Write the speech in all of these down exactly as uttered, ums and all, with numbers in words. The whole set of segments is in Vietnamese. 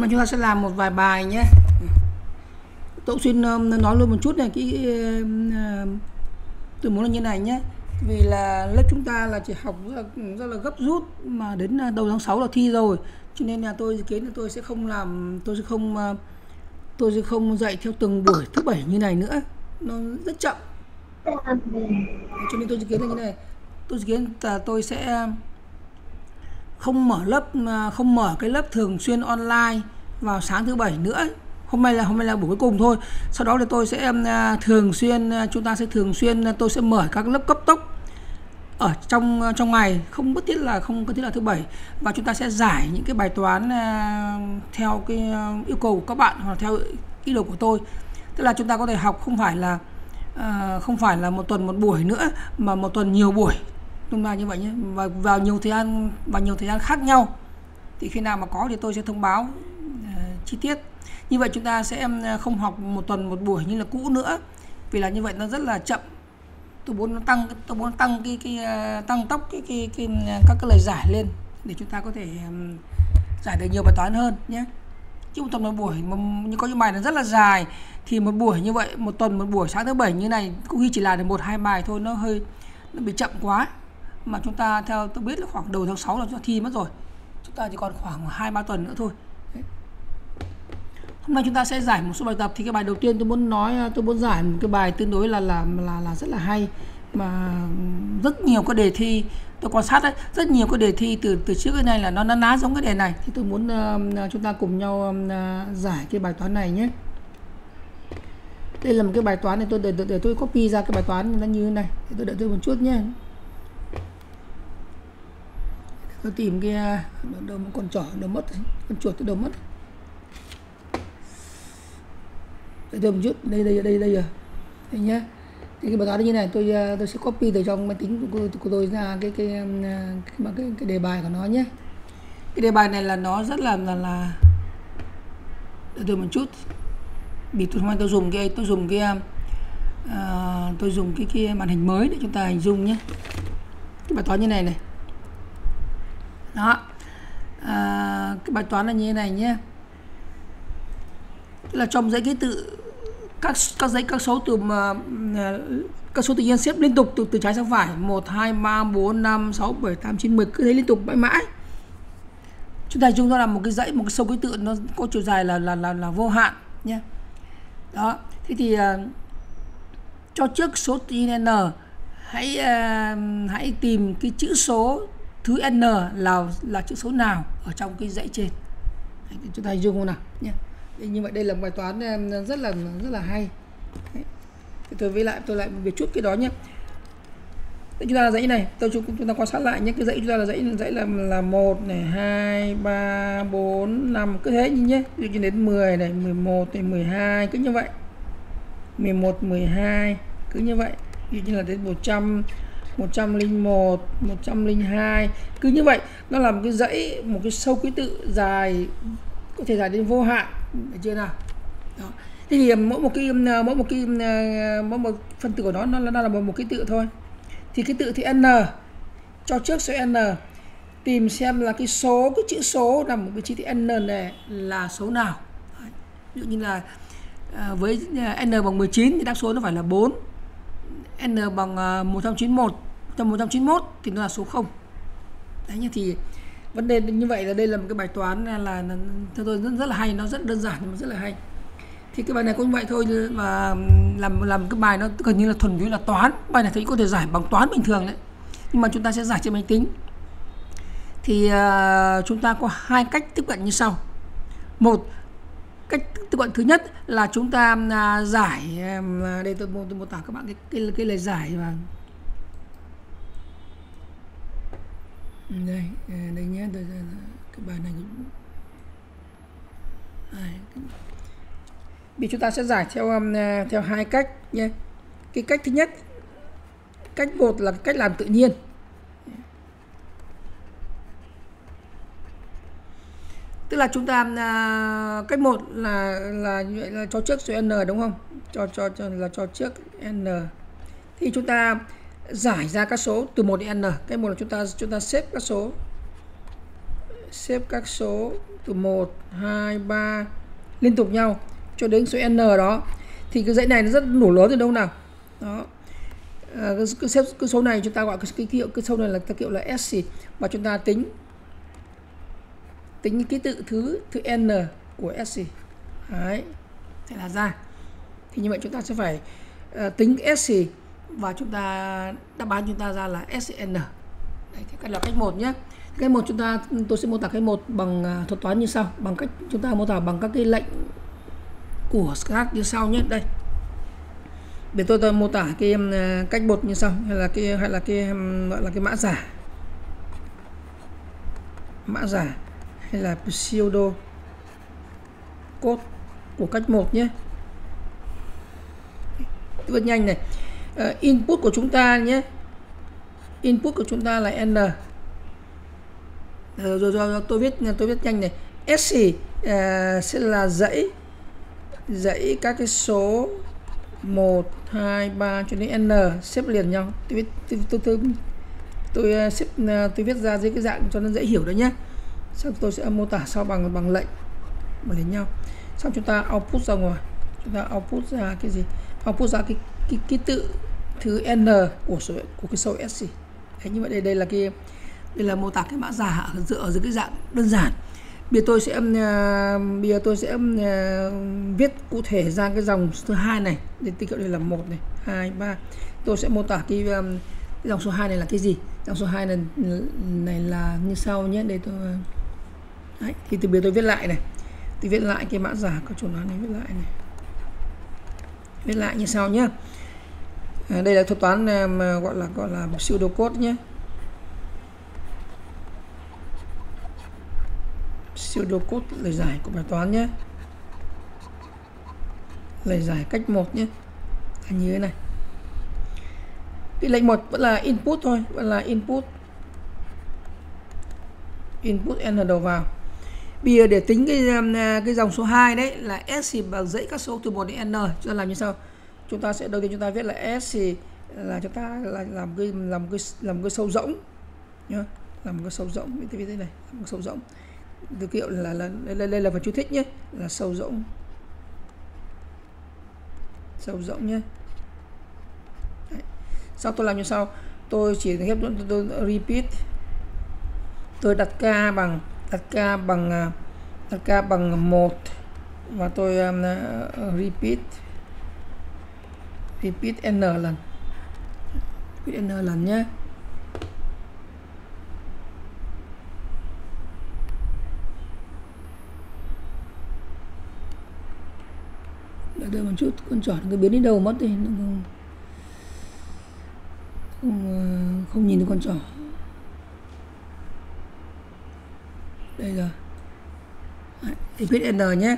Mà chúng ta sẽ làm một vài bài nhé. Tôi xin nói luôn một chút này, cái tôi muốn là như này nhé. Vì là lớp chúng ta là chỉ học rất là, rất là gấp rút, mà đến đầu tháng sáu là thi rồi, cho nên là tôi dự kiến là tôi sẽ không làm tôi sẽ không tôi sẽ không dạy theo từng buổi thứ bảy như này nữa, nó rất chậm. Cho nên tôi dự kiến là như này, tôi dự kiến là tôi sẽ không mở lớp không mở cái lớp thường xuyên online vào sáng thứ bảy nữa. Hôm nay là hôm nay là buổi cuối cùng thôi. Sau đó thì tôi sẽ thường xuyên chúng ta sẽ thường xuyên tôi sẽ mở các lớp cấp tốc ở trong trong ngày, không bất thiết là không cần thiết là thứ bảy, và chúng ta sẽ giải những cái bài toán theo cái yêu cầu của các bạn hoặc theo ý đồ của tôi. Tức là chúng ta có thể học không phải là uh, không phải là một tuần một buổi nữa, mà một tuần nhiều buổi, chúng ta như vậy nhé, và vào nhiều thời gian và nhiều thời gian khác nhau. Thì khi nào mà có thì tôi sẽ thông báo uh, chi tiết. Như vậy chúng ta sẽ không học một tuần một buổi như là cũ nữa, vì là như vậy nó rất là chậm. Tôi muốn tăng tôi muốn tăng cái cái tăng tốc cái cái, cái các cái lời giải lên để chúng ta có thể um, giải được nhiều bài toán hơn nhé. Chứ một tuần một buổi mà như có những bài nó rất là dài, thì một buổi như vậy, một tuần một buổi sáng thứ bảy như này cũng khi chỉ là được một hai bài thôi, nó hơi nó bị chậm quá. Mà chúng ta theo tôi biết là khoảng đầu tháng sáu là chúng ta thi mất rồi, chúng ta chỉ còn khoảng hai ba tuần nữa thôi. Đấy. Hôm nay chúng ta sẽ giải một số bài tập. Thì cái bài đầu tiên tôi muốn nói tôi muốn giải một cái bài tương đối là là là là rất là hay, mà rất nhiều cái đề thi tôi quan sát đấy, rất nhiều cái đề thi từ từ trước đến nay là nó nó ná giống cái đề này. Thì tôi muốn uh, chúng ta cùng nhau uh, giải cái bài toán này nhé. Đây là một cái bài toán này, tôi để, để, để tôi copy ra cái bài toán nó như thế này. Thì tôi đợi tôi một chút nhé. Tôi tìm cái đâu một con trỏ đâu mất, con chuột tôi đâu mất. Đợi tôi một chút, đây đây đây đây rồi. Đây nhé. Thì cái bài toán như này tôi tôi sẽ copy từ trong máy tính của, của tôi ra cái cái cái, cái cái đề bài của nó nhé. Cái đề bài này là nó rất là là là đợi tôi một chút. Vì tôi hôm nay tôi dùng cái tôi dùng cái uh, tôi dùng cái cái màn hình mới để chúng ta hình dung nhé. Cái bài toán như này này. Đó. À, cái bài toán là như thế này nhé. Tức là trong dãy ký tự các các dãy các số từ mà các số tự nhiên xếp liên tục từ từ trái sang phải, một hai ba bốn năm sáu bảy tám chín mười, cứ thế liên tục mãi mãi. Chúng ta hình dung nó là một cái dãy, một cái số ký tự nó có chiều dài là là là, là vô hạn nhé. Đó. Thế thì uh, cho trước số tự nhiên n, hãy uh, hãy tìm cái chữ số thứ n là là chữ số nào ở trong cái dãy trên. Đấy, chúng ta hình dung không nào nhé. Như vậy đây là một bài toán rất là rất là hay. Đấy. Tôi với lại tôi lại việc chút cái đó nhé. Chúng ta là dãy này, tôi chúng ta quan sát lại nhé. Cái dãy chúng ta là dãy dãy là là một này, hai, ba, bốn, năm, cứ thế nhé. Ví dụ như đến mười này, mười một này, mười hai, cứ như vậy. mười một, mười hai, cứ như vậy. Ví dụ như là đến một trăm, một trăm lẻ một, một trăm lẻ hai, cứ như vậy. Nó là một cái dãy, một cái sâu ký tự dài, có thể dài đến vô hạn, được chưa nào? Đó. Thế thì mỗi một cái mỗi một cái mỗi một phân tử của nó nó, nó là một, một ký tự thôi. Thì cái tự thì n cho trước số n, tìm xem là cái số cái chữ số nằm ở vị trí thì n này là số nào. Đấy. Ví dụ như là với n bằng mười chín thì đáp số nó phải là bốn, n bằng một trăm chín mươi mốt, trong một trăm chín mươi mốt thì nó là số không. Đấy như thì vấn đề như vậy là đây là một cái bài toán là, là theo tôi rất, rất là hay, nó rất đơn giản nhưng mà rất là hay. Thì cái bài này cũng vậy thôi, mà làm làm cái bài nó gần như là thuần túy là toán. Bài này thì có thể giải bằng toán bình thường đấy, nhưng mà chúng ta sẽ giải trên máy tính. Thì uh, chúng ta có hai cách tiếp cận như sau. Một, cách tiếp cận thứ nhất là chúng ta uh, giải uh, đây tôi mô tôi mô tả các bạn cái cái, cái lời giải mà đây đây nhé, đây, đây, cái bài này đây. Vì chúng ta sẽ giải theo um, theo hai cách nhé. Cái cách thứ nhất, cách một là cách làm tự nhiên. Tức là chúng ta uh, cách một là là như vậy là cho trước số n đúng không? Cho cho cho là cho trước n. Thì chúng ta giải ra các số từ một đến n. Cái một là chúng ta chúng ta xếp các số xếp các số từ một, hai, ba liên tục nhau cho đến số n đó, thì cái dãy này nó rất đủ lớn từ đâu nào. Đó. À, cái, cái, xếp, cái số này chúng ta gọi cái, cái ký hiệu cái số này là cái ký hiệu là S, và chúng ta tính tính ký tự thứ thứ n của S. Đấy, thế là ra. Thì như vậy chúng ta sẽ phải uh, tính S và chúng ta đáp án chúng ta ra là S N. Đấy, thì cách là cách một nhé. Cách một chúng ta tôi sẽ mô tả cách một bằng uh, thuật toán như sau, bằng cách chúng ta mô tả bằng các cái lệnh của Scratch như sau nhé. Đây. Để tôi tôi mô tả cái uh, cách một như sau, hay là cái hay là cái um, gọi là cái mã giả. Mã giả hay là pseudo code của cách một nhé. Rất nhanh này. Uh, input của chúng ta nhé. Input của chúng ta là n. Rồi, rồi, rồi tôi viết tôi viết nhanh này. S uh, sẽ là dãy dãy các cái số một, hai, ba cho đến n xếp liền nhau. Tôi viết tôi tôi tôi, tôi xếp tôi viết ra dưới cái dạng cho nó dễ hiểu đấy nhé. Sau tôi sẽ mô tả sau bằng bằng lệnh bằng liền nhau. Xong chúng ta output ra ngoài. Chúng ta output ra cái gì? Output ra cái cái ký tự thứ n của số của cái số S. Đấy, như vậy đây đây là cái đây là mô tả cái mã giả dựa ở dưới cái dạng đơn giản. Bây giờ tôi sẽ uh, bây giờ tôi sẽ uh, viết cụ thể ra cái dòng thứ hai này. Đây ký hiệu đây là một này, hai, ba. Tôi sẽ mô tả cái, um, cái dòng số hai này là cái gì? Dòng số hai này này là như sau nhé. Đây tôi Đấy, thì từ bây giờ tôi viết lại này. Tôi viết lại cái mã giả của chúng nó này, viết lại này. Viết lại như sau nhé. À, đây là thuật toán um, gọi là gọi là pseudocode nhé. Pseudocode lời giải của bài toán nhé. Lời giải cách một nhé. Là như thế này. Cái lệnh một vẫn là input thôi, vẫn là input. Input n đầu vào. Bây giờ để tính cái cái dòng số hai đấy là S bằng dãy các số từ một đến n, chúng ta làm như sau. Chúng ta sẽ đầu tiên chúng ta viết là S là chúng ta là làm cái làm cái làm cái sâu rỗng nhá, làm cái sâu rỗng như thế này, làm cái sâu rỗng. Từ hiệu là là đây, đây là phần chú thích nhé, là sâu rỗng. Sâu rỗng nhé. Đấy. Sau tôi làm như sau, tôi chỉ ghép tôi, tôi repeat. Tôi đặt k bằng đặt k bằng đặt k bằng một và tôi um, uh, repeat repeat n lần. Repeat n lần nhé. Đợi một chút, con trỏ nó biến đến đâu mất thì nó không không, không nhìn được con trỏ. Đây rồi. Thì viết n nhé.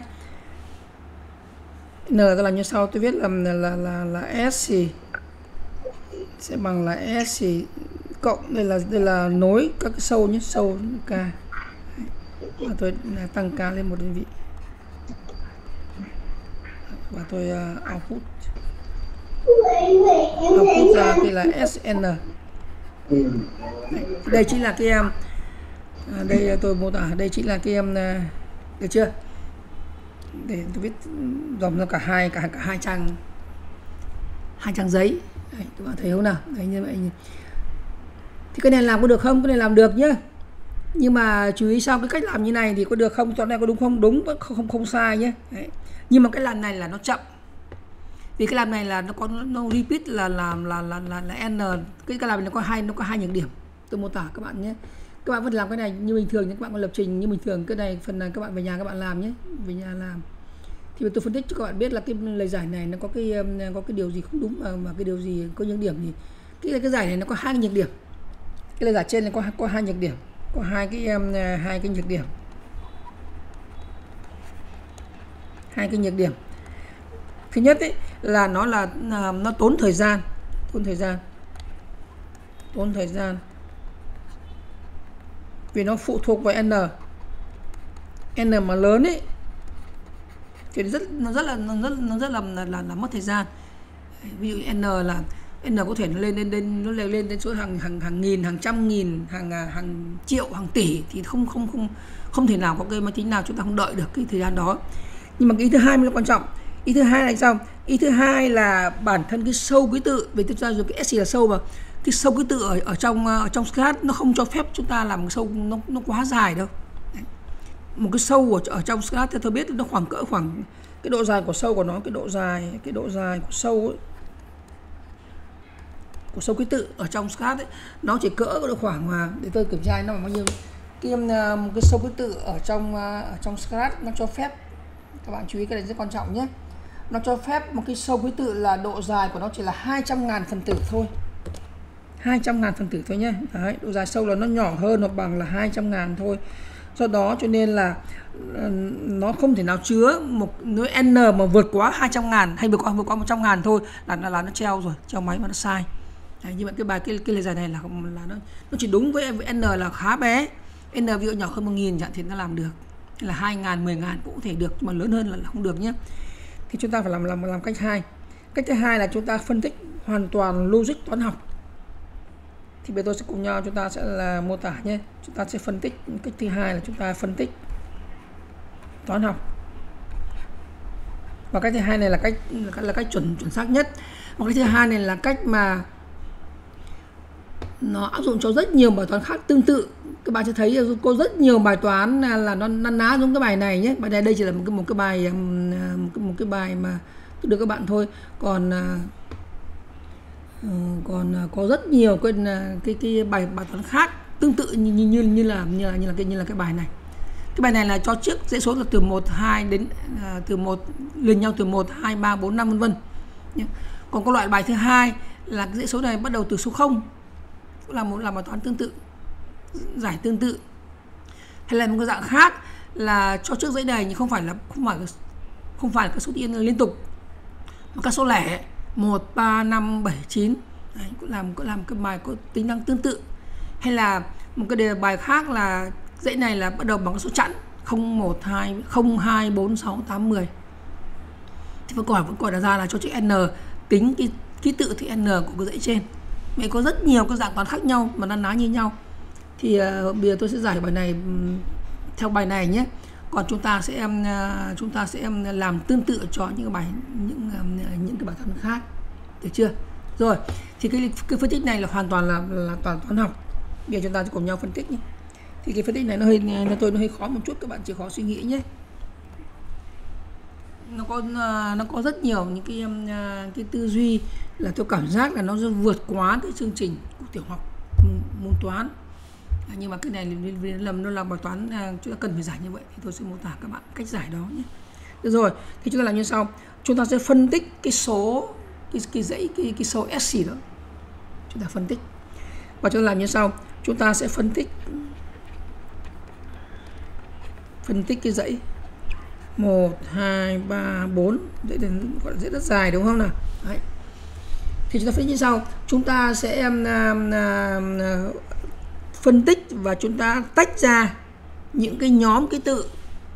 N tôi làm như sau, tôi viết là là là là S sẽ bằng là S cộng đây là đây là nối các cái sâu nhé, sâu k. Và tôi tăng k lên một đơn vị. Và tôi uh, output output ra đây là S N. Đây, đây chính là cái em à, đây tôi mô tả đây chính là cái em được chưa? Để tôi viết dòng ra cả hai cả cả hai trang hai trang giấy. Đấy, các bạn thấy không nào? Đấy, như vậy thì cái này làm có được không? Cái này làm được nhá. Nhưng mà chú ý sau cái cách làm như này thì có được không? Chọn này có đúng không? Đúng, không không không sai nhé. Đấy. Nhưng mà cái làm này là nó chậm. Vì cái làm này là nó có nó repeat là làm là là là, là n. Cái cái làm này nó có hai nó có hai nhược điểm. Tôi mô tả các bạn nhé. Các bạn vẫn làm cái này như bình thường, nhưng các bạn còn lập trình như bình thường. Cái này phần này các bạn về nhà các bạn làm nhé, về nhà làm. Thì tôi phân tích cho các bạn biết là cái lời giải này nó có cái có cái điều gì không đúng mà mà cái điều gì có nhược điểm gì. Cái cái giải này nó có hai nhược điểm. Cái lời giải trên này có có hai nhược điểm, có hai cái um, hai cái nhược điểm. Hai cái nhược điểm. Thứ nhất ấy, là nó là nó tốn thời gian, tốn thời gian, tốn thời gian. Vì nó phụ thuộc vào n, n mà lớn ấy thì rất nó rất là nó rất nó rất là là, là, là mất thời gian. Ví dụ n là N có thể nó lên lên lên nó lên lên đến số hàng hàng hàng nghìn, hàng trăm nghìn, hàng hàng triệu, hàng tỷ, thì không không không không thể nào có cái máy tính nào chúng ta không đợi được cái thời gian đó. Nhưng mà cái ý thứ hai mới là quan trọng. Ý thứ hai là sao? Ý thứ hai là bản thân cái sâu ký tự, vì chúng ta dùng cái ét xê là sâu, mà cái sâu ký tự ở ở trong ở trong Scratch nó không cho phép chúng ta làm sâu nó nó quá dài đâu. Đấy. Một cái sâu ở, ở trong Scratch theo tôi biết nó khoảng cỡ khoảng cái độ dài của sâu của nó, cái độ dài cái độ dài của sâu ấy, của sâu ký tự ở trong Scratch ấy, nó chỉ cỡ được khoảng mà để tôi kiểm tra nó là bao nhiêu. Cái một cái sâu ký tự ở trong ở trong Scratch nó cho phép, các bạn chú ý cái này rất quan trọng nhé, nó cho phép một cái sâu ký tự là độ dài của nó chỉ là hai trăm ngàn phần tử thôi, hai trăm ngàn phần tử thôi nhé. Đấy, độ dài sâu là nó nhỏ hơn hoặc bằng là hai trăm ngàn thôi. Do đó cho nên là nó không thể nào chứa một nếu n mà vượt quá hai trăm ngàn hay vượt qua vượt qua một trăm ngàn thôi là là nó treo rồi, treo máy mà nó sai. Đấy, như vậy cái bài cái cái lời giải này là là nó nó chỉ đúng với, với n là khá bé. N ví dụ nhỏ hơn một nghìn chẳng thì nó làm được, hay là hai ngàn, mười ngàn cũng có thể được, nhưng mà lớn hơn là không được nhé. Thì chúng ta phải làm làm làm cách hai. Cách thứ hai là chúng ta phân tích hoàn toàn logic toán học. Thì bây giờ tôi sẽ cùng nhau chúng ta sẽ là mô tả nhé. Chúng ta sẽ phân tích. Cách thứ hai là chúng ta phân tích toán học. Và cách thứ hai này là cách là cách chuẩn chuẩn xác nhất. Và cách thứ hai này là cách mà nó áp dụng cho rất nhiều bài toán khác tương tự. Các bạn sẽ thấy có rất nhiều bài toán là nó năn ná giống cái bài này nhé. Bài này đây chỉ là một cái một cái bài một cái, một cái bài mà tôi đưa các bạn thôi. Còn còn có rất nhiều cái cái cái bài bài toán khác tương tự như như như là như là như là cái như là cái bài này. Cái bài này là cho trước dãy số là từ một, hai đến uh, từ một liền nhau từ một, hai, ba, bốn, năm vân vân. Còn có loại bài thứ hai là cái dãy số này bắt đầu từ số không, cũng là một là bài toán tương tự, giải tương tự. Hay là một cái dạng khác là cho trước dãy này nhưng không phải là không phải không phải là các số tự nhiên liên tục mà các số lẻ một, ba, năm, bảy, chín. Đấy, cũng làm cũng làm cái bài có tính năng tương tự. Hay là một cái đề bài khác là dãy này là bắt đầu bằng số chẵn không, một, hai, không, hai, bốn, sáu, tám, mười. Thì câu hỏi vẫn còn đặt ra là cho chữ n tính cái ký tự thì n của cái dãy trên. Vậy có rất nhiều các dạng toán khác nhau mà nó ná như nhau. Thì uh, bây giờ tôi sẽ giải bài này um, theo bài này nhé. Còn chúng ta sẽ uh, chúng ta sẽ làm tương tự cho những cái bài những uh, những cái bài toán khác, được chưa? Rồi, thì cái cái phân tích này là hoàn toàn là là toàn toán học. Bây giờ chúng ta sẽ cùng nhau phân tích nhé. Thì cái phân tích này nó hơi nó tôi nó hơi khó một chút, các bạn chỉ khó suy nghĩ nhé. Nó có nó có rất nhiều những cái cái tư duy là tôi cảm giác là nó vượt quá cái chương trình của tiểu học môn toán. À, nhưng mà cái này lầm nó là bài toán chúng ta cần phải giải như vậy, thì tôi sẽ mô tả các bạn cách giải đó nhé. Được rồi, thì chúng ta làm như sau. Chúng ta sẽ phân tích cái số cái cái dãy cái cái số S đó. Chúng ta phân tích. Và chúng ta làm như sau. Chúng ta sẽ phân tích phân tích cái dãy một, hai, ba, bốn, dãy đến gọi là dãy rất dài đúng không nào? Đấy. Thì chúng ta phân tích như sau. Chúng ta sẽ um, uh, phân tích và chúng ta tách ra những cái nhóm ký tự,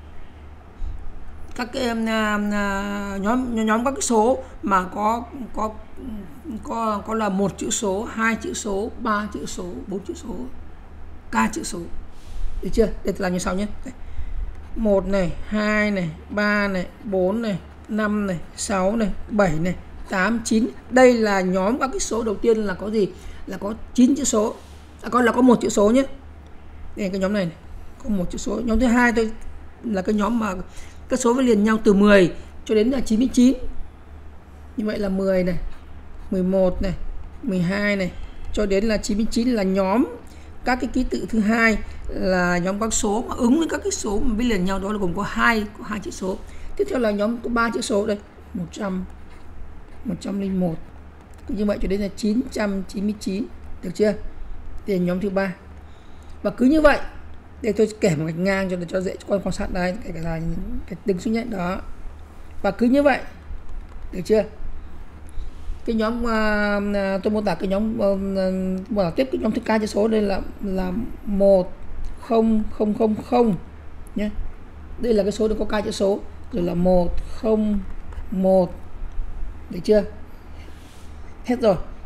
các cái uh, nhóm nhóm các cái số mà có có có có là một chữ số, hai chữ số, ba chữ số, bốn chữ số, k chữ số. Được chưa? Để tôi làm như sau nhé. một này, hai này, ba này, bốn này, năm này, sáu này, bảy này, tám, chín. Đây là nhóm các cái số đầu tiên là có gì? Là có chín chữ số. À, có là có một chữ số nhé. Đây cái nhóm này, này có một chữ số. Nhóm thứ hai tôi là cái nhóm mà các số với liền nhau từ mười cho đến là chín mươi chín. Như vậy là mười này, mười một này, mười hai này cho đến là chín mươi chín là nhóm các cái ký tự thứ hai, là nhóm các số mà ứng với các cái số mà với liền nhau, đó là gồm có hai có hai chữ số. Tiếp theo là nhóm có ba chữ số đây, một trăm, một trăm lẻ một. Như vậy cho đến là chín trăm chín mươi chín, được chưa? Đây là nhóm thứ ba. Và cứ như vậy, để tôi kể một gạch ngang cho cho dễ cho con quan sát đây, cái cái là cái từng số nhánh đó. Và cứ như vậy, được chưa? Cái nhóm uh, tôi mô tả cái nhóm uh, mô tả tiếp cái nhóm thứ k chữ số đây là là một không không không không nhé. Đây là cái số được có k chữ số, rồi là một không một, được chưa? Hết rồi.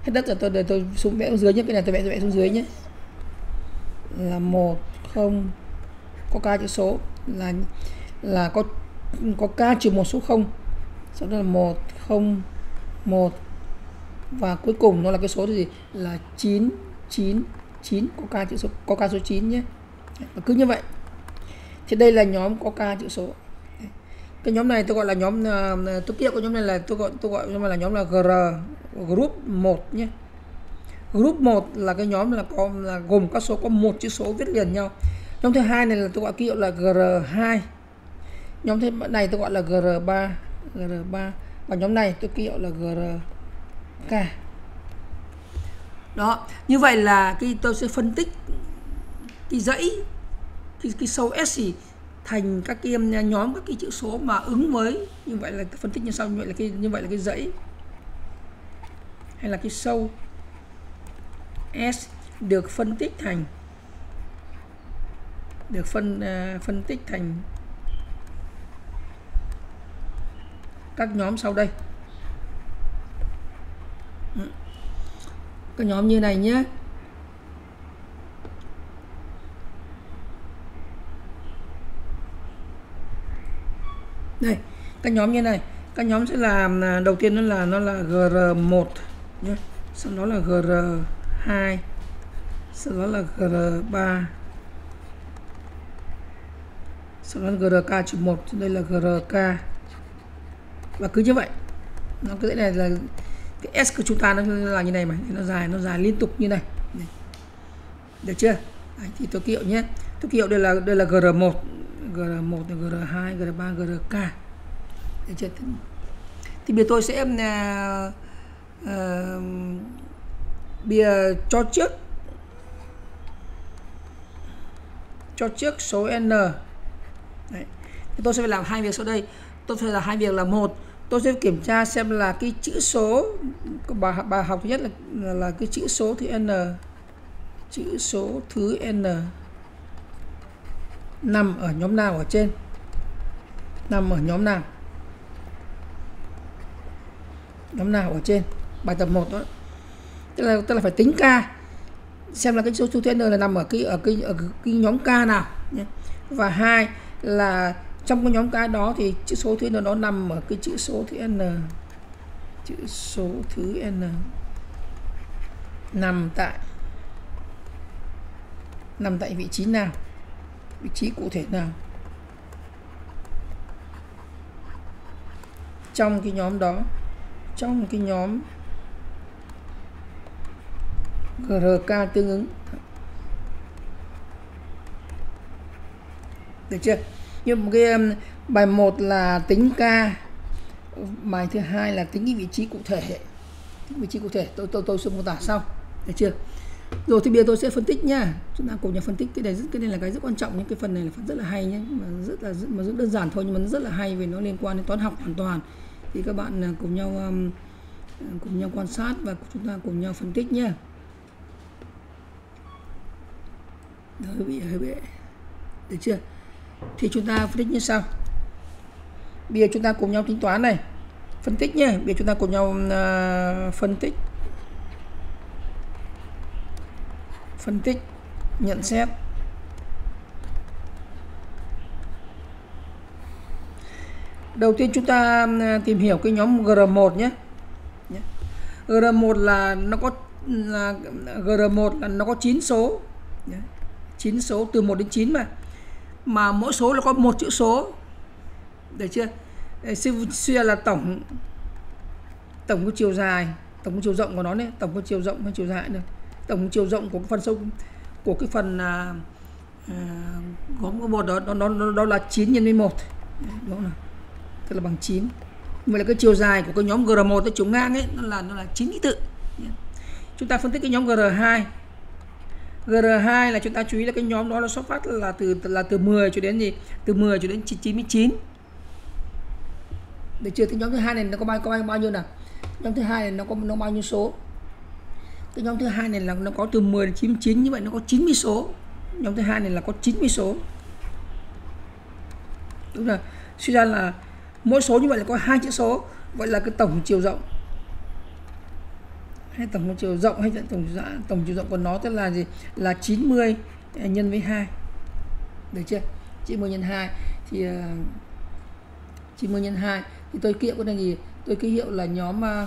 Hết đất rồi, tôi để tôi xuống vẽ xuống dưới nhé, cái này tôi vẽ vẽ xuống dưới nhé. Là một không có k chữ số là là có có k trừ một số không, sau đó là một không một và cuối cùng nó là cái số gì là chín chín chín, có k chữ số, có k số chín nhé. Và cứ như vậy thì đây là nhóm có k chữ số. Cái nhóm này tôi gọi là nhóm, tôi kêu cái nhóm này là tôi gọi tôi gọi nhưng mà là nhóm là gr group một nhé. Group một là cái nhóm là có là gồm các số có một chữ số viết liền nhau. Nhóm thứ hai này là tôi gọi ký hiệu là gr hai. Nhóm thứ này tôi gọi là gr ba, gr ba và nhóm này tôi ký hiệu là grk. Đó, như vậy là cái tôi sẽ phân tích cái dãy cái, cái sâu S thành các cái nhóm các cái chữ số mà ứng với, như vậy là phân tích như sau, như vậy là cái như vậy là cái dãy hay là cái sâu S được phân tích thành được phân uh, phân tích thành các nhóm sau đây. Các nhóm như này nhé. Đây, các nhóm như này, các nhóm sẽ làm đầu tiên nó là nó là gr một nhé, sau đó là gr hai, sau đó là gr ba, sau đó là grk trừ một, đây là grk. Và cứ như vậy. Nó cái này là cái S của chúng ta nó là như này mà, nó dài nó dài liên tục như này. Đây. Được chưa? Đấy, thì tôi ký hiệu nhé. Tôi ký hiệu đây là đây là gr một, gr một, gr hai, gr ba, grk. Được chưa? Thì bây giờ tôi sẽ uh, uh, bây giờ cho trước cho trước số n. Đấy. Thì tôi sẽ phải làm hai việc sau đây. Tôi phải làm hai việc là một, tôi sẽ kiểm tra xem là cái chữ số bài bài học thứ nhất là, là là cái chữ số thứ n, chữ số thứ n nằm ở nhóm nào ở trên, nằm ở nhóm nào nhóm nào ở trên bài tập một đó. Tức là tức là phải tính k xem là cái số thứ n là nằm ở cái ở cái ở cái nhóm k nào nhé. Và hai là trong cái nhóm cái đó thì chữ số thứ n nó nằm ở cái chữ số thứ n, chữ số thứ n nằm tại nằm tại vị trí nào, vị trí cụ thể nào trong cái nhóm đó, trong cái nhóm grk tương ứng. Được chưa? Nhưng một cái bài một là tính k, bài thứ hai là tính cái vị trí cụ thể, tính vị trí cụ thể tôi tôi tôi sẽ mô tả sau. Được chưa? Rồi thì bây giờ tôi sẽ phân tích nhá. Chúng ta cùng nhau phân tích cái này, cái này là cái rất quan trọng, những cái phần này là phần rất là hay nhé, mà rất là mà rất đơn giản thôi nhưng mà nó rất là hay vì nó liên quan đến toán học hoàn toàn. Thì các bạn cùng nhau um, cùng nhau quan sát và chúng ta cùng nhau phân tích nhé. Hơi bị hơi bị. Được chưa? Thì chúng ta phân tích như sau. Bây giờ chúng ta cùng nhau tính toán này, phân tích nhé. Bây giờ chúng ta cùng nhau uh, phân tích phân tích nhận xét. Đầu tiên chúng ta tìm hiểu cái nhóm gr một nhé. gr một là nó có là gr một là nó có chín số. chín số từ một đến chín mà. Mà mỗi số là có một chữ số. Được chưa? Suy ra là tổng tổng cái chiều dài, tổng cái chiều rộng của nó này, tổng cái chiều rộng và chiều dài nữa. Tổng chiều rộng của cái phần sâu của cái phần à, à, gồm có một đó đó, đó đó là chín nhân với một. Đó là tức là bằng chín. Vậy là cái chiều dài của cái nhóm gr một tới chiều ngang ấy nó là nó là chín ký tự. Chúng ta phân tích cái nhóm gr hai. gr hai là chúng ta chú ý là cái nhóm đó nó xuất phát là từ là từ mười cho đến gì? Từ mười cho đến chín mươi chín. Được chưa? Cái nhóm thứ hai này nó có bao có bao, bao nhiêu nào? Nhóm thứ hai này nó có nó bao nhiêu số? Cái nhóm thứ hai này là nó có từ mười đến chín mươi chín, như vậy nó có chín mươi số. Nhóm thứ hai này là có chín mươi số. Đúng rồi. Suy ra là mỗi số như vậy là có hai chữ số. Vậy là cái tổng chiều rộng hay tổng chiều rộng hay tổng tổng chiều rộng của nó tức là gì, là chín mươi nhân với hai, được chưa? chín mươi nhân hai thì uh, chín mươi nhân hai thì tôi ký hiệu cái này gì, tôi ký hiệu là nhóm uh,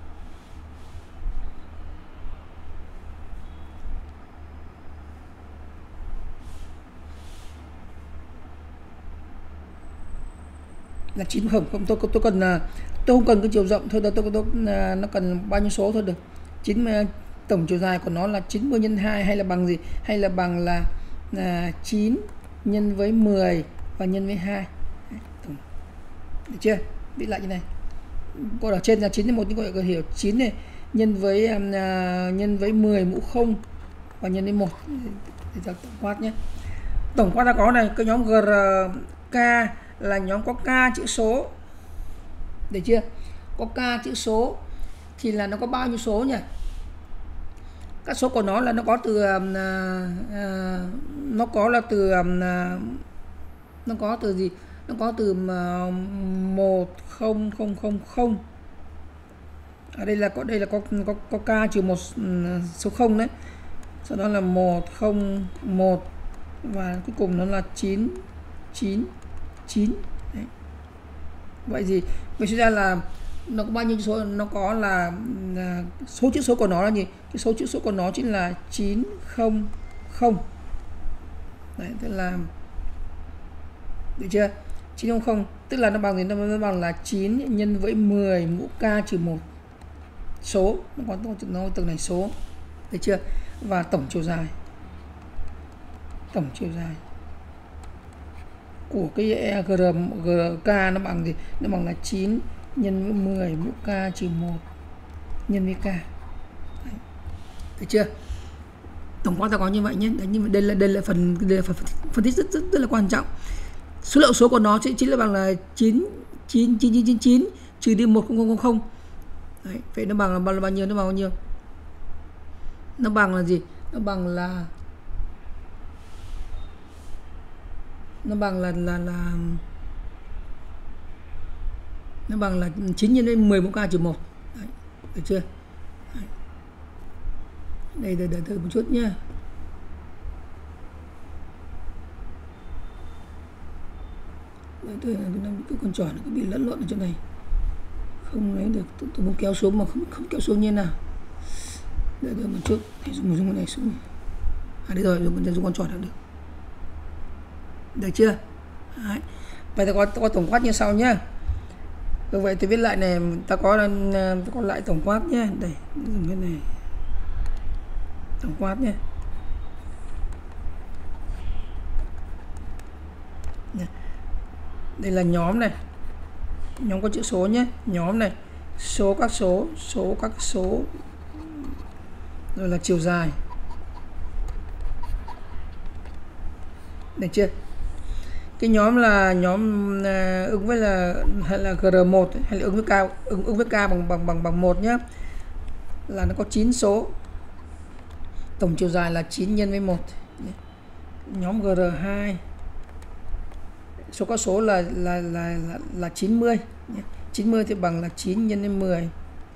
là chín không không tôi tôi cần tôi không cần cái chiều rộng thôi, tôi, tôi, tôi nó cần bao nhiêu số thôi được. chín tổng chiều dài của nó là chín mươi nhân hai hay là bằng gì, hay là bằng là, là chín nhân với mười và nhân với hai. Được chưa? Viết lại như này. Còn ở trên là chín nhân một, nhưng gọi là hiểu chín này nhân với uh, nhân với mười mũ không và nhân với một thì tổng quát nhé. Tổng quát ta có này, cái nhóm giê rờ ca là nhóm có k chữ số, được chưa? Có k chữ số thì là nó có bao nhiêu số nhỉ? Các số của nó là nó có từ uh, uh, nó có là từ uh, nó có từ gì? Nó có từ uh, một không không không không. Ở đây là có đây là có có có k trừ một số không đấy. Sau đó là một không một và cuối cùng nó là chín chín chín. Đấy. Vậy gì? Vậy suy ra là nó có bao nhiêu số, nó có là, là số chữ số của nó là gì? Cái số chữ số của nó chính là chín không không. Đấy, tức là được chưa? chín không không tức là nó bằng gì? Nó bằng là chín nhân với mười mũ k trừ một số, nó có nó từng này số, được chưa? Và tổng chiều dài tổng chiều dài của cái giê rờ ca nó bằng gì? Nó bằng là chín nhân với mười mũ k trừ một nhân với k. Đấy. Được chưa? Tổng quát ta có như vậy nhé. Đấy, nhưng mà đây là đây là phần đây là phần phân tích rất, rất rất là quan trọng. Số lượng số của nó sẽ chính là bằng là chín chín chín chín chín chín trừ đi một không không không. Đấy, vậy nó bằng là bao, là bao nhiêu? Nó bằng bao nhiêu? Nó bằng là gì? Nó bằng là nó bằng là là là nó bằng là chín nhân với mười mũ k trừ một. Đấy, được chưa? Đấy. Đây đợi đợi đợi một chút nhé. Đấy, tôi cái con tròn nó cứ bị lẫn lộn ở chỗ này, không lấy được. Tôi, tôi muốn kéo xuống mà không không kéo xuống như nào. Đợi đợi một chút, hãy dùng dùng cái này xuống. À đây rồi, dùng dùng con tròn là được. Được chưa? Đấy. Vậy ta có, có tổng quát như sau nhé. Như vậy tôi viết lại này, ta có ta có lại tổng quát nhé. Đây, dùng cái này. Tổng quát nhé. Đây là nhóm này. Nhóm có chữ số nhé. Nhóm này, số các số, số các số. Rồi là chiều dài. Được chưa? Cái nhóm là nhóm uh, ứng với là hay là giê rờ một hay là ứng với k ứng, ứng với k bằng bằng bằng bằng một nhé. Là nó có chín số. Tổng chiều dài là chín nhân với một. Nhóm giê rờ hai số các số là là là là, là chín mươi. chín mươi thì bằng là chín nhân với mười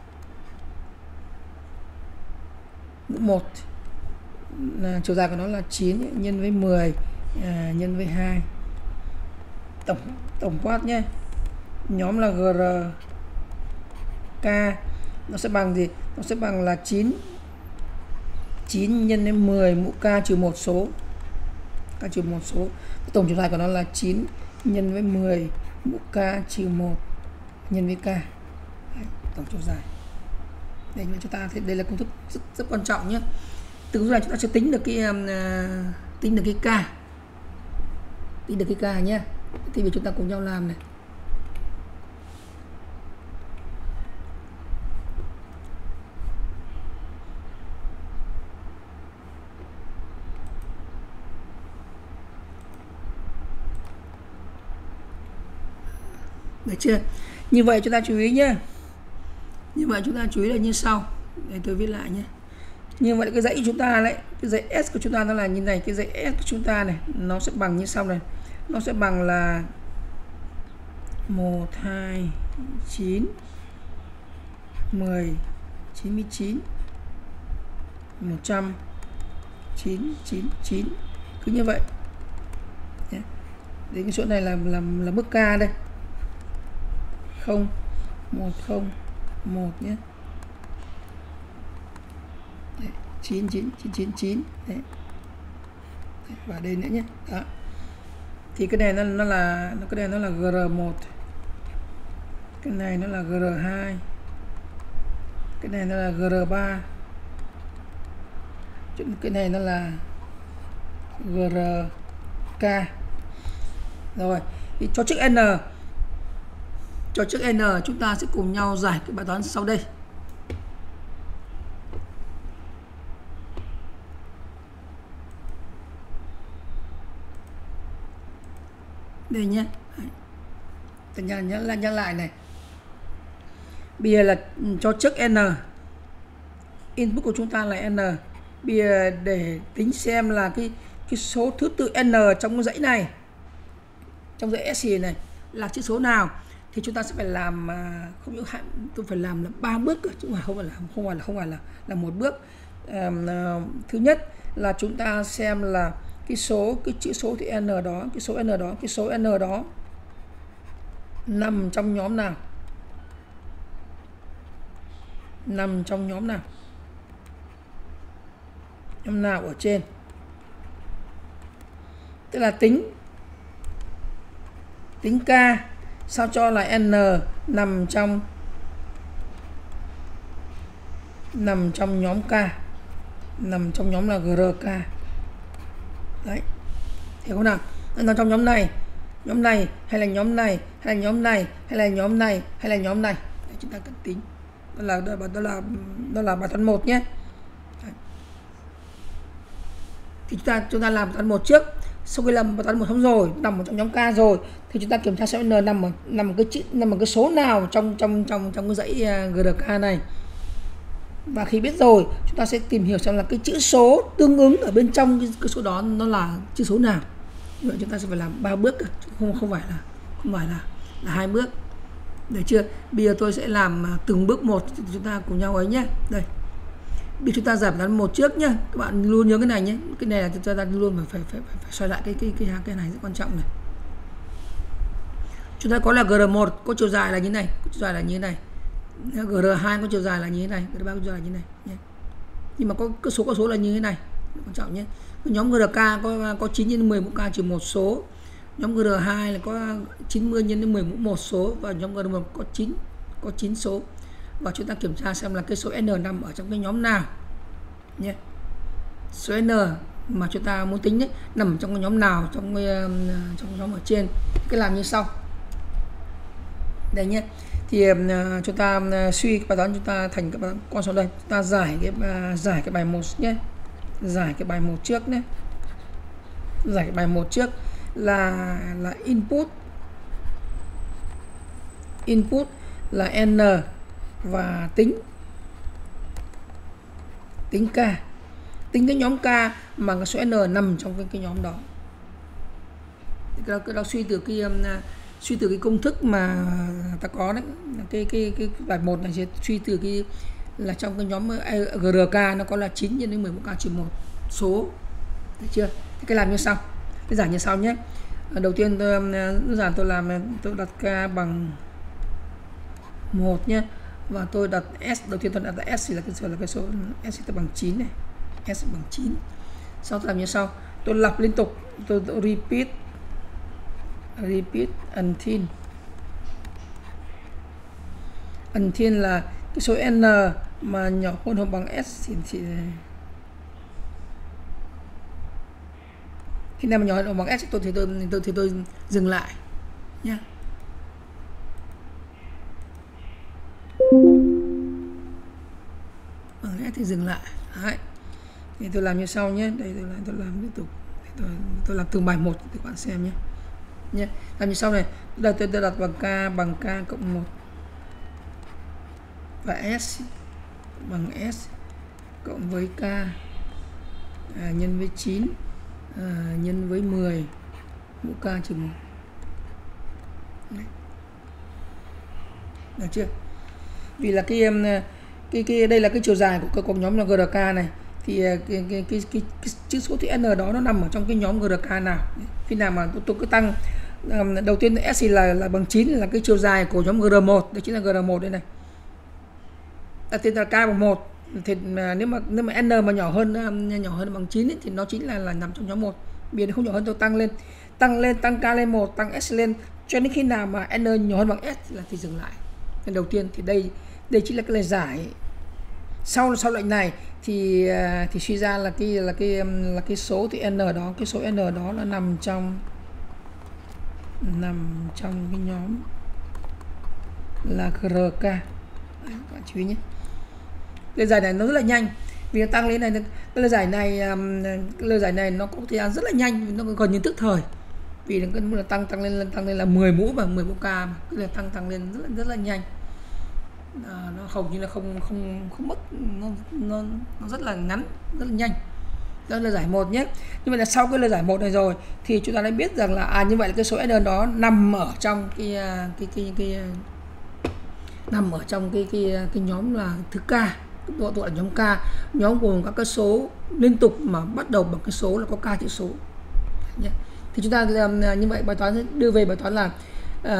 mũ một. Là chiều dài của nó là chín nhân với mười à, nhân với hai. Tổng tổng quát nhé. Nhóm là giê rờ ca nó sẽ bằng gì? Nó sẽ bằng là chín chín nhân với mười mũ k trừ một số. K trừ một số. Tổng chiều dài của nó là chín nhân với mười mũ k trừ một nhân với k. Đấy, tổng chiều dài. Đây chúng ta thì đây là công thức rất, rất quan trọng nhé. Từ lúc này chúng ta sẽ tính được cái uh, tính được cái k. Tính được cái k nhé. Thì bây chúng ta cùng nhau làm này. Được chưa? Như vậy chúng ta chú ý nhé. Như vậy chúng ta chú ý là như sau. Để tôi viết lại nhé. Như vậy cái dãy của chúng ta đấy, cái dãy S của chúng ta nó là như này, cái dãy S của chúng ta này nó sẽ bằng như sau này. Nó sẽ bằng là một hai chín mười chín mươi chín, một trăm, chín, chín, chín, cứ như vậy. Đến cái chỗ này là là, là mức k đây, không, một, không, một nhé, đấy, chín, chín, chín, chín, chín, đấy. Và đây nữa nhé. Đó. Thì cái này nó, nó là nó cái này nó là G R một, cái này nó là G R hai, cái này nó là G R ba, cái này nó là G R K. Rồi, thì cho trước n, cho trước n chúng ta sẽ cùng nhau giải cái bài toán sau đây. Đây nhé. Tất nhiên nhắc lại nhắc lại này. Bây giờ là cho trước n, input của chúng ta là n. Bây giờ để tính xem là cái cái số thứ tự n trong cái dãy này, trong dãy S này là chữ số nào, thì chúng ta sẽ phải làm không những hạn tôi phải làm là ba bước cơ, chứ không phải là không phải là không phải là là một bước. À, thứ nhất là chúng ta xem là cái số cái chữ số thì n đó, cái số n đó, cái số n đó nằm trong nhóm nào, nằm trong nhóm nào, nhóm nào ở trên, tức là tính tính k sao cho là n nằm trong nằm trong nhóm k, nằm trong nhóm là G R K. Đấy, hiểu không nào? Nằm trong nhóm này, nhóm này hay là nhóm này hay là nhóm này hay là nhóm này hay là nhóm này. Đấy, chúng ta cần tính. Đó là đó là đó là, đó là bài toán một nhé. Đấy. Thì chúng ta chúng ta làm bài toán một trước. Sau khi làm bài toán một xong rồi, nằm ở trong nhóm k rồi, thì chúng ta kiểm tra xem n nằm ở nằm ở cái chữ nằm ở cái số nào trong trong trong trong cái dãy G R K này. Và khi biết rồi, chúng ta sẽ tìm hiểu xem là cái chữ số tương ứng ở bên trong cái, cái số đó nó là chữ số nào. Vậy chúng ta sẽ phải làm ba bước, không không phải là không phải là là hai bước. Được chưa? Bây giờ tôi sẽ làm từng bước một, chúng ta cùng nhau ấy nhé. Đây. Bây chúng ta giải toán một trước nhé. Các bạn luôn nhớ cái này nhé. Cái này là chúng ta luôn phải phải phải, phải, phải xoay lại cái cái cái cái này rất quan trọng này. Chúng ta có là G R một có chiều dài là như này, có chiều dài là như thế này. G R hai có chiều dài là như thế này, G R ba có chiều dài như thế này nhé. Nhưng mà có cái số có số là như thế này, quan trọng nhé. Nhóm G R K có có chín nhân mười mũ k trừ một số. Nhóm G R hai là có chín mươi nhân mười mũ một số, và nhóm G R một có chín có chín số. Và chúng ta kiểm tra xem là cái số n nằm ở trong cái nhóm nào nhé. Số n mà chúng ta muốn tính ấy, nằm trong cái nhóm nào trong cái, trong cái nhóm ở trên. Cái làm như sau. Đây nhé. Thì uh, chúng ta uh, suy bài toán chúng ta thành cái con số đây. Chúng ta giải cái uh, giải cái bài một nhé. Giải cái bài một trước nhé. Giải cái bài một trước là là input input là n và tính tính k, tính cái nhóm k mà cái số n nằm trong cái, cái nhóm đó. Cái đó, cái đó suy từ cái um, suy từ cái công thức mà ta có đấy, cái cái cái bài một này sẽ suy từ cái là trong cái nhóm G R K nó có là chín nhân đến mười một k trừ một số. Được chưa? Thì cái làm như sau. Cái giải như sau nhé. Đầu tiên tôi đơn giản tôi làm tôi đặt k bằng một nhé, và tôi đặt s, đầu tiên tôi đặt s thì là cái số là cái số s sẽ bằng chín này, s bằng chín. Sau tôi làm như sau, tôi lặp liên tục, tôi, tôi repeat repeat until until là cái số n mà nhỏ hơn hoặc bằng s thì, thì khi nào mà nhỏ hơn bằng s thì tôi thì tôi thì tôi, thì tôi dừng lại nhé. Bằng s thì dừng lại. Đấy. Thì tôi làm như sau nhé. Đây tôi làm tôi làm tiếp tục. Tôi, tôi làm từng bài một để các bạn xem nhé. Nhé. Làm như sau này, tôi, tôi, tôi đặt bằng k bằng k cộng một và s bằng s cộng với k à, nhân với chín à, nhân với mười mũ k trừ một. Đấy. Được chưa? Vì là cái cái cái đây là cái chiều dài của của nhóm là giê rờ ca này, thì cái cái, cái, cái, cái, cái chữ số thì n đó nó nằm ở trong cái nhóm giê rờ ca nào. Khi nào mà tôi, tôi cứ tăng um, đầu tiên s là là bằng chín là cái chiều dài của nhóm giê rờ một, đây chính là giê rờ một đây này. Đặt tên là k bằng một, thì mà nếu mà nếu mà n mà nhỏ hơn nhỏ hơn bằng chín ấy, thì nó chính là là nằm trong nhóm một. Bây giờ không nhỏ hơn tôi tăng lên, tăng lên tăng k lên một, tăng s lên cho đến khi nào mà n nhỏ hơn bằng s là thì dừng lại. Lần đầu tiên thì đây đây chính là cái lời giải. Sau sau lệnh này thì thì suy ra là cái là cái là cái số thì n đó, cái số n đó là nằm trong nằm trong cái nhóm là giê rờ ca. Đấy, các bạn chú ý nhé. Lời giải này nó rất là nhanh, vì nó tăng lên này, cái lời giải này cái lời giải này nó có thời gian rất là nhanh, nó gần như tức thời, vì nó là tăng tăng lên tăng lên là mười mũ và mười mũ k mà cứ là tăng tăng lên rất là rất là nhanh. À, nó hầu như là không không không mất, nó, nó nó rất là ngắn, rất là nhanh. Đó là lời giải một nhé. Như vậy là sau cái lời giải một này rồi thì chúng ta đã biết rằng là à như vậy là cái số n đó nằm ở trong cái cái cái, cái, cái nằm ở trong cái cái cái nhóm là thứ k, gọi là nhóm k, nhóm gồm các cái số liên tục mà bắt đầu bằng cái số là có k chữ số. Thì chúng ta làm như vậy, bài toán đưa về bài toán là à,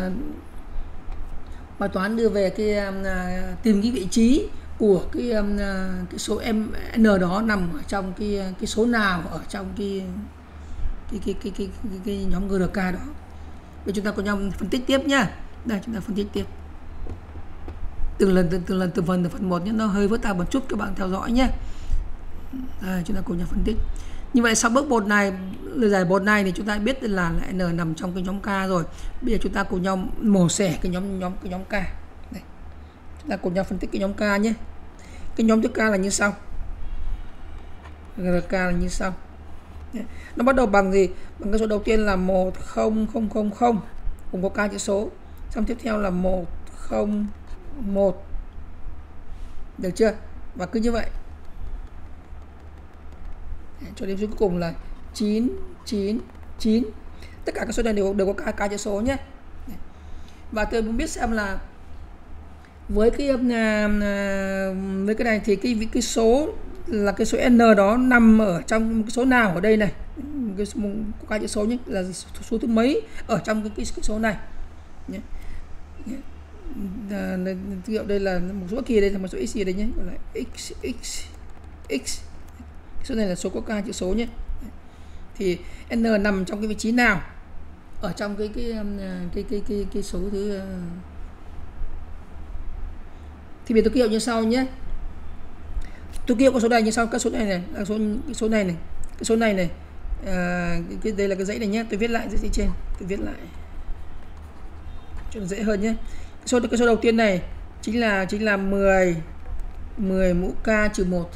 bài toán đưa về cái uh, tìm cái vị trí của cái um, cái số m n đó nằm ở trong cái cái số nào ở trong cái cái cái cái cái, cái, cái nhóm giê rờ ca đó. Bây chúng ta cùng nhau phân tích tiếp nhá. Đây chúng ta phân tích tiếp. Từng lần từng, từng lần từng phần từng phần một nhé, nó hơi phức tạp một chút, các bạn theo dõi nhé. Đây, chúng ta cùng nhau phân tích. Như vậy sau bước một này, lời giải một này thì chúng ta biết là, là n nằm trong cái nhóm k rồi. Bây giờ chúng ta cùng nhau mổ xẻ cái nhóm nhóm cái nhóm k. Đây. Chúng ta cùng nhau phân tích cái nhóm k nhé. Cái nhóm thứ k là như sau. giê rờ ca là như sau. Nó bắt đầu bằng gì? Bằng cái số đầu tiên là một không không không không, cùng có k chữ số. Xong tiếp theo là một không một. Được chưa? Và cứ như vậy cho đến số cuối cùng là chín chín chín. Tất cả các số này đều đều có k, k chữ số nhé. Và tôi muốn biết xem là với cái với cái này thì cái cái số là cái số n đó nằm ở trong cái số nào ở đây này, cái số k chữ số nhé, là số thứ mấy ở trong cái, cái, cái số này nhé. Ví dụ đây là một số kỳ, đây là một số x gì đây nhé, gọi là x x x. Số này là số có k chữ số nhé. Thì n nằm trong cái vị trí nào ở trong cái cái cái cái cái, cái số thứ. Thì bây giờ tôi ký hiệu như sau nhé. Tôi ký hiệu cái số này như sau, các số này này là số cái số này này, cái số này này, à, cái đây là cái dãy này nhé. Tôi viết lại dãy trên, tôi viết lại cho nó dễ hơn nhé. Cái số cái số đầu tiên này chính là chính là mười mười mũ k trừ một.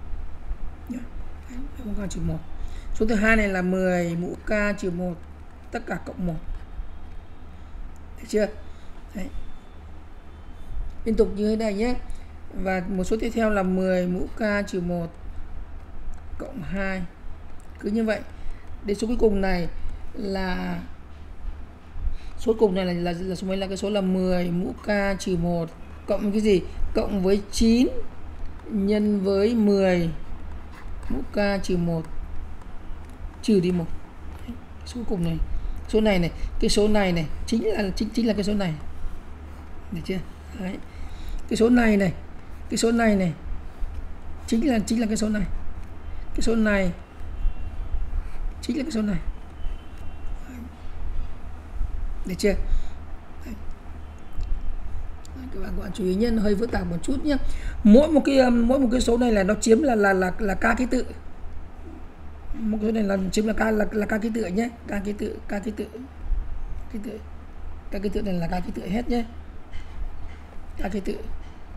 Mũ k trừ một. Số thứ hai này là mười mũ k trừ một tất cả cộng một. Được chưa? Đấy. Liên tục như thế này nhé. Và một số tiếp theo là mười mũ k trừ một cộng hai. Cứ như vậy. Đến số cuối cùng này là số cuối cùng này là là, là số mấy, là cái số là mười mũ k trừ một cộng cái gì? Cộng với chín nhân với mười mũ k trừ một trừ đi một. Số cuối cùng này, số này này, cái số này này chính là chính chính là cái số này. Được chưa? Đấy. Cái số này này, cái số này này chính là chính là cái số này. Cái số này chính là cái số này. Đấy. Được chưa? Đấy. Đấy, các bạn các bạn chú ý nhé, nó hơi phức tạp một chút nhé. Mỗi một cái mỗi một cái số này là nó chiếm là là là là k ký tự. Một cái số này là chiếm là k là là k ký tự nhé, k ký tự, k ký tự. Ký tự. K ký tự này là k ký tự hết nhé. K ký tự.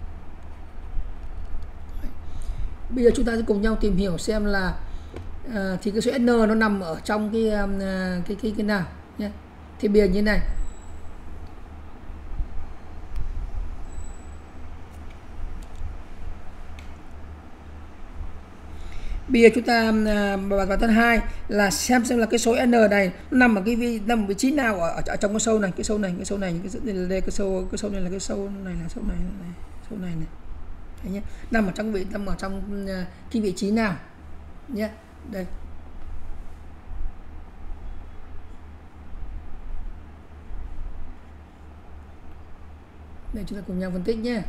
Bây giờ chúng ta sẽ cùng nhau tìm hiểu xem là à, thì cái số n nó nằm ở trong cái cái cái cái nào nhé. Thì bây giờ như thế này. Bây giờ chúng ta bài toán thứ hai là xem xem là cái số n này nó nằm ở cái vị nằm ở vị trí nào ở, ở trong cái sâu này, cái sâu này, cái sâu này, cái sâu này, cái sâu cái sâu này là cái sâu này là sâu này, này, sâu này này. Đấy nhé. Nằm ở trong vị nằm ở trong cái vị trí nào nhé. Đây. Đây chúng ta cùng nhau phân tích nhé.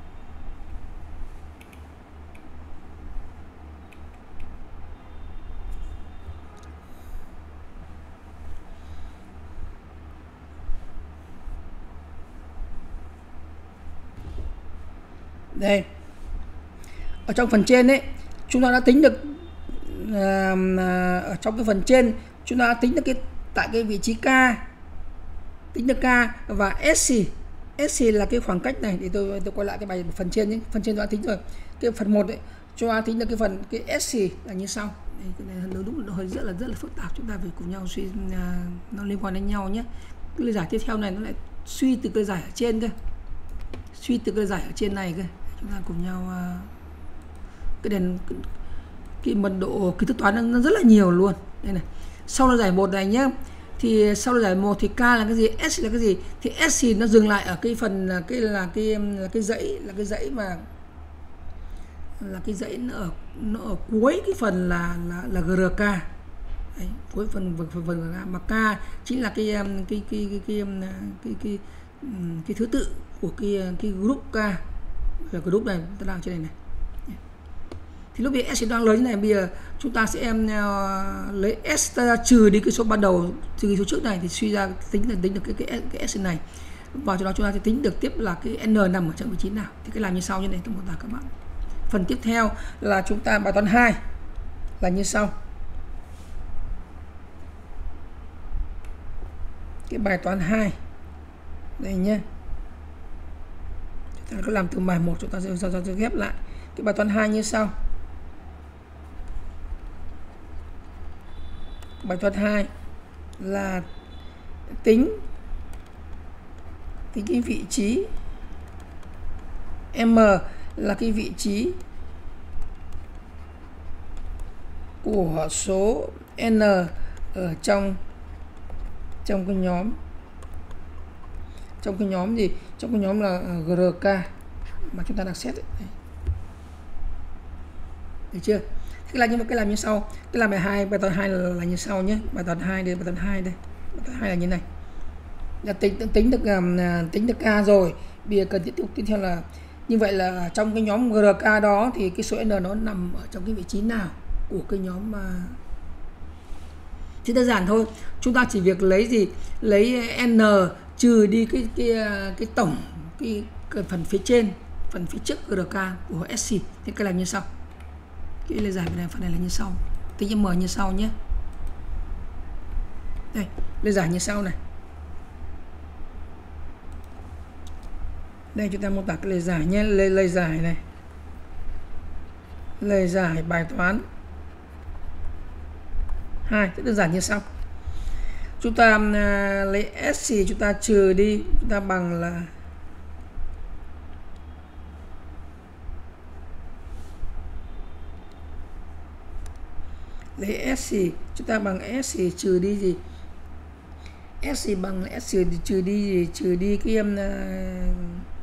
Đây. Ở trong phần trên ấy, chúng ta đã tính được uh, ở trong cái phần trên chúng ta đã tính được cái tại cái vị trí K, tính được K và S C. S C là cái khoảng cách này, để tôi tôi quay lại cái bài phần trên nhé. Phần trên tôi đã tính rồi. Cái phần một ấy, chúng ta tính được cái phần cái S C là như sau. Đây, cái này nó đúng nó hơi rất là rất là phức tạp, chúng ta phải cùng nhau suy, uh, nó liên quan đến nhau nhé. Cái lời giải tiếp theo này nó lại suy từ cái giải ở trên cơ, suy từ cái giải ở trên này cơ. Chúng ta cùng nhau uh, cái đèn cái, cái mật độ kiến thức toán nó rất là nhiều luôn. Đây này. Sau lời giải một này nhé. Thì sau lời giải một thì K là cái gì, S là cái gì? Thì S thì nó dừng lại ở cái phần là cái là cái là cái dãy là cái dãy mà là cái dãy nó ở nó ở cuối cái phần là là là giê rờ ca. Đấy, cuối phần phần phần, phần mà K chính là cái cái cái cái cái cái, cái, cái, cái thứ tự của cái cái group K. Cái group này ta đang trên này này. Thì lúc này S đang lớn như này, bây giờ chúng ta sẽ em uh, lấy S ta trừ đi cái số ban đầu, trừ cái số trước này thì suy ra tính là tính được cái cái, cái S này. Và cho đó chúng ta sẽ tính được tiếp là cái N nằm ở trong vị trí nào. Thì cái làm như sau như này tôi mô tả các bạn. Phần tiếp theo là chúng ta bài toán hai là như sau. Cái bài toán hai đây nhé. Chúng ta có làm từ bài một, chúng ta sẽ, sẽ, sẽ ghép lại. Cái bài toán hai như sau. Bài toán hai là tính tính cái vị trí M là cái vị trí của số N ở trong trong cái nhóm trong cái nhóm gì trong cái nhóm là giê rờ ca mà chúng ta đang xét ấy. Được chưa? Thế là như một cái làm như sau. Cái làm bài hai, bài toán hai là, là như sau nhé. Bài toán hai đây, bài toán hai đây. Bài toán hai là như này. Đã tính tính được um, tính được K rồi. Bây giờ cần tiếp tục tiếp theo là như vậy là trong cái nhóm giê rờ ca đó thì cái số N nó nằm ở trong cái vị trí nào của cái nhóm mà thì đơn giản thôi. Chúng ta chỉ việc lấy gì? Lấy N trừ đi cái cái cái tổng cái, cái phần phía trên, phần phía trước giê rờ ca của S C. Thế cái làm như sau. Cái lời giải này phần này là như sau, tính M như sau nhé. Đây, lời giải như sau này. Đây chúng ta mô tả cái lời giải nhé, lời, lời giải này. Lời giải bài toán hai rất đơn giản như sau. Chúng ta uh, lấy S chúng ta trừ đi, chúng ta bằng là lấy S chúng ta bằng S trừ đi gì? S bằng S trừ, trừ đi gì? Trừ đi cái um, uh,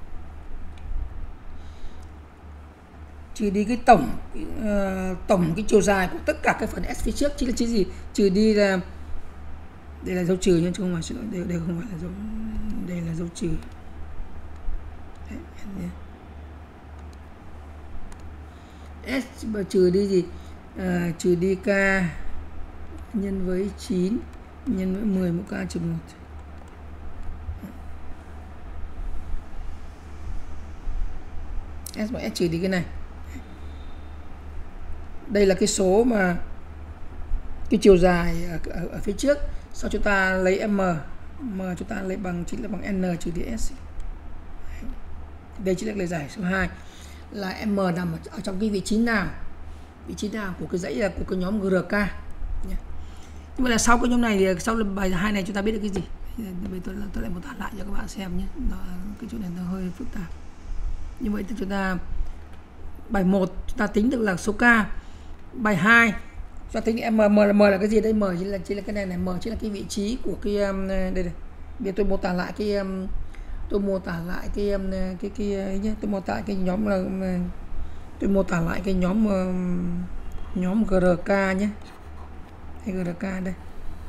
trừ đi cái tổng uh, tổng cái chiều dài của tất cả các phần S phía trước chính là chữ gì? Trừ đi là đây là dấu trừ nhưng không phải đây, đây không phải là dấu, đây là dấu trừ. Đấy, S trừ đi gì? À, trừ đi K nhân với chín nhân với mười mũ K trừ một. S bằng S trừ đi cái này. Đây là cái số mà cái chiều dài ở, ở, ở phía trước. Sau chúng ta lấy M, M chúng ta lấy bằng chính là bằng N trừ đi S. Đây chính là lời giải số hai là M nằm ở, ở trong cái vị trí nào? Vị trí nào của cái dãy là của cái nhóm giê rờ ca. Như vậy là sau cái nhóm này thì sau bài hai này chúng ta biết được cái gì? Bây tôi tôi lại một tả lại cho các bạn xem nhé. Nó, cái chỗ này nó hơi phức tạp. Như vậy thì chúng ta bài một chúng ta tính được là số K. Bài hai chúng ta tính M, M là M là cái gì đây? M chính là chính là cái này này, M chính là cái vị trí của cái um, đây này. Bây giờ tôi mô tả lại cái um, tôi mô tả lại cái cái cái, cái nhé, tôi mô tả cái nhóm là tôi mô tả lại cái nhóm nhóm giê rờ ca nhé, cái giê rờ ca đây.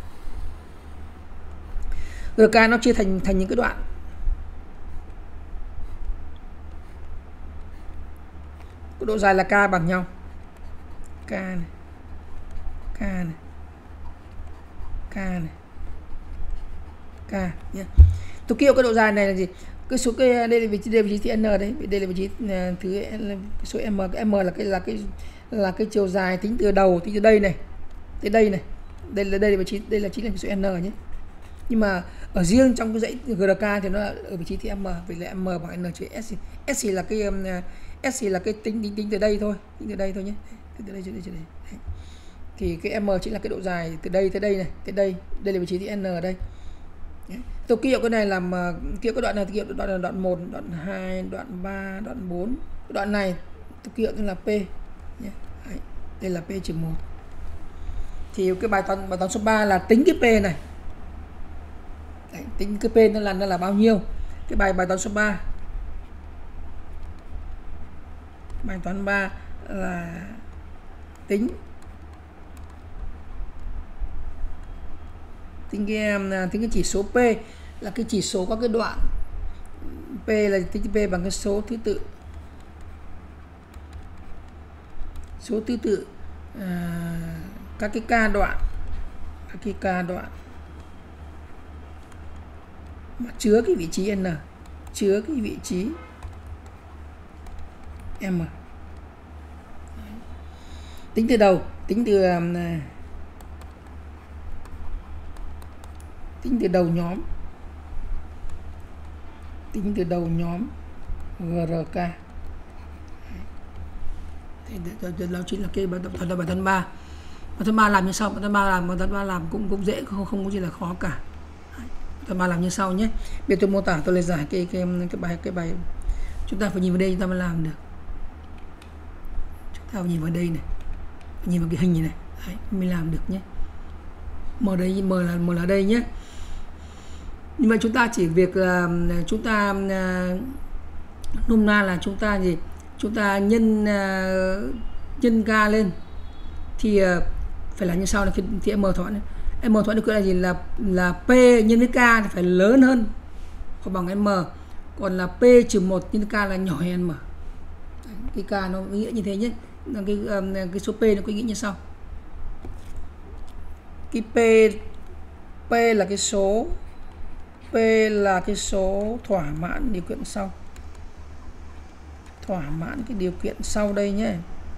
giê rờ ca nó chia thành thành những cái đoạn. Có độ dài là k bằng nhau, k này, k này, k này, k nhé. Tôi kêu cái độ dài này là gì? Cái số cái đây là vị trí, đây là vị trí n đấy, đây là vị trí thứ số m, cái m là cái là cái là cái chiều dài tính từ đầu, tính từ đây này tới đây này, đây là đây là vị trí, đây là chính là số n nhé. Nhưng mà ở riêng trong cái dãy giê rờ ca thì nó là ở vị trí thì m, vì là m bằng n trừ s. S là cái S là cái tính tính tính từ đây thôi, tính từ đây thôi nhé, từ đây từ đây từ đây. Đấy. Thì cái m chính là cái độ dài từ đây tới đây này, tới đây, đây là vị trí thì n ở đây. Đấy. Tôi ký hiệu cái này làm ký hiệu cái đoạn này, ký hiệu đoạn là đoạn một, đoạn hai, đoạn ba, đoạn bốn. Đoạn này tôi ký hiệu là p nhé. Đấy. Đây là p trừ một. Thì cái bài toán bài toán số ba là tính cái p này. Đấy, tính cái p nó là nó là bao nhiêu? Cái bài bài toán số ba. Bài toán ba là tính tính cái tính cái chỉ số p là cái chỉ số các cái đoạn. P là tính p bằng cái số thứ tự. Số thứ tự à, các cái k đoạn, các cái k đoạn mà chứa cái vị trí n, chứa cái vị trí m. Tính từ đầu, tính từ tính từ đầu nhóm, tính từ đầu nhóm giê rờ ca. Thì đó chính là cái bài toán bài toán ba. Bài toán ba làm như sau, bài toán ba làm bài toán ba làm cũng cũng dễ, không không có gì là khó cả. Bài toán ba làm như sau nhé. Bây giờ tôi mô tả, tôi lấy giải cái cái cái bài cái bài chúng ta phải nhìn vào đây chúng ta mới làm được. Chúng ta phải nhìn vào đây này, nhìn vào cái hình này, đấy, mới làm được nhé. M đây, M là M là đây nhé. Nhưng mà chúng ta chỉ việc uh, chúng ta uh, nôm na là chúng ta gì? Chúng ta nhân uh, nhân k lên thì uh, phải là như sau là khi thì m thoại m thoại được gọi là gì, là là p nhân với k thì phải lớn hơn hoặc bằng m, còn là p trừ một nhân k là nhỏ hơn m. Cái k nó ý nghĩa như thế nhé. Cái um, cái số p nó có ý nghĩa như sau. Cái p p là cái số p là cái số thỏa mãn điều kiện sau, thỏa mãn cái điều kiện sau đây nhé.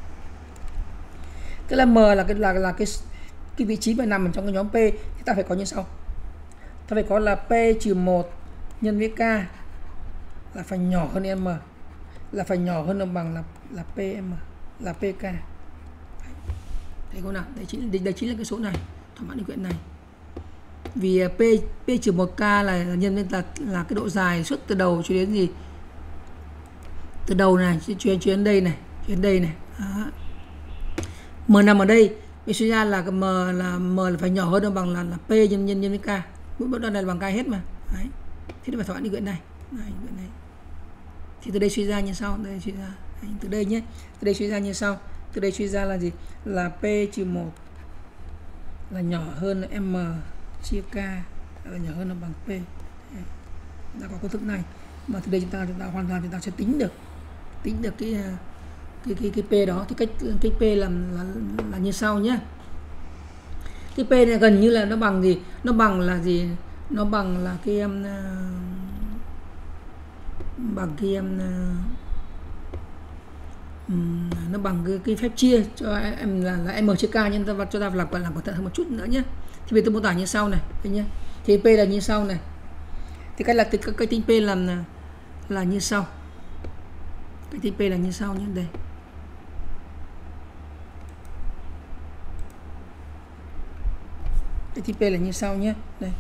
Tức là m là cái là là cái cái vị trí mà nằm ở trong cái nhóm p thì ta phải có như sau. Ta phải có là p trừ một nhân với k là phải nhỏ hơn m, là phải nhỏ hơn hoặc bằng là là pm, là pk. Thấy không nào? Đây chính đây, đây chính là cái số này, thỏa mãn điều kiện này. Vì p p trừ một k là nhân lên là là cái độ dài suốt từ đầu cho đến gì? Từ đầu này chuyển chuyển đây này, chuyển đây này. Đó. M nằm ở đây, mình suy ra là m là m là phải nhỏ hơn bằng là là p nhân nhân nhân với k. Mỗi bước đoạn này là bằng k hết mà. Đấy. Thế thì phải thỏa mãn điều kiện này. Này, điều kiện này. Thì từ đây suy ra như sau, đây suy ra. Đấy, từ đây nhé. Từ đây suy ra như sau. Từ đây suy ra là gì? Là p trừ một là nhỏ hơn là m chia k là nhỏ hơn là bằng p. Đấy. Đã có công thức này mà từ đây chúng ta chúng ta hoàn toàn chúng ta sẽ tính được tính được cái cái cái cái p đó. Thì cách cái p làm là, là như sau nhé. Cái p này gần như là nó bằng gì? Nó bằng là gì? Nó bằng là cái um, bằng cái um, um, nó bằng cái, cái phép chia cho em là, là m chia k, nhưng ta cho ta làm còn làm cẩn thận hơn một chút nữa nhé. Thì bây giờ tôi mô tả như sau này, thấy nhé. Thì p là như sau này. Thì cách là cái, cái tính p làm là, là như sau. Cái tính p là như sau nhé, đây. Cái tính p là như sau nhé, đây.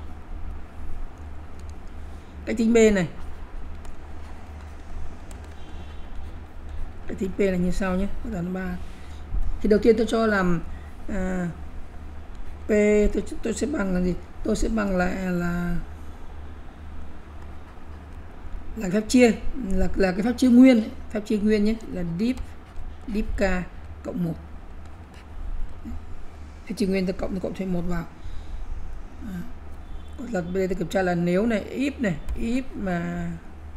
Cái tính b này. Cái tính p là như sau nhé, đoạn ba. Thì đầu tiên tôi cho làm à, p tôi tôi sẽ bằng là gì? Tôi sẽ bằng lại là là phép chia, là là cái phép chia nguyên ấy, phép chia nguyên nhé, là div div k cộng một. Phép chia nguyên ta cộng cộng thêm một vào. À, là bây giờ tôi kiểm tra là nếu này if này if mà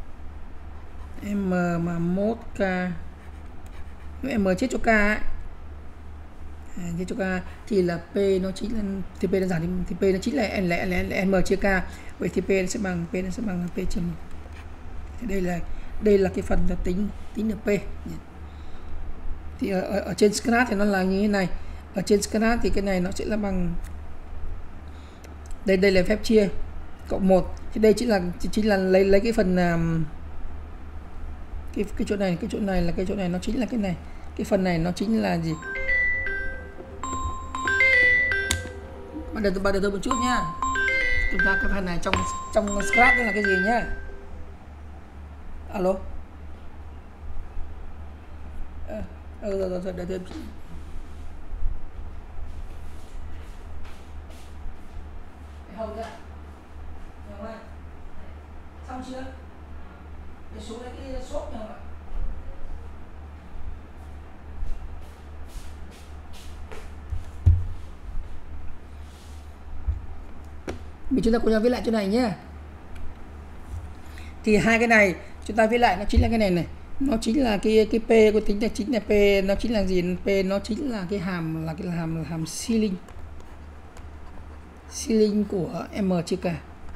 m mà một k, nếu m chết cho k ấy, à, chết cho k thì là p nó chính là thì p đơn giản thì, thì p nó chính là n là, là, là m chia k, vậy thì p nó sẽ bằng p nó sẽ bằng p trừ một. Thì đây là đây là cái phần là tính tính được p. Thì ở, ở, ở trên Scratch thì nó là như thế này, ở trên Scratch thì cái này nó sẽ là bằng đây đây là phép chia cộng một, thì đây chính là chính là lấy lấy cái phần um, cái cái chỗ này cái chỗ này là cái chỗ này nó chính là cái này, cái phần này nó chính là gì. Bắt đầu tôi bắt đầu tôi một chút nhá, chúng ta cái phần này trong trong Scratch là cái gì nhá. Alo. Ờ, ừ, rồi rồi rồi để tôi hầu ra. Rồi. Xong chưa? Để xuống lấy cái shop nhau ạ. Vì chúng ta cùng nhau viết lại chỗ này nhé. Thì hai cái này chúng ta viết lại nó chính là cái này này, nó chính là cái cái p của tính là chính là p, nó chính là gì, p nó chính là cái hàm là cái hàm hàm ceiling ceiling của m chia k.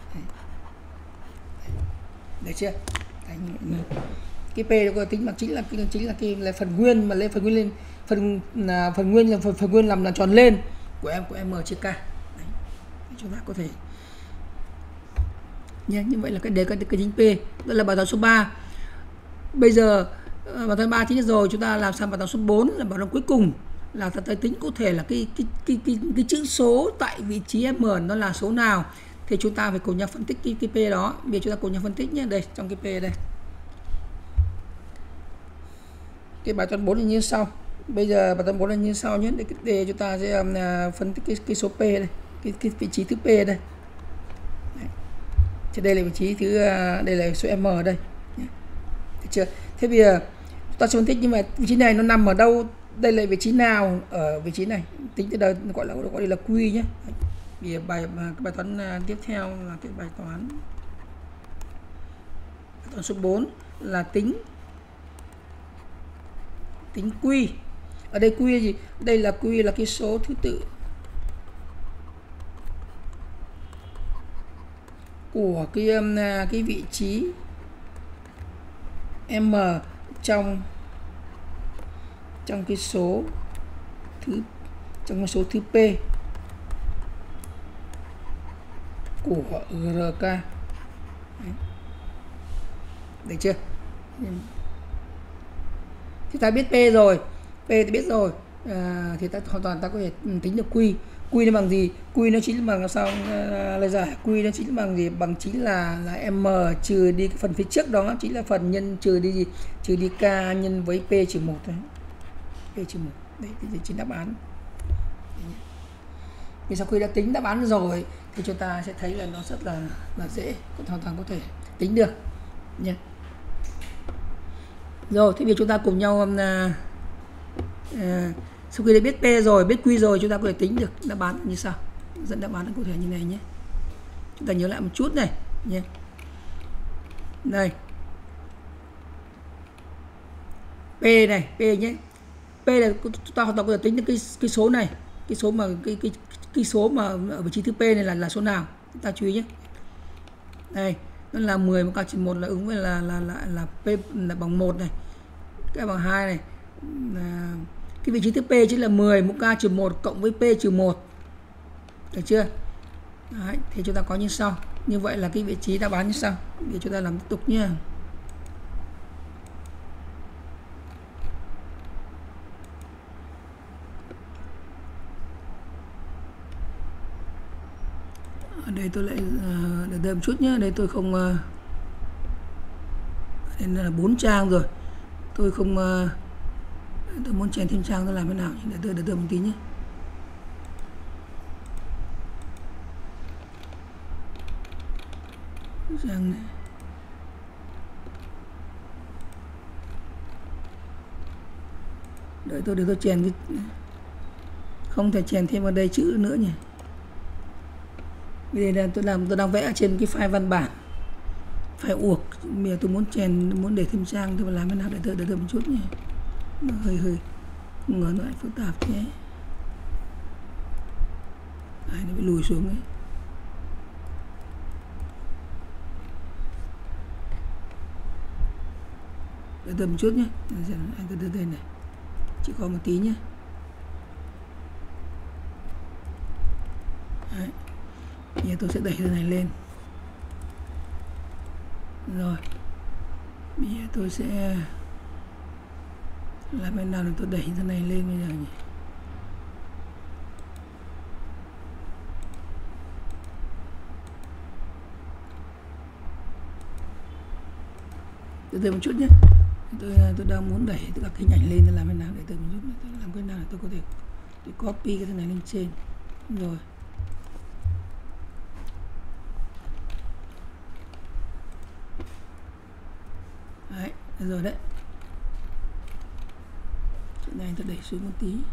Được chưa? Đấy, cái p có tính bằng chính là chính là cái là phần nguyên mà lên phần nguyên lên phần là phần nguyên là phần, phần nguyên làm là tròn lên của em của m chia k. Đấy. Chúng ta có thể nhé, như vậy là cái đề cái, cái chính p, đó là bài toán số ba. Bây giờ bài toán ba chính rồi, chúng ta làm sang bài toán số bốn là bài toán cuối cùng, là ta tới tính cụ thể là cái cái, cái cái cái chữ số tại vị trí m nó là số nào, thì chúng ta phải cùng nhau phân tích cái, cái p đó. Bây giờ chúng ta cùng nhau phân tích nhé, đây trong cái p đây. Cái bài toán bốn là như sau. Bây giờ bài toán bốn là như sau nhé, để, để chúng ta sẽ uh, phân tích cái, cái số p đây, cái, cái vị trí thứ p đây. Thì đây là vị trí thứ uh, đây là số m ở đây. Được chưa? Thế bây giờ ta phân tích, nhưng mà vị trí này nó nằm ở đâu? Đây là vị trí nào ở vị trí này? Tính từ đây gọi là gọi là q nhé. Vì bài cái bài toán uh, tiếp theo là cái bài toán bài toán số bốn là tính tính q. Ở đây q gì? Đây là q là cái số thứ tự của cái cái vị trí m trong trong cái số thứ trong cái số thứ p của rk. Đấy. Được chưa? Thì ta biết p rồi, p thì biết rồi, à, thì ta hoàn toàn ta có thể tính được q. Q nó bằng gì? Q nó chính bằng sao lời giải? Q nó chính bằng gì? Bằng chính là là m trừ đi cái phần phía trước đó, chính là phần nhân trừ đi gì? Trừ đi k nhân với p trừ một thôi. P trừ một. Đấy thì chính đáp án. Thì sau khi đã tính đáp án rồi thì chúng ta sẽ thấy là nó rất là là dễ, hoàn toàn có thể tính được nha. Rồi, thì bây giờ chúng ta cùng nhau uh, uh, sau khi đã biết p rồi, biết q rồi, chúng ta có thể tính được đáp án như sau. Dẫn đáp án cụ thể như này nhé. Chúng ta nhớ lại một chút này nhé. Đây. P này, P nhé. P là chúng ta hoàn toàn có thể tính được cái cái số này, cái số mà cái cái cái số mà ở vị trí thứ P này là là số nào? Chúng ta chú ý nhé. Đây, nó là mười một k trừ một là ứng với là là là là P là bằng một này. Cái bằng hai này. Là cái vị trí thứ P chính là mười một k trừ một cộng với P trừ một. Được chưa? Đấy, thì chúng ta có như sau. Như vậy là cái vị trí đáp án như sau. Để chúng ta làm tiếp tục nhé. Ở đây tôi lại uh, để đợi một chút nhé. Đây tôi không uh, đây là bốn trang rồi. Tôi không uh, tôi muốn chèn thêm trang tôi làm thế nào? Để tôi để đợi một tí nhé. Trang này. Đợi tôi để tôi chèn cái, không thể chèn thêm vào đây chữ nữa nhỉ. Bây giờ tôi làm tôi đang vẽ trên cái file văn bản, file uộc. Bây giờ tôi muốn chèn, muốn để thêm trang, tôi phải làm thế nào để tôi để tôi một chút nhỉ. Nó hơi hơi ngờ nó lại phức tạp thế. Đấy, nó bị lùi xuống ấy. Để tôi một chút nhé. Anh từ từ đây này, chỉ có một tí nhé. Đấy. Giờ tôi sẽ đẩy cái này lên. Rồi. Bây giờ tôi sẽ làm thế nào để tôi đẩy cái này lên bây giờ nhỉ? Từ từ một chút nhé. Tôi tôi đang muốn đẩy tất cả cái hình ảnh lên, để làm thế nào để tôi giúp tôi làm cái nào để tôi có thể tôi copy cái này lên trên. Rồi. Đấy, rồi đấy. Chỗ này tôi đẩy xuống một tí.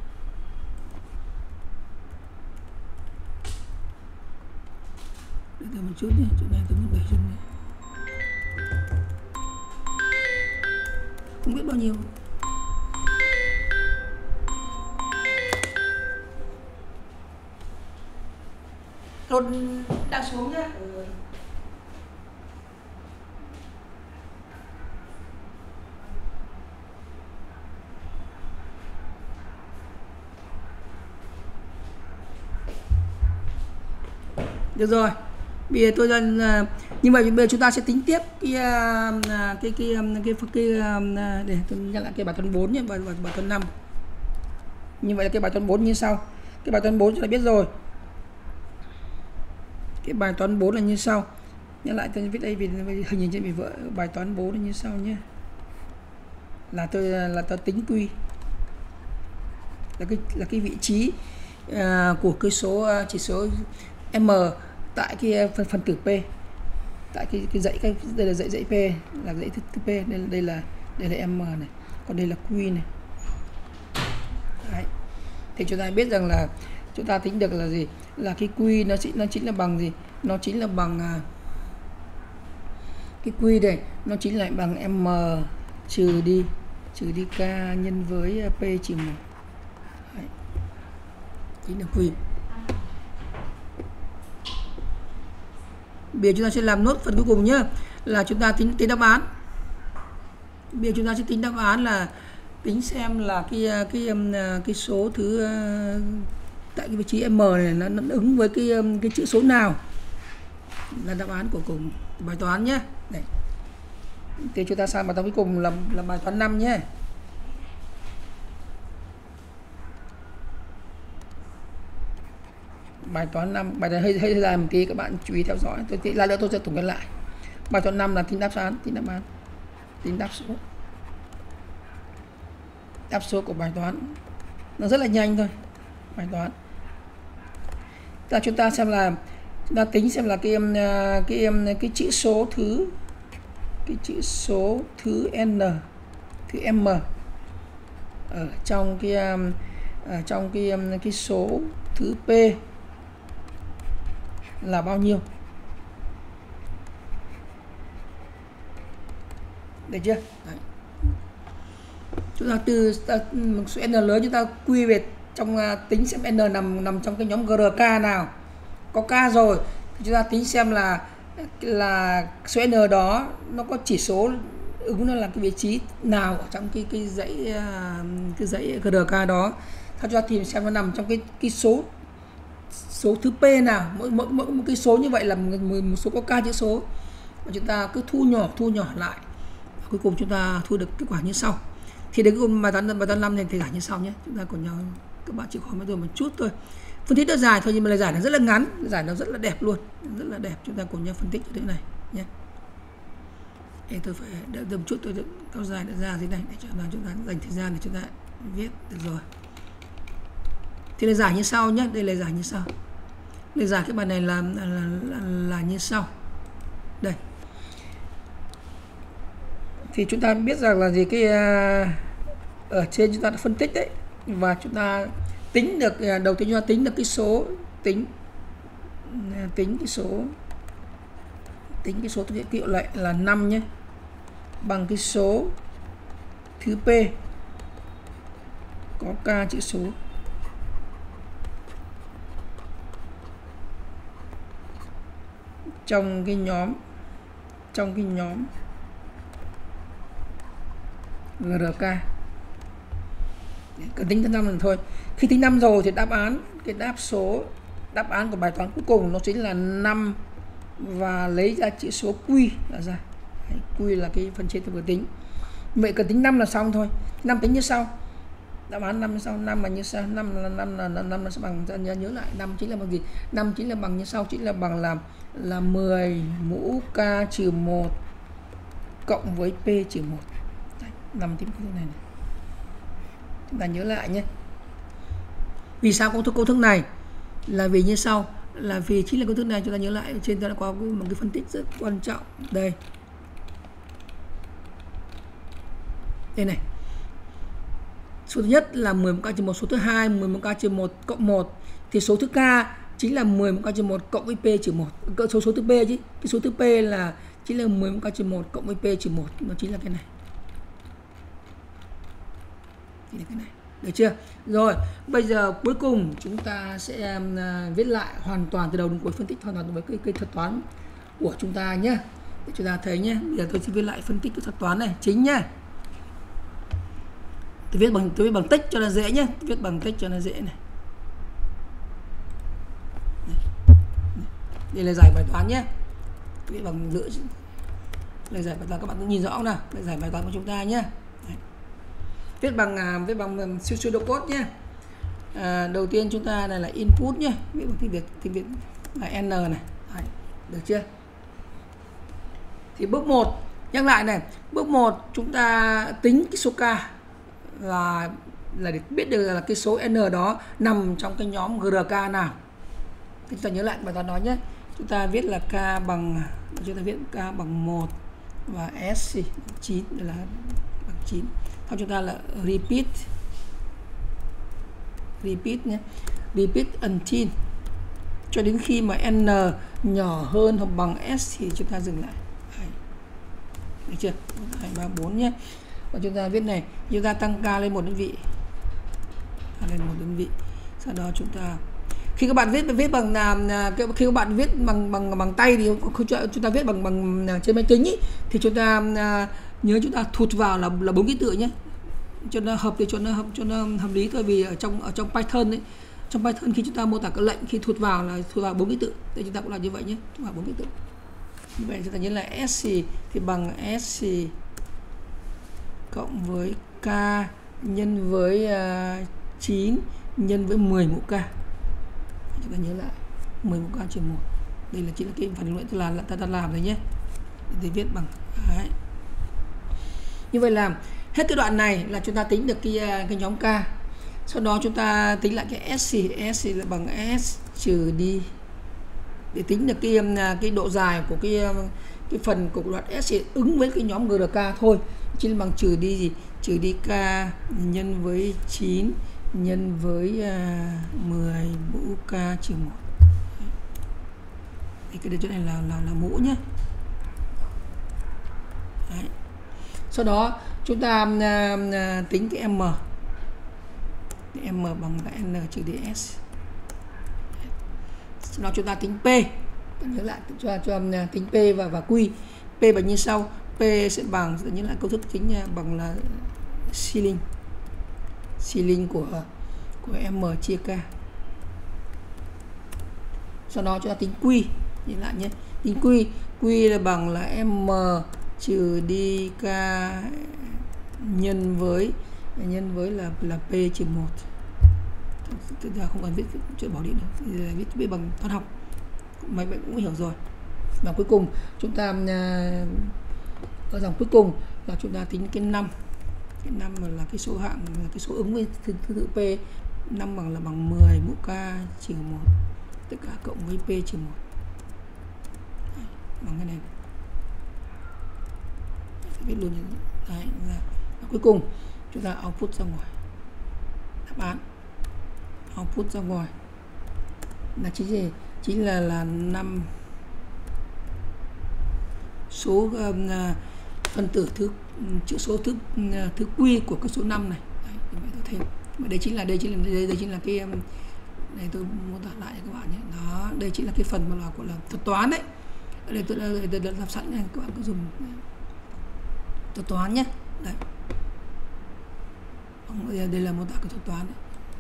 Để tôi một chút nhé, chỗ này tôi muốn đẩy xuống này. Không biết bao nhiêu. Rồi đang xuống nhá. Ừ. Được rồi. Bây giờ tôi đang như vậy, bây giờ chúng ta sẽ tính tiếp cái cái cái cái, cái, cái để tôi nhắc lại cái bài toán bốn nhé, bài, bài, bài toán năm. Như vậy là cái bài toán bốn như sau. Cái bài toán bốn chúng ta biết rồi. Cái bài toán bốn là như sau. Nhắc lại tôi viết đây vì hình như trên bị vỡ. Bài toán bốn là như sau nhé. Là tôi là tôi tính quy. Là cái là cái vị trí uh, của cái số chỉ số m tại cái phần, phần tử P, tại cái cái dãy cái đây là dãy dãy P, là dãy thứ P, đây là đây là đây là m này, còn đây là Q này. Đấy. Thì chúng ta biết rằng là chúng ta tính được là gì, là cái Q nó chỉ nó chính là bằng gì, nó chính là bằng uh, cái Q đây nó chính là bằng m trừ đi trừ đi k nhân với P trừ một. Đấy. Chính là Q. Bây giờ chúng ta sẽ làm nốt phần cuối cùng nhé, là chúng ta tính tính đáp án. Bây giờ chúng ta sẽ tính đáp án là tính xem là cái cái cái số thứ tại cái vị trí m này nó, nó ứng với cái cái chữ số nào là đáp án của cùng bài toán nhé. Đây. Thì chúng ta sang bài toán cuối cùng là là bài toán năm nhé. Bài toán năm, bài toán hơi hơi dài một tí, các bạn chú ý theo dõi. Tôi tí lại nữa tôi sẽ tổng kết lại. Bài toán năm là tính đáp án, tính đáp án, tính đáp số. Đáp số của bài toán nó rất là nhanh thôi. Bài toán. Ta chúng ta xem là chúng ta tính xem là cái cái cái, cái chữ số thứ cái chữ số thứ n, thứ m ở trong cái ở trong cái cái số thứ P là bao nhiêu. Được chưa? Đấy. Chúng ta từ một số n lớn chúng ta quy về trong uh, tính xem n nằm nằm trong cái nhóm giê rờ ca nào. Có k rồi thì chúng ta tính xem là là số n đó nó có chỉ số ứng nó là cái vị trí nào ở trong cái cái dãy uh, cái dãy giê rờ ca đó. Thôi chúng ta tìm xem nó nằm trong cái cái số số thứ P nào, mỗi mỗi mỗi một cái số như vậy là một, một số có k chữ số, và chúng ta cứ thu nhỏ thu nhỏ lại, cuối cùng chúng ta thu được kết quả như sau. Thì đến cuối cùng bài toán bài toán năm này thì giải như sau nhé. Chúng ta còn nhau các bạn chịu khó với tôi một chút thôi. Phân tích nó dài thôi nhưng mà lời giải nó rất là ngắn, giải nó rất là đẹp luôn, rất là đẹp. Chúng ta cùng nhau phân tích như thế này nhé. Để tôi phải đợi một chút, tôi cao dài đã ra thế này để cho chúng ta dành thời gian để chúng ta viết được rồi. Thì lời giải như sau nhé, đây là lời giải như sau. Lời giải cái bài này là là, là, là, là như sau. Đây. Thì chúng ta biết rằng là gì, cái ở trên chúng ta đã phân tích đấy, và chúng ta tính được, đầu tiên chúng ta tính được cái số tính tính cái số tính cái số thực hiệu lệnh là năm nhé, bằng cái số thứ p có k chữ số trong cái nhóm trong cái nhóm giê rờ ca. Cần tính tới năm lần thôi. Khi tính năm rồi thì đáp án, cái đáp số đáp án của bài toán cuối cùng nó chính là năm, và lấy ra chữ số q là ra. Đấy, q là cái phần trên tôi vừa tính. Vậy cần tính năm là xong thôi. năm tính như sau. Đáp án năm như sau, năm là như sau, năm là năm là năm là sẽ bằng, nhớ, nhớ lại năm chính là bằng gì? năm chính là bằng như sau, chính là bằng là là mười mũ k trừ một cộng với p trừ một. Đấy, năm tính cái này, này. Chúng ta nhớ lại nhé. Vì sao công thức công thức này? Là vì như sau, là vì chính là công thức này chúng ta nhớ lại, trên ta đã có một cái phân tích rất quan trọng đây. Đây này. Số thứ nhất là mười mũ k trừ một, số thứ hai mười mũ k trừ một cộng một, thì số thứ k chính là mười mũ k trừ một cộng với p trừ một. Số số thứ p chứ. Cái số thứ p là chính là mười mũ k trừ một cộng với p trừ một, nó chính là cái này. Chính là cái này. Được chưa? Rồi, bây giờ cuối cùng chúng ta sẽ uh, viết lại hoàn toàn từ đầu đến cuối, phân tích hoàn toàn với cái, cái thuật toán của chúng ta nhé. Để chúng ta thấy nhé. Bây giờ tôi sẽ viết lại phân tích cái thuật toán này chính nhé. Tôi viết bằng tôi viết bằng tích cho nó dễ nhé. Tôi viết bằng tích cho nó dễ này. Đây là giải bài toán nhé. Tôi viết bằng lưỡi. Lời giải bài toán các bạn cũng nhìn rõ nào. Lời giải bài toán của chúng ta nhé. Đấy. Viết bằng viết bằng pseudocode nhé. À, đầu tiên chúng ta này là input nhé. Viết bằng tiếng Việt tiếng Việt là n này. Đấy. Được chưa? Thì bước một, nhắc lại này, bước một chúng ta tính cái số k là là để biết được là cái số n đó nằm trong cái nhóm giê rờ ca nào. Thì chúng ta nhớ lại bài toán đó nhé. Chúng ta viết là k bằng, chúng ta viết k bằng một và s chín là bằng chín. Sau chúng ta là repeat repeat nhé. Repeat until cho đến khi mà n nhỏ hơn hoặc bằng s thì chúng ta dừng lại. Đấy. Được chưa? hai, ba, bốn nhé. Và chúng ta viết này, chúng ta tăng k lên một đơn vị, lên một đơn vị. Sau đó chúng ta, khi các bạn viết viết bằng khi các bạn viết bằng bằng bằng tay thì chúng ta viết bằng bằng trên máy tính ý, thì chúng ta nhớ chúng ta thụt vào là là bốn ký tự nhé, cho nó hợp, để cho nó hợp cho nó hợp lý thôi. Vì ở trong ở trong Python ấy, trong Python khi chúng ta mô tả các lệnh, khi thụt vào là thụt vào bốn ký tự, thì chúng ta cũng làm như vậy nhé, thụt vào bốn ký tự. Như vậy chúng ta nhớ là sc thì bằng sc cộng với k nhân với uh, chín nhân với mười mũ k. Chúng ta nhớ lại mười mũ k trừ một. Đây là chỉ là cái phản ứng luận là ta đã làm rồi nhé. Để viết bằng đấy. Như vậy là hết cái đoạn này là chúng ta tính được cái cái nhóm k. Sau đó chúng ta tính lại cái sc, sc là bằng s trừ đi, để tính được cái cái độ dài của cái cái phần của đoạn s ứng với cái nhóm giê rờ ca thôi. Chỉ là bằng trừ đi gì? Trừ đi k nhân với chín nhân với uh, mười mũ k trừ một. Đấy, cái chỗ này là là là mũ nhé. Đấy. Sau đó chúng ta uh, uh, tính cái m. Cái m bằng là n trừ đi s. Sau đó chúng ta tính p. Nhớ lại cho cho uh, tính p và và q. P bằng như sau. P sẽ bằng, sẽ nhớ lại công thức chính bằng là ceiling ceiling của của m chia k. Sau đó chúng ta tính q, nhìn lại nhé. Tính q, q là bằng là m trừ đi k nhân với nhân với là là p trừ một. Chúng ta không cần viết chuyện bỏ đi nữa, viết viết bằng toán học, mấy bạn cũng hiểu rồi. Và cuối cùng chúng ta ở dòng cuối cùng là chúng ta tính cái năm. Cái năm là cái số hạng, là cái số ứng với thứ tự p. Năm bằng là bằng mười mũ k trừ một, tất cả cộng với p trừ một. Đấy, bằng cái này. Viết luôn. Đấy, là cuối cùng chúng ta output ra ngoài đáp án, output ra ngoài là chính gì, chính là là năm số um, phân tử thứ chữ số thứ thứ quy của cái số năm này. Đấy, như vậy tôi thêm. Và đây chính là đây chính là đây, đây chính là cái đây tôi mô tả lại cho các bạn nhé. Đó, đây chính là cái phần mà là của là thuật toán đấy. Ở đây tôi đã, tôi đã làm sẵn này, các bạn cứ dùng thuật toán nhé. Đấy. Đây, đây là mô tả cái thuật toán đấy.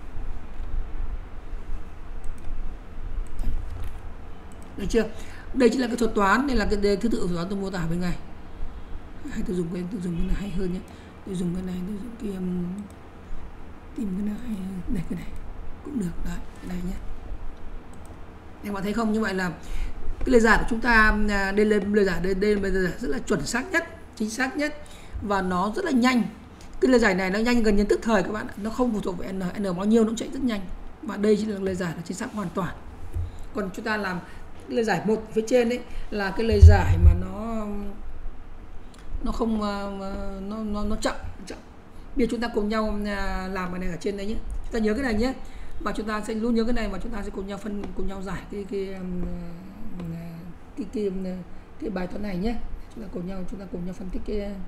Được chưa? Đây chính là cái thuật toán, đây là cái thứ tự thuật toán tôi mô tả bên này. Hay tôi dùng cái tôi dùng cái này hay hơn nhé. Tôi dùng cái này, tôi dùng cái um, tìm cái này, đây cái này cũng được đấy, cái này nhé. Các bạn thấy không? Như vậy là cái lời giải của chúng ta, đây là lời giải đây, đây là lời giải rất là chuẩn xác nhất, chính xác nhất và nó rất là nhanh. Cái lời giải này nó nhanh gần như tức thời các bạn, nó không phụ thuộc về n, n bao nhiêu nó cũng chạy rất nhanh. Và đây chính là lời giải là chính xác hoàn toàn. Còn chúng ta làm cái lời giải một phía trên đấy là cái lời giải mà nó nó không nó nó nó chậm chậm. Bây giờ chúng ta cùng nhau làm cái này ở trên đấy nhé. Chúng ta nhớ cái này nhé. Và chúng ta sẽ luôn nhớ cái này và chúng ta sẽ cùng nhau phân cùng nhau giải cái cái cái cái, cái, cái bài toán này nhé. Chúng ta cùng nhau chúng ta cùng nhau phân tích cái yeah.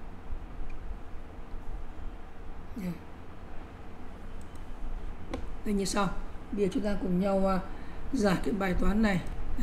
Đây như sau. Bây giờ chúng ta cùng nhau giải cái bài toán này. Này.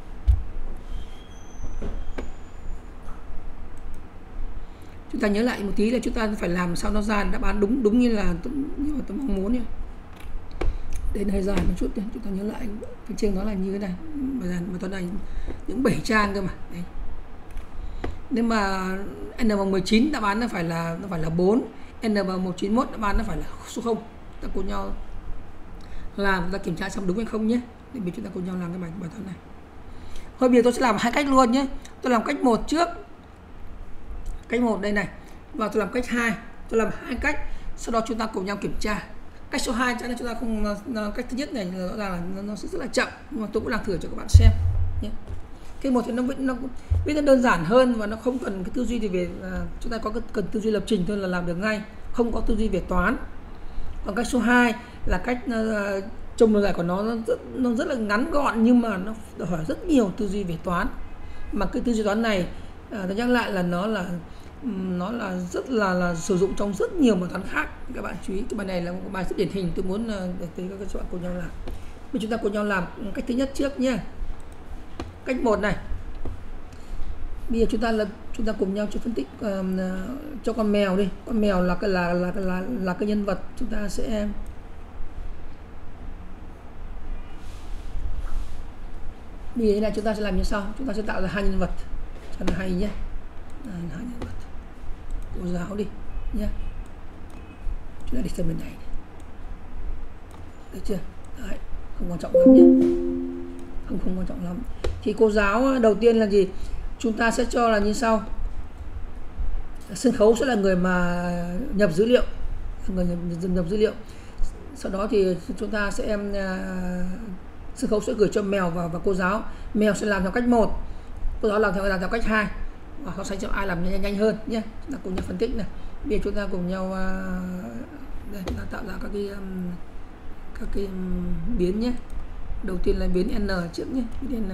Chúng ta nhớ lại một tí là chúng ta phải làm sao nó ra đáp án đúng đúng như là như mà tôi mong muốn nhé. Đây là hơi dài một chút, chúng ta nhớ lại phía trên đó là như thế này, bài toán này những bảy trang cơ mà. Đấy. Nếu mà n bằng mười chín đáp án nó phải là nó phải là bốn, n bằng một trăm chín mươi mốt đáp án nó phải là số không. Ta cùng nhau làm, ta kiểm tra xem đúng hay không nhé. Để chúng ta cùng nhau làm cái bài bài toán này. Thôi bây giờ tôi sẽ làm hai cách luôn nhé. Tôi làm cách một trước. Cách một đây này. Và tôi làm cách hai. Tôi làm hai cách. Sau đó chúng ta cùng nhau kiểm tra. Cách số hai chắc là chúng ta không, cách thứ nhất này rõ ràng là nó, nó sẽ rất là chậm, nhưng mà tôi cũng làm thử cho các bạn xem nhé. Cái một thì nó vẫn nó biết nó đơn giản hơn và nó không cần cái tư duy gì về à, chúng ta có cái, cần tư duy lập trình thôi là làm được ngay, không có tư duy về toán. Còn cách số hai là cách uh, trông lời giải của nó nó rất, nó rất là ngắn gọn nhưng mà nó đòi hỏi rất nhiều tư duy về toán. Mà cái tư duy toán này à, tôi nhắc lại là nó là nó là rất là là sử dụng trong rất nhiều bài toán khác. Các bạn chú ý, cái bài này là một bài rất điển hình tôi muốn để tới các bạn cùng nhau làm. Bây chúng ta cùng nhau làm cách thứ nhất trước nhé. Cách một này. Bây giờ chúng ta là chúng ta cùng nhau cho phân tích uh, cho con mèo đi. Con mèo là cái là là là là cái nhân vật chúng ta sẽ bây giờ này chúng ta sẽ làm như sau, chúng ta sẽ tạo ra hai nhân vật cho nó hay nhé. À, hai nhân vật cô giáo đi nhé, chúng ta đi sang bên này, được chưa? Đấy, không quan trọng lắm nhé, không không quan trọng lắm. Thì cô giáo đầu tiên là gì? Chúng ta sẽ cho là như sau. Sân khấu sẽ là người mà nhập dữ liệu, người nhập, nhập dữ liệu. Sau đó thì chúng ta sẽ em uh, sân khấu sẽ gửi cho mèo và, và cô giáo. Mèo sẽ làm theo cách một, cô giáo làm theo làm theo cách hai. Và so sánh cho ai làm nhanh, nhanh hơn nhé. Chúng ta cùng nhau phân tích này. Bây giờ chúng ta cùng nhau uh, đây, chúng ta tạo ra các cái um, các cái um, biến nhé. Đầu tiên là biến n trước nhé, biến n.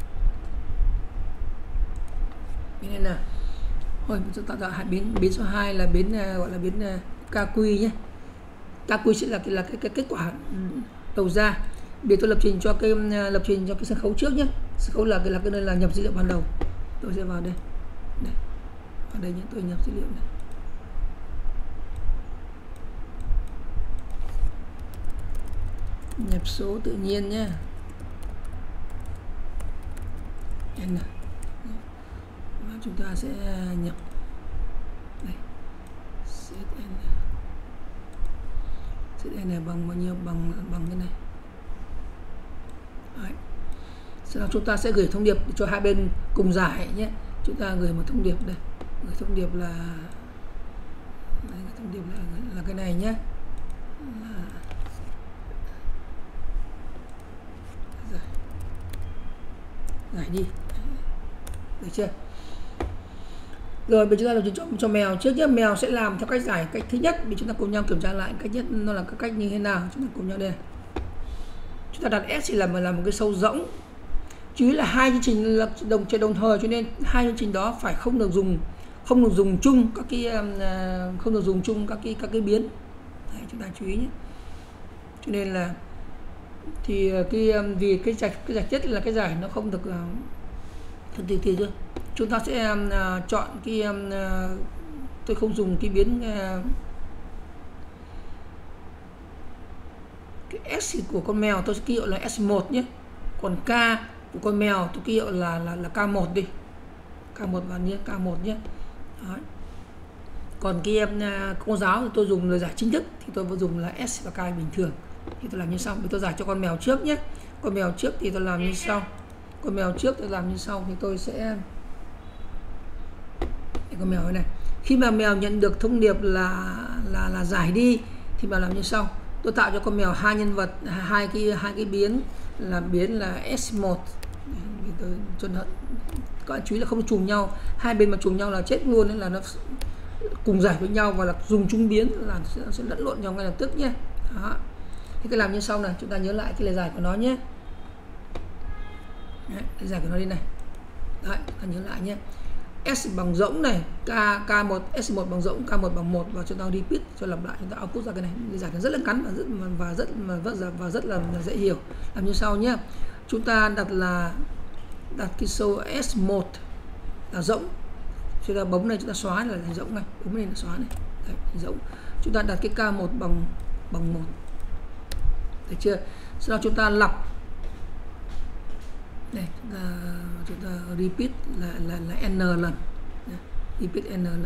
Biến n. Rồi chúng ta tạo ra biến biến số hai là biến uh, gọi là biến uh, kq nhé. Kq sẽ là cái là cái, cái kết quả đầu ra. Bây giờ tôi lập trình cho cái uh, lập trình cho cái sân khấu trước nhé. Sân khấu là cái là cái nơi là nhập dữ liệu ban đầu. Tôi sẽ vào đây. Đây. Ở đây nhé, tôi nhập dữ liệu này. Nhập số tự nhiên nhé. N. Và chúng ta sẽ nhập đây. Set n. Set n bằng bao nhiêu? Bằng bằng cái này. Đấy. Sau đó chúng ta sẽ gửi thông điệp cho hai bên cùng giải nhé. Chúng ta gửi một thông điệp đây. Gửi thông điệp là đây, thông điệp là, là cái này nhé. Là giải. Giải đi. Được chưa? Rồi bây giờ chúng ta làm cho, cho mèo trước nhé. Mèo sẽ làm theo cách giải cách thứ nhất, vì chúng ta cùng nhau kiểm tra lại cách nhất nó là các cách như thế nào. Chúng ta cùng nhau đây này. Chúng ta đặt S thì là là một cái sâu rỗng, chứ là hai chương trình là đồng chơi đồng thời, cho nên hai chương trình đó phải không được dùng không được dùng chung các cái không được dùng chung các cái các cái biến. Đấy, chúng ta chú ý nhé. Cho nên là thì cái vì cái giải cái giải chất là cái giải nó không được thì thì, thì chúng ta sẽ uh, chọn cái uh, tôi không dùng cái biến uh, cái S của con mèo tôi sẽ ký hiệu là S một nhé, còn K của con mèo tôi ký hiệu là là là K một đi, K một vào nhé, K một nhé. Đấy. Còn cái uh, cô giáo thì tôi dùng lời giải chính thức thì tôi vẫn dùng là S và K bình thường. Thì tôi làm như sau, thì tôi giải cho con mèo trước nhé. Con mèo trước thì tôi làm như sau. Con mèo trước tôi làm như sau thì tôi sẽ con mèo này. Khi mà mèo nhận được thông điệp là là là giải đi thì mèo làm như sau. Tôi tạo cho con mèo hai nhân vật, hai cái hai cái biến là biến là S một. Tôi cho nó các bạn chú ý là không trùng nhau, hai bên mà trùng nhau là chết luôn, nên là nó cùng giải với nhau và là dùng chung biến là nó sẽ lẫn lộn nhau ngay lập tức nhé. Đó. Thì cái làm như sau này, chúng ta nhớ lại cái lời giải của nó nhé. Đấy, lời giải của nó đi này. Đấy, ta nhớ lại nhé. S bằng rỗng này, K K một S một bằng rỗng, K một bằng một, và chúng ta repeat cho lặp lại, chúng ta output ra cái này. Lời giải nó rất là ngắn và rất và rất và rất và rất là dễ hiểu. Làm như sau nhé. Chúng ta đặt là đặt cái số S một là rỗng. Chúng ta bấm này, chúng ta xóa là rỗng này, bấm này là xóa này. Đấy, rỗng. Chúng ta đặt cái K một bằng bằng một. Được chưa? Sau đó chúng ta lặp đây, chúng ta, chúng ta repeat là là là n lần, đây, repeat n lần,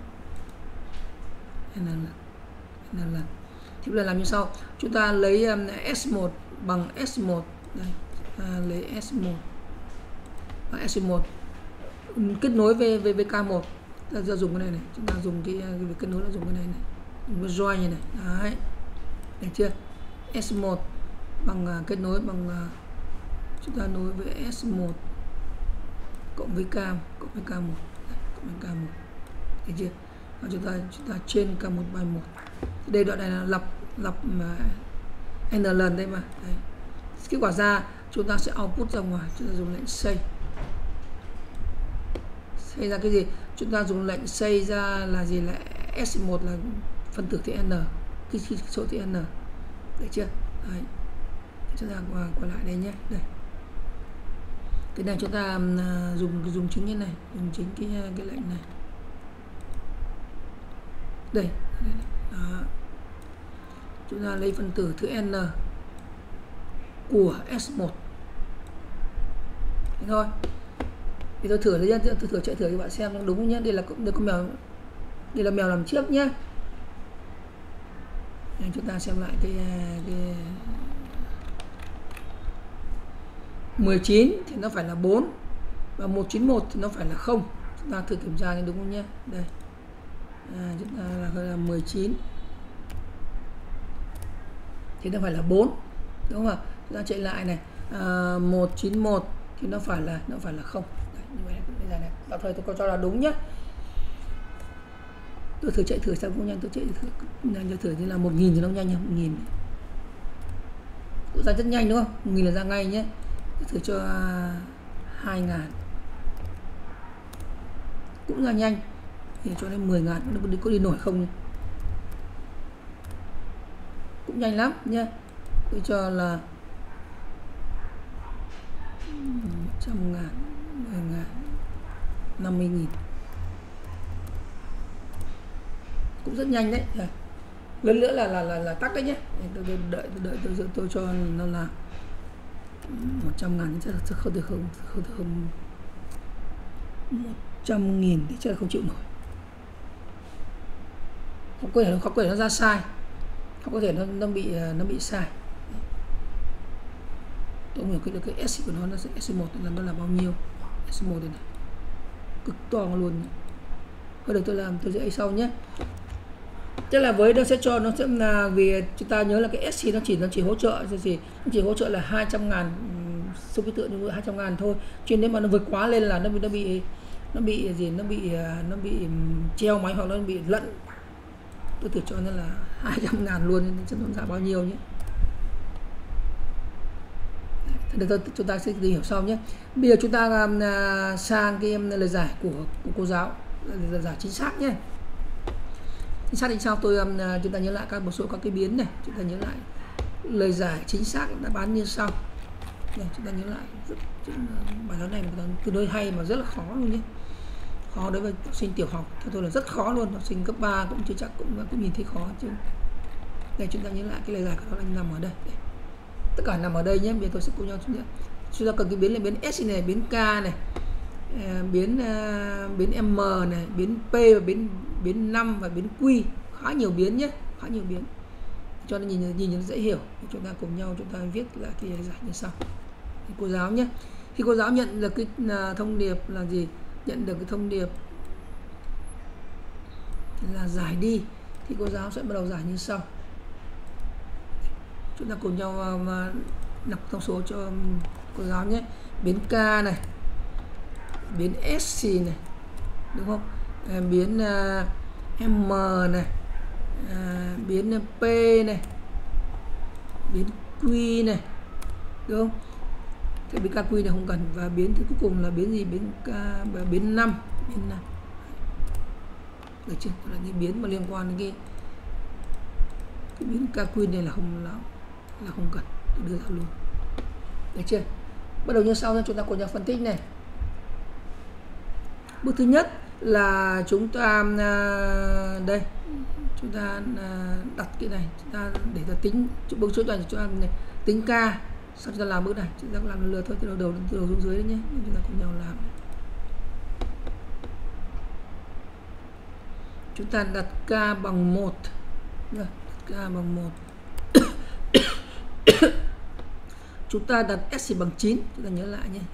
n lần, n lần. Thì bây giờ làm như sau, chúng ta lấy um, S một bằng S một, đây, ta lấy S một và S một kết nối với với, với K một, ta giờ dùng cái này này, chúng ta dùng cái, cái việc kết nối là dùng cái này này, dùng cái join như này, đấy, được chưa? S một bằng uh, kết nối bằng uh, chúng ta nối với S một cộng với K cộng với K một, đấy, cộng với K một, thấy chưa? Và chúng ta chúng ta trên K một by một. Đây đoạn này là lặp lặp mà n lần đây mà. Đấy. Kết quả ra chúng ta sẽ output ra ngoài, chúng ta dùng lệnh say. Say ra cái gì? Chúng ta dùng lệnh say ra là gì? Là S một là phân tử thì n, cái số thì n. Được chưa? Đấy. Chúng ta qua, qua lại đây nhé. Đây. Cái này chúng ta uh, dùng dùng chính cái này, dùng chính cái cái lệnh này. Đây. Đó. Chúng ta lấy phân tử thứ n của S một. Thế thôi. Thì tôi thử nhé, tôi thử chạy thử cho bạn xem đúng nhé. Đây là đây con mèo, đây là mèo làm trước nhé. Đây, chúng ta xem lại cái cái mười chín thì nó phải là bốn và một chín một thì nó phải là không. Chúng ta thử kiểm tra thì đúng không nhé. Đây. À, chúng ta là, là mười chín thì nó phải là bốn, đúng không ạ? Chúng ta chạy lại này, à, một chín một thì nó phải là nó phải là không. Đấy, như vậy bây giờ này, tạm thời tôi cho là đúng nhé. Tôi thử chạy thử xem không nhanh, tôi chạy thử nhanh cho thử như là một nghìn thì nó nhanh nhá, một nghìn cũng ra rất nhanh đúng không? một nghìn là ra ngay nhé. Tôi thử cho hai ngàn cũng ra nhanh, thì cho đến mười ngàn nó có đi, có đi nổi không nhỉ? Cũng nhanh lắm nhé. Tôi cho là một trăm ngàn, mười ngàn, năm mươi nghìn cũng rất nhanh đấy. Lần nữa là là là, là tắt đấy nhé. Tôi, tôi đợi tôi đợi tôi, tôi, tôi cho nó là một trăm ngàn chắc là không được không không được không một trăm nghìn thì chắc là không chịu nổi. Không có thể không có thể nó ra sai, không có thể nó nó bị nó bị sai. Tôi không hiểu cái cái S của nó nó sẽ S một là nó là bao nhiêu. S một này, này cực to luôn. Thôi được, tôi làm tôi sẽ sau nhé. Tức là với nó sẽ cho nó sẽ là vì chúng ta nhớ là cái S nó chỉ nó chỉ hỗ trợ gì nó chỉ hỗ trợ là hai trăm ngàn số ký tự như hai trăm ngàn thôi, chứ nếu mà nó vượt quá lên là nó bị nó bị nó bị gì, nó bị nó bị treo máy hoặc nó bị lẫn. Tôi thử cho nó là hai trăm ngàn luôn, chứ nó ra bao nhiêu nhé. Được, chúng ta sẽ tìm hiểu sau nhé. Bây giờ chúng ta uh, sang cái lời giải của, của cô giáo, lời giải chính xác nhé. Chính xác thì sao? Tôi um, chúng ta nhớ lại các một số các cái biến này, chúng ta nhớ lại lời giải chính xác đã bán như sau. Này, chúng ta nhớ lại rất, bài toán này là tương đối hay mà rất là khó luôn nhé. Khó đối với học sinh tiểu học, theo tôi là rất khó luôn. Học sinh cấp ba cũng chưa chắc cũng cũng nhìn thấy khó chứ. Đây chúng ta nhớ lại cái lời giải của nó nằm ở đây. Đây. Tất cả nằm ở đây nhé. Bây giờ tôi sẽ cùng nhau chúng ta chúng ta cần cái biến là biến S này, biến K này, biến uh, biến M này, biến P và biến biến năm và biến Q, khá nhiều biến nhé, khá nhiều biến. Cho nên nhìn nhìn nó dễ hiểu. Chúng ta cùng nhau chúng ta viết lại cái giải như sau. Thì cô giáo nhé. Khi cô giáo nhận được cái uh, thông điệp là gì? Nhận được cái thông điệp là giải đi thì cô giáo sẽ bắt đầu giải như sau. Chúng ta cùng nhau uh, đọc thông số cho cô giáo nhé. Biến K này, biến S này, đúng không? À, biến uh, M này, à, biến P này, biến Q này, đúng không? Thế biến K Q này không cần, và biến thứ cuối cùng là biến gì? Biến K và biến năm, biến năm. Được chưa? Là những biến mà liên quan đến cái, cái biến K Q này là không là, là không cần đưa ra luôn. Được chưa? Bắt đầu như sau, chúng ta cùng nhau phân tích này. Bước thứ nhất là chúng ta đây, chúng ta đặt cái này, chúng ta để ta tính bước số này, chúng ta tính K. Sau chúng ta làm bước này, chúng ta làm lượt thôi, từ đầu đầu từ đầu xuống dưới đấy nhé. Chúng ta cùng nhau làm. Chúng ta đặt K bằng một. Đặt K bằng một. Chúng ta đặt S bằng chín, chúng ta nhớ lại nhé.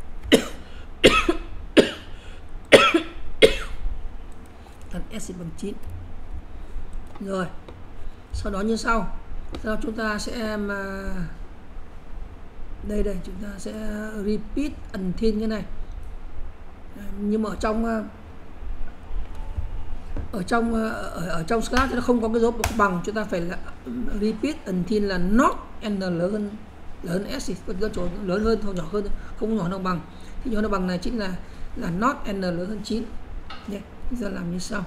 Đặt S bằng chín. Rồi. Sau đó như sau. Sau đó chúng ta sẽ đây đây chúng ta sẽ repeat until cái này. Nhưng mà ở trong ở trong ở, ở trong Scratch nó không có cái dấu bằng, chúng ta phải là repeat until là not n lớn hơn lớn hơn S, có chỗ lớn hơn hoặc nhỏ hơn, không nhỏ nào bằng. Thì nhỏ nào bằng này chính là là not n lớn hơn chín nhé. Bây giờ làm như sau.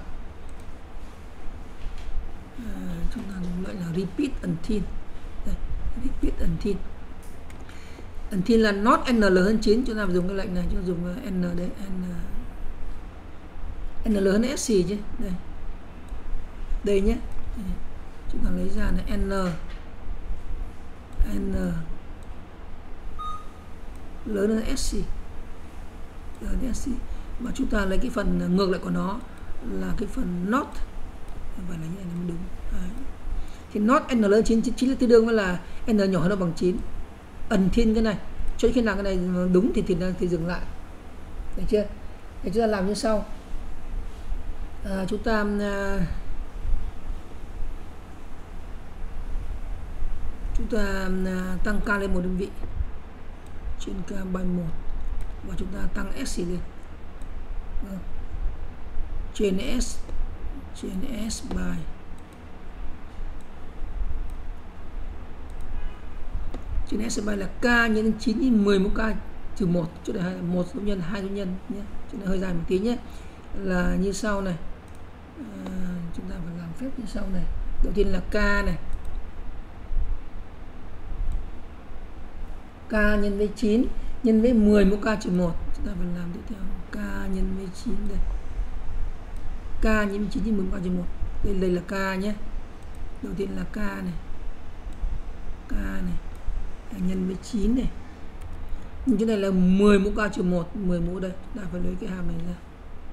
À, chúng ta gọi là repeat until. Đây, repeat until. Until là not n lớn hơn chín, chúng ta dùng cái lệnh này, chúng ta dùng n đây, n n lớn hơn S chứ. Đây. Đây nhé. Đây. Chúng ta lấy ra là n n lớn hơn S lớn hơn S, và chúng ta lấy cái phần ngược lại của nó là cái phần not, và là như này mới đúng. Đấy. Thì not n lớn hơn chín chính là tương đương với là n nhỏ hơn bằng chín. Until cái này, cho khi nào cái này đúng thì thì, thì dừng lại. Được chưa? Thì chúng ta làm như sau. À, chúng ta à, chúng ta à, tăng K lên một đơn vị trên K bằng một, và chúng ta tăng S lên. Được. Trên S trên S bài trên S bài là K nhân chín nhân mười mũ K trừ một, chỗ này một số nhân hai số nhân nhé, chỗ này hơi dài một tí nhé, là như sau này. À, chúng ta phải làm phép như sau này. Đầu tiên là K này, K nhân với chín nhân với mười mũ K trừ một. Chúng ta phải làm tiếp theo K nhân với chín đây, K nhân với chín nhân mười mũ K trừ một. Đây, đây là K nhé. Đầu tiên là K này, K này nhân với chín này, nhưng cái này là mười mũ K trừ một, mười mũ đây, ta phải lấy cái hàm này ra.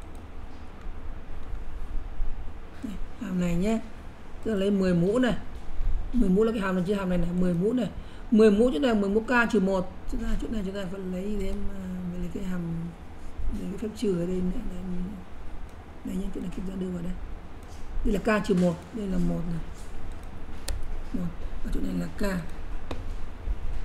Đây, hàm này nhé, tức là lấy mười mũ này, mười mũ là cái hàm này chứ, hàm này này mười mũ này, mười mũ chỗ này mười mũ K trừ một, chúng ta chỗ này chúng ta phải lấy thêm uh, lấy cái hàm, lấy cái phép trừ ở đây này, đây, đây nhé, chỗ này chúng ta đưa vào đây. Đây là K trừ một, đây là một này, một, và chỗ này là K.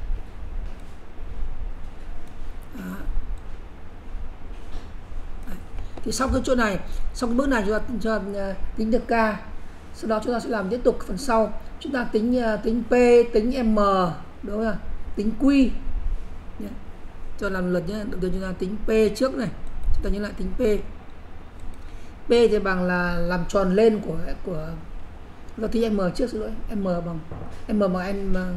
Đó. Thì sau cái chỗ này, sau cái bước này chúng ta, chúng ta tính được k. Sau đó chúng ta sẽ làm tiếp tục phần sau. Chúng ta tính tính p, tính m, đúng không? Tính q. Nhé. Cho làm luật nhé. Đầu tiên chúng ta tính p trước này. Chúng ta nhớ lại tính p. P thì bằng là làm tròn lên của củaเราtính m trước, xin lỗi. M bằng m bằng n.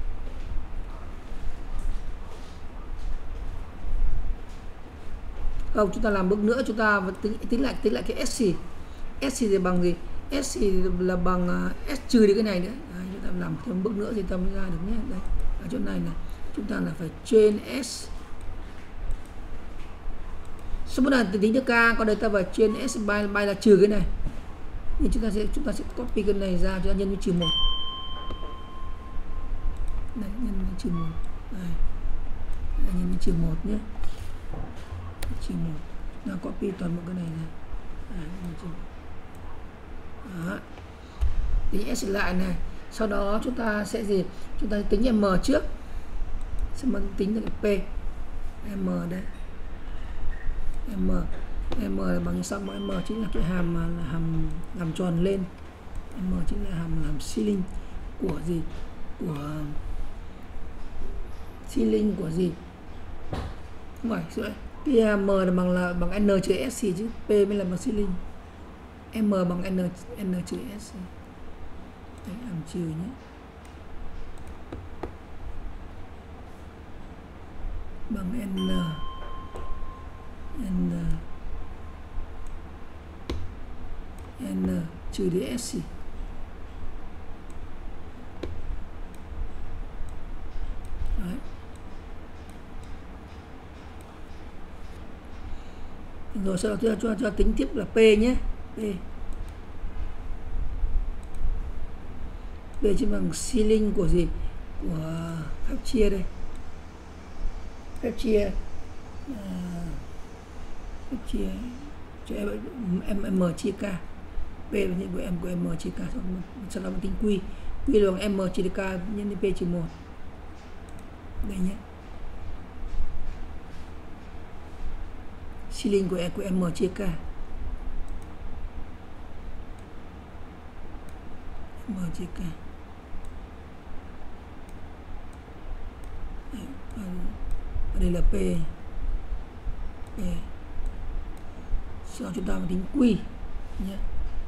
Không, chúng ta làm bước nữa, chúng ta tính tính lại tính lại cái sc. Sc thì bằng gì? Sc là bằng s trừ đi cái này nữa. Đấy, chúng ta làm thêm bước nữa thì ta mới ra được nhé. Đây, ở chỗ này này, chúng ta là phải trên s. Sau bước này tính được k, còn đây ta phải trên s by by là trừ cái này. Thì chúng ta sẽ chúng ta sẽ copy cái này ra, chúng ta nhân với trừ một. Đây, nhân với trừ một. Đây. Đây, nhân với trừ một nhé. Trừ một. Nó copy toàn bộ cái này này. Đó. Tính s lại này. Sau đó chúng ta sẽ gì? Chúng ta tính m trước. Sẽ tính được cái p. M đây. M M là bằng sao? M chính là cái hàm là hàm làm tròn lên. M chính là hàm làm ceiling của gì? Của ceiling của gì? Không phải, sửa. Cái M là bằng là bằng n trừ s chứ p mới là bằng ceiling. M bằng n n trừ s. Đấy, hàm trừ nhé. Bằng n n n trừ đi s. Đấy. Rồi sau đó chúng ta cho, cho tính tiếp là p nhé. P P chỉ bằng ceiling của gì? Của phép chia đây. Phép chia uh, phép chia cho em, em m chia k. P là nhân của em của m chia k, sau đó mình tính q. Q là bằng m chia k nhân với p trừ một. Đây nhé. Ceiling của của m chia k. M chia k. Ở đây là p. P. Sau đó chúng ta mới tính q nhé.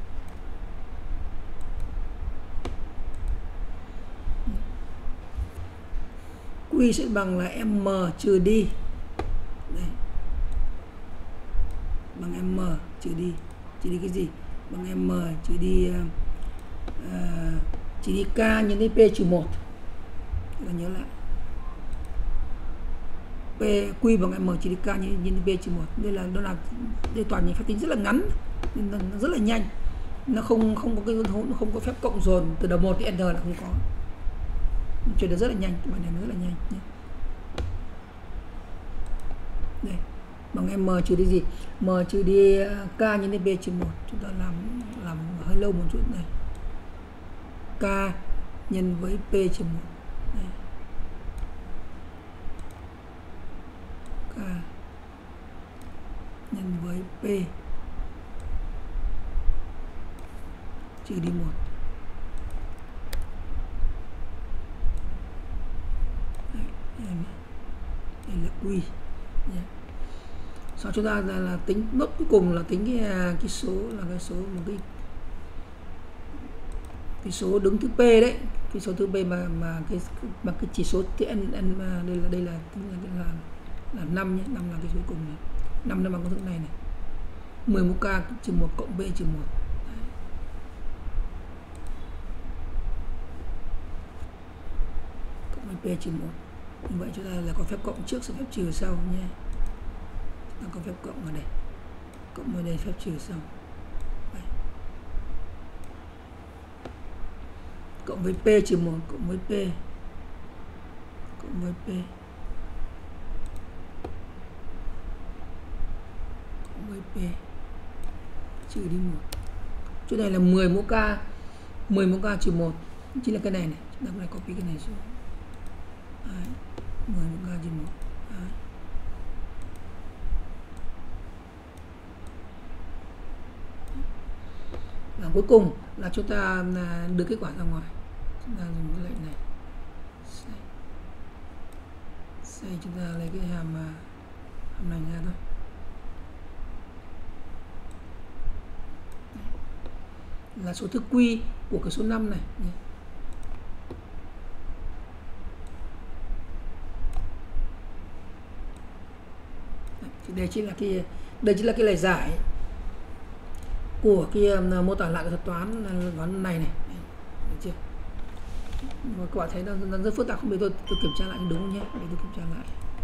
Q sẽ bằng là m trừ đi. Đây. Bằng m trừ đi. Trừ đi cái gì? Bằng m trừ đi uh, trừ đi k nhân với p trừ một. Các bạn nhớ lại. P Q bằng m trừ đi k nhân nhân p trừ một. Đây là đó là đây toàn những phép tính rất là ngắn, nên nó rất là nhanh. Nó không không có cái nó không có phép cộng dồn từ đầu một thì enter là không có. Chuyển được rất là nhanh, bài này rất là nhanh nhé. Đây, bằng m trừ đi gì? M trừ đi k nhân với p trừ một. Chúng ta làm làm hơi lâu một chút này. K nhân với p trừ một. Đây. K nhân với p trừ đi một. Đây, đây là q. Yeah. Sau chúng ta là, là tính nốt cuối cùng là tính cái cái số là cái số một cái cái số đứng thứ p đấy, cái số thứ p mà mà cái mà cái chỉ số thì n n mà đây là đây là tính là là là năm nhé, năm là cái số cuối cùng này. năm nó bằng công thức này này. mười mũ k trừ một cộng b trừ một. Cộng với p trừ một. Như vậy chúng ta là có phép cộng trước, phép trừ sau nhé. Chúng ta có phép cộng ở đây. Cộng ở đây, phép trừ sau. Đây. Cộng với p trừ một, cộng với p. Cộng với p. với p trừ đi một. Chỗ này là mười mũ k, mười mũ k trừ một chính là cái này này. Chúng ta có thể copy cái này xuống. Đấy, mười mũ k trừ một. Đấy. và cuối cùng là chúng ta đưa kết quả ra ngoài. Chúng ta dùng cái lệnh này save, save chúng ta lấy cái hàm hàm này ra thôi. Là số thứ quy của cái số năm này. Thì đây chính là cái đây chính là cái lời giải của cái mô tả lại cái thuật toán toán này này. Được chưa? Mà các bạn thấy nó, nó rất phức tạp, không biết tôi, tôi kiểm tra lại đúng không nhé. Để tôi kiểm tra lại.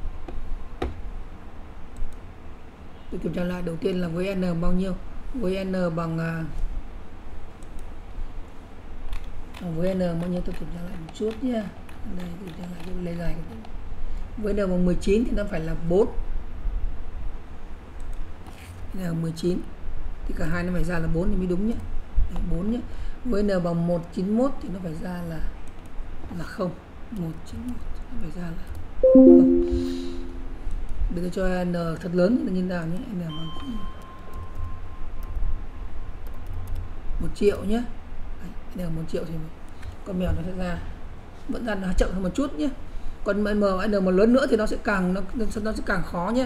Tôi kiểm tra lại đầu tiên là với n bao nhiêu? Với n bằng với n bao nhiêu, tôi kiểm tra lại một chút nhé. Đây kiểm tra lại cái lời giải. Với n bằng mười chín thì nó phải là bốn. N mười chín thì cả hai nó phải ra là bốn thì mới đúng nhé. Đấy, bốn nhé. Với n bằng một trăm chín mươi mốt thì nó phải ra là là không. một trăm chín mươi mốt nó phải ra là không. Để tôi cho n thật lớn như nào nhé. N bằng một triệu nhé. Đấy, n một triệu thì con mèo nó sẽ ra vẫn ra nó chậm hơn một chút nhé. Còn m n mà lớn nữa thì nó sẽ càng nó nó sẽ càng khó nhé.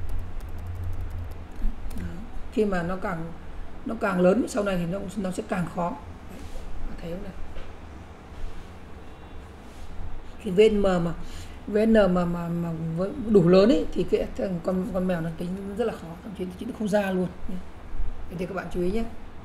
Khi mà nó càng nó càng lớn sau này thì nó nó sẽ càng khó. Đấy, thấy không này? Khi vn mà vn mà mà, mà đủ lớn ấy thì cái con con mèo nó tính rất là khó, thậm chí chỉ không ra luôn nhé. Thì các bạn chú ý nhé.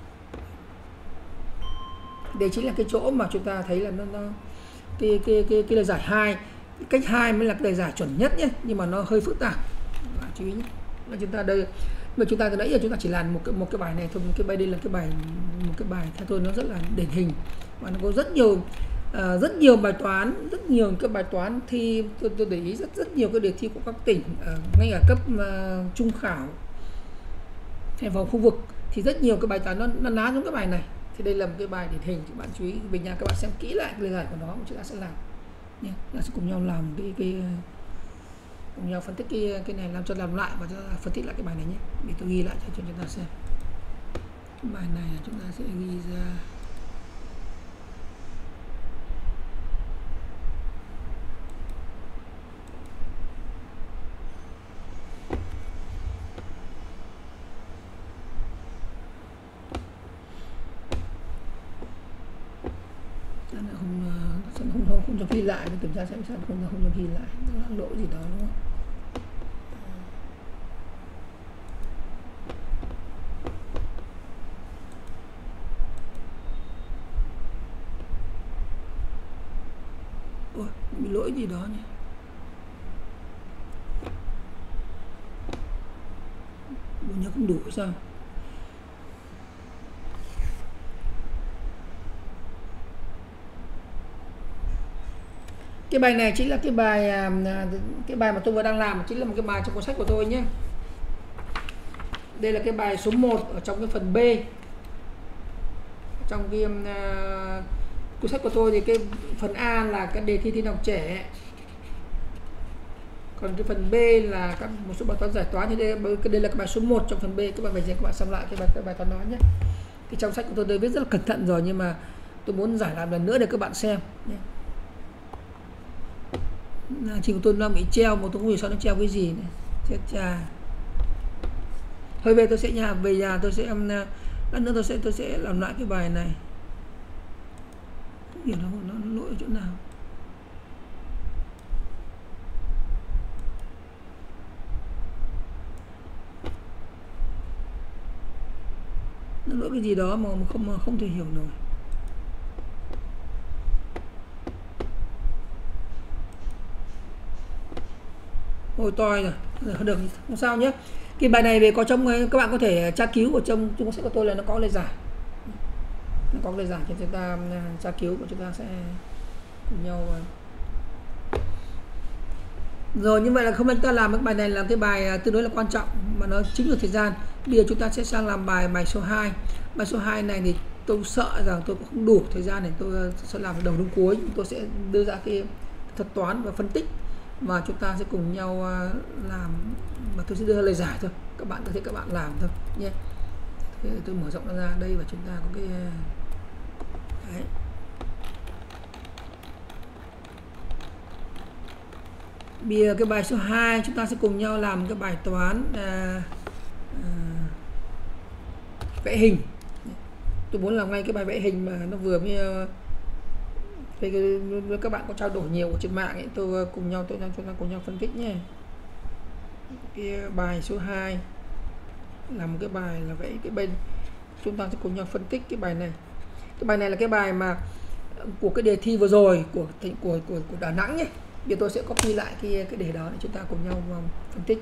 Đây chính là cái chỗ mà chúng ta thấy là nó, nó cái cái cái cái lời giải hai, cách hai mới là cái lời giải chuẩn nhất nhé, nhưng mà nó hơi phức tạp. Các bạn chú ý nhé. Và chúng ta đây mà chúng ta từ nãy giờ chúng ta chỉ làm một cái một cái bài này thôi, một cái bài đây là cái bài một cái bài theo tôi nó rất là điển hình và nó có rất nhiều uh, rất nhiều bài toán, rất nhiều cái bài toán thi tôi, tôi để ý rất rất nhiều cái đề thi của các tỉnh uh, ngay cả cấp uh, trung khảo hay vào khu vực thì rất nhiều cái bài toán nó nó ná giống cái bài này. Thì đây là một cái bài điển hình, các bạn chú ý về nhà các bạn xem kỹ lại cái lời giải của nó mà chúng ta sẽ làm nhé. Là sẽ cùng nhau làm cái cái cùng nhau phân tích cái cái này, làm cho làm lại và cho phân tích lại cái bài này nhé. Để tôi ghi lại cho chúng ta xem. Cái bài này là chúng ta sẽ ghi ra không không không, không cho ghi lại, kiểm tra xem sao không không cho ghi lại, nó là lỗi gì đó đúng không? Ôi, bị lỗi gì đó nhỉ? Bộ nhớ không đủ sao? Cái bài này chính là cái bài cái bài mà tôi vừa đang làm, chính là một cái bài trong cuốn sách của tôi nhé. Đây là cái bài số một ở trong cái phần B. Trong cái uh, cuốn sách của tôi thì cái phần A là cái đề thi tin học trẻ. Còn cái phần B là các một số bài toán giải toán. Thì đây, đây là cái bài số một trong phần B. Các bạn về nhà các bạn xem lại cái bài cái bài toán đó nhé. Thì trong sách của tôi tôi viết rất là cẩn thận rồi, nhưng mà tôi muốn giải làm lần nữa để các bạn xem nhé. Chỉ của tôi nó bị treo, một tôi không hiểu sao nó treo cái gì này. Chết cha. Thôi về tôi sẽ nhà về nhà tôi sẽ em lát nữa tôi sẽ tôi sẽ làm lại cái bài này. Không hiểu nó, nó, nó lỗi ở chỗ nào. Nó lỗi cái gì đó mà không mà không thể hiểu nổi. Ôi toi rồi, không được, không sao nhé. Cái bài này về có trong các bạn có thể tra cứu ở trong trong sách của tôi là nó có lời giải, nó có lời giải cho chúng ta tra cứu của chúng ta sẽ cùng nhau. Rồi như vậy là không phải chúng ta làm cái bài này là cái bài tương đối là quan trọng mà nó chính được thời gian. Bây giờ chúng ta sẽ sang làm bài bài số hai. Bài số hai này thì tôi sợ rằng tôi cũng không đủ thời gian để tôi sẽ làm đầu đến cuối. Tôi sẽ đưa ra cái thuật toán và phân tích và chúng ta sẽ cùng nhau làm, mà tôi sẽ đưa lời giải thôi, các bạn có thể các bạn làm thôi nhé. Thế tôi mở rộng nó ra đây và chúng ta có cái đấy. Bây giờ cái bài số hai chúng ta sẽ cùng nhau làm cái bài toán à, à, vẽ hình. Tôi muốn làm ngay cái bài vẽ hình mà nó vừa mới với, với các bạn có trao đổi nhiều ở trên mạng ấy, tôi cùng nhau tôi chúng ta cùng nhau phân tích nhé. Cái bài số hai là một cái bài là vẽ cái bên, chúng ta sẽ cùng nhau phân tích cái bài này. Cái bài này là cái bài mà của cái đề thi vừa rồi của của của, của Đà Nẵng nhé. Bây giờ tôi sẽ copy lại cái cái đề đó để chúng ta cùng nhau phân tích.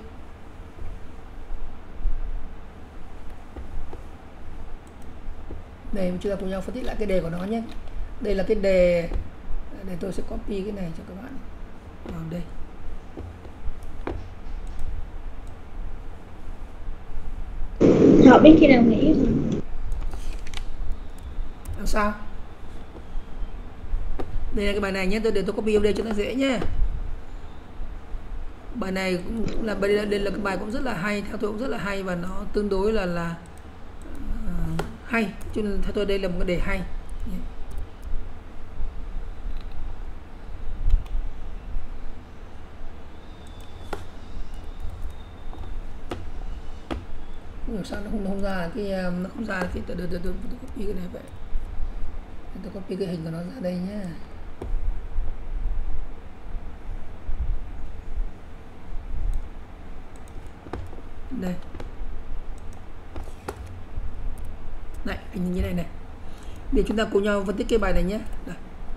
Đây chúng ta cùng nhau phân tích lại cái đề của nó nhé. Đây là cái đề, để tôi sẽ copy cái này cho các bạn vào đây. Họ biết khi nào nghỉ rồi. Làm sao? Đây là cái bài này nhé, tôi để tôi copy vào đây cho nó dễ nhé. Bài này cũng là bài, đây là cái bài cũng rất là hay, theo tôi cũng rất là hay và nó tương đối là là uh, hay, cho nên theo tôi đây là một cái đề hay. Không hiểu sao nó không, nó không ra cái nó không ra cái tôi, tôi, tôi, tôi, tôi copy cái này vậy. Tôi copy cái hình của nó ra đây nhé. Đây. Này, hình như này này. Để chúng ta cùng nhau phân tích cái bài này nhé. Đây.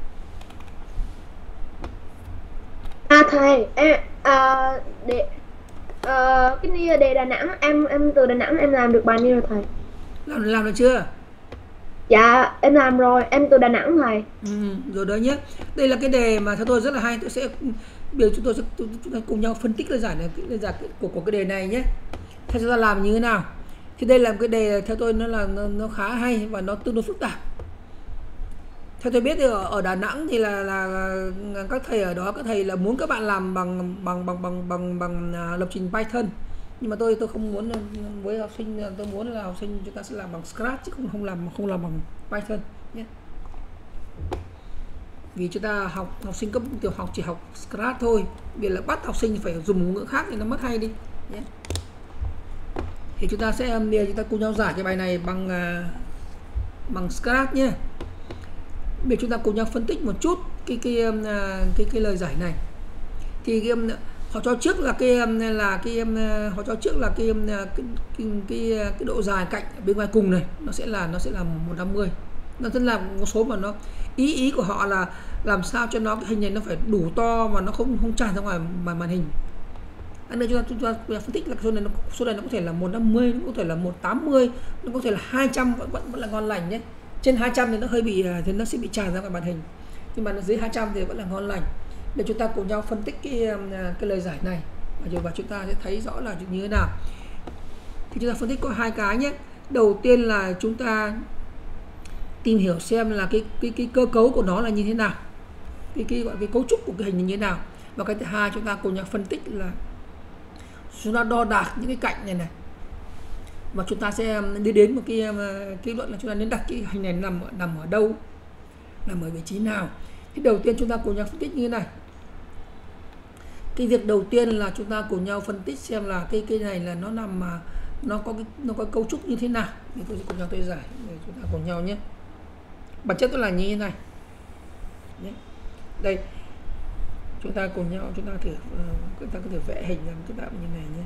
À thầy, em à, để à, cái này đề Đà Nẵng, em em từ Đà Nẵng em làm được bài này rồi thầy. Làm làm được chưa? Dạ em làm rồi, em từ Đà Nẵng thầy. Ừ, rồi đó nhé. Đây là cái đề mà theo tôi rất là hay, tôi sẽ biểu chúng tôi sẽ chúng ta cùng nhau phân tích lời giải này, lời giải của của cái đề này nhé. Theo chúng ta làm như thế nào? Thì đây là một cái đề theo tôi nó là nó, nó khá hay và nó tương đối phức tạp. Theo tôi biết thì ở, ở Đà Nẵng thì là, là, là các thầy ở đó các thầy là muốn các bạn làm bằng bằng bằng bằng bằng bằng uh, lập trình Python, nhưng mà tôi tôi không muốn với học sinh, tôi muốn là học sinh chúng ta sẽ làm bằng Scratch chứ không không làm không làm bằng Python nhé. Vì chúng ta học học sinh cấp tiểu học chỉ học Scratch thôi, vì là bắt học sinh phải dùng ngữ khác thì nó mất hay đi nhé. Thì chúng ta sẽ bây giờ chúng ta cùng nhau giải cái bài này bằng uh, bằng Scratch nhé. Bây giờ chúng ta cùng nhau phân tích một chút cái cái cái cái, cái lời giải này. Thì cái, họ cho trước là cái là cái họ cho trước là cái cái cái, cái, cái độ dài cạnh ở bên ngoài cùng này nó sẽ là nó sẽ là một trăm năm mươi. Nó sẽ là một số mà nó ý ý của họ là làm sao cho nó cái hình này nó phải đủ to mà nó không không tràn ra ngoài màn màn hình. Anh nữa chúng ta, chúng ta phân tích là số này nó số này nó có thể là một trăm năm mươi, nó có thể là một trăm tám mươi, nó có thể là hai trăm, vẫn vẫn, vẫn là ngon lành nhé. Trên hai trăm thì nó hơi bị thì nó sẽ bị tràn ra ngoài màn hình, nhưng mà nó dưới hai trăm thì vẫn là ngon lành. Để chúng ta cùng nhau phân tích cái cái lời giải này và chúng ta sẽ thấy rõ là như thế nào. Thì chúng ta phân tích có hai cái nhé. Đầu tiên là chúng ta tìm hiểu xem là cái cái cái cơ cấu của nó là như thế nào, cái cái gọi cái cấu trúc của cái hình như thế nào. Và cái thứ hai chúng ta cùng nhau phân tích là chúng ta đo đạc những cái cạnh này này, và chúng ta sẽ đi đến một cái kết luận là chúng ta nên đặt cái hình này nằm nằm ở đâu, nằm ở vị trí nào. Thì đầu tiên chúng ta cùng nhau phân tích như thế này. Cái việc đầu tiên là chúng ta cùng nhau phân tích xem là cái cái này là nó nằm mà nó có cái nó có cấu trúc như thế nào. Thì tôi sẽ cùng nhau tôi giải để chúng ta cùng nhau nhé. Bản chất nó là như thế này nhé. Đây chúng ta cùng nhau chúng ta thử uh, chúng ta có thể vẽ hình làm cái tạo như này nhé.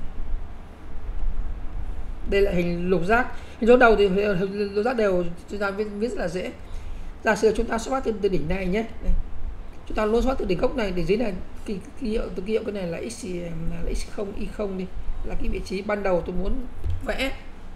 Đây là hình lục giác. Hình số đầu thì lục giác đều chúng ta viết, viết rất là dễ. Giả sử chúng ta xuất phát từ, từ đỉnh này nhé. Đây. Chúng ta luôn xuất phát từ đỉnh gốc này, đỉnh dưới này ký hiệu từ ký hiệu cái này là x là x không y không đi, là cái vị trí ban đầu tôi muốn vẽ.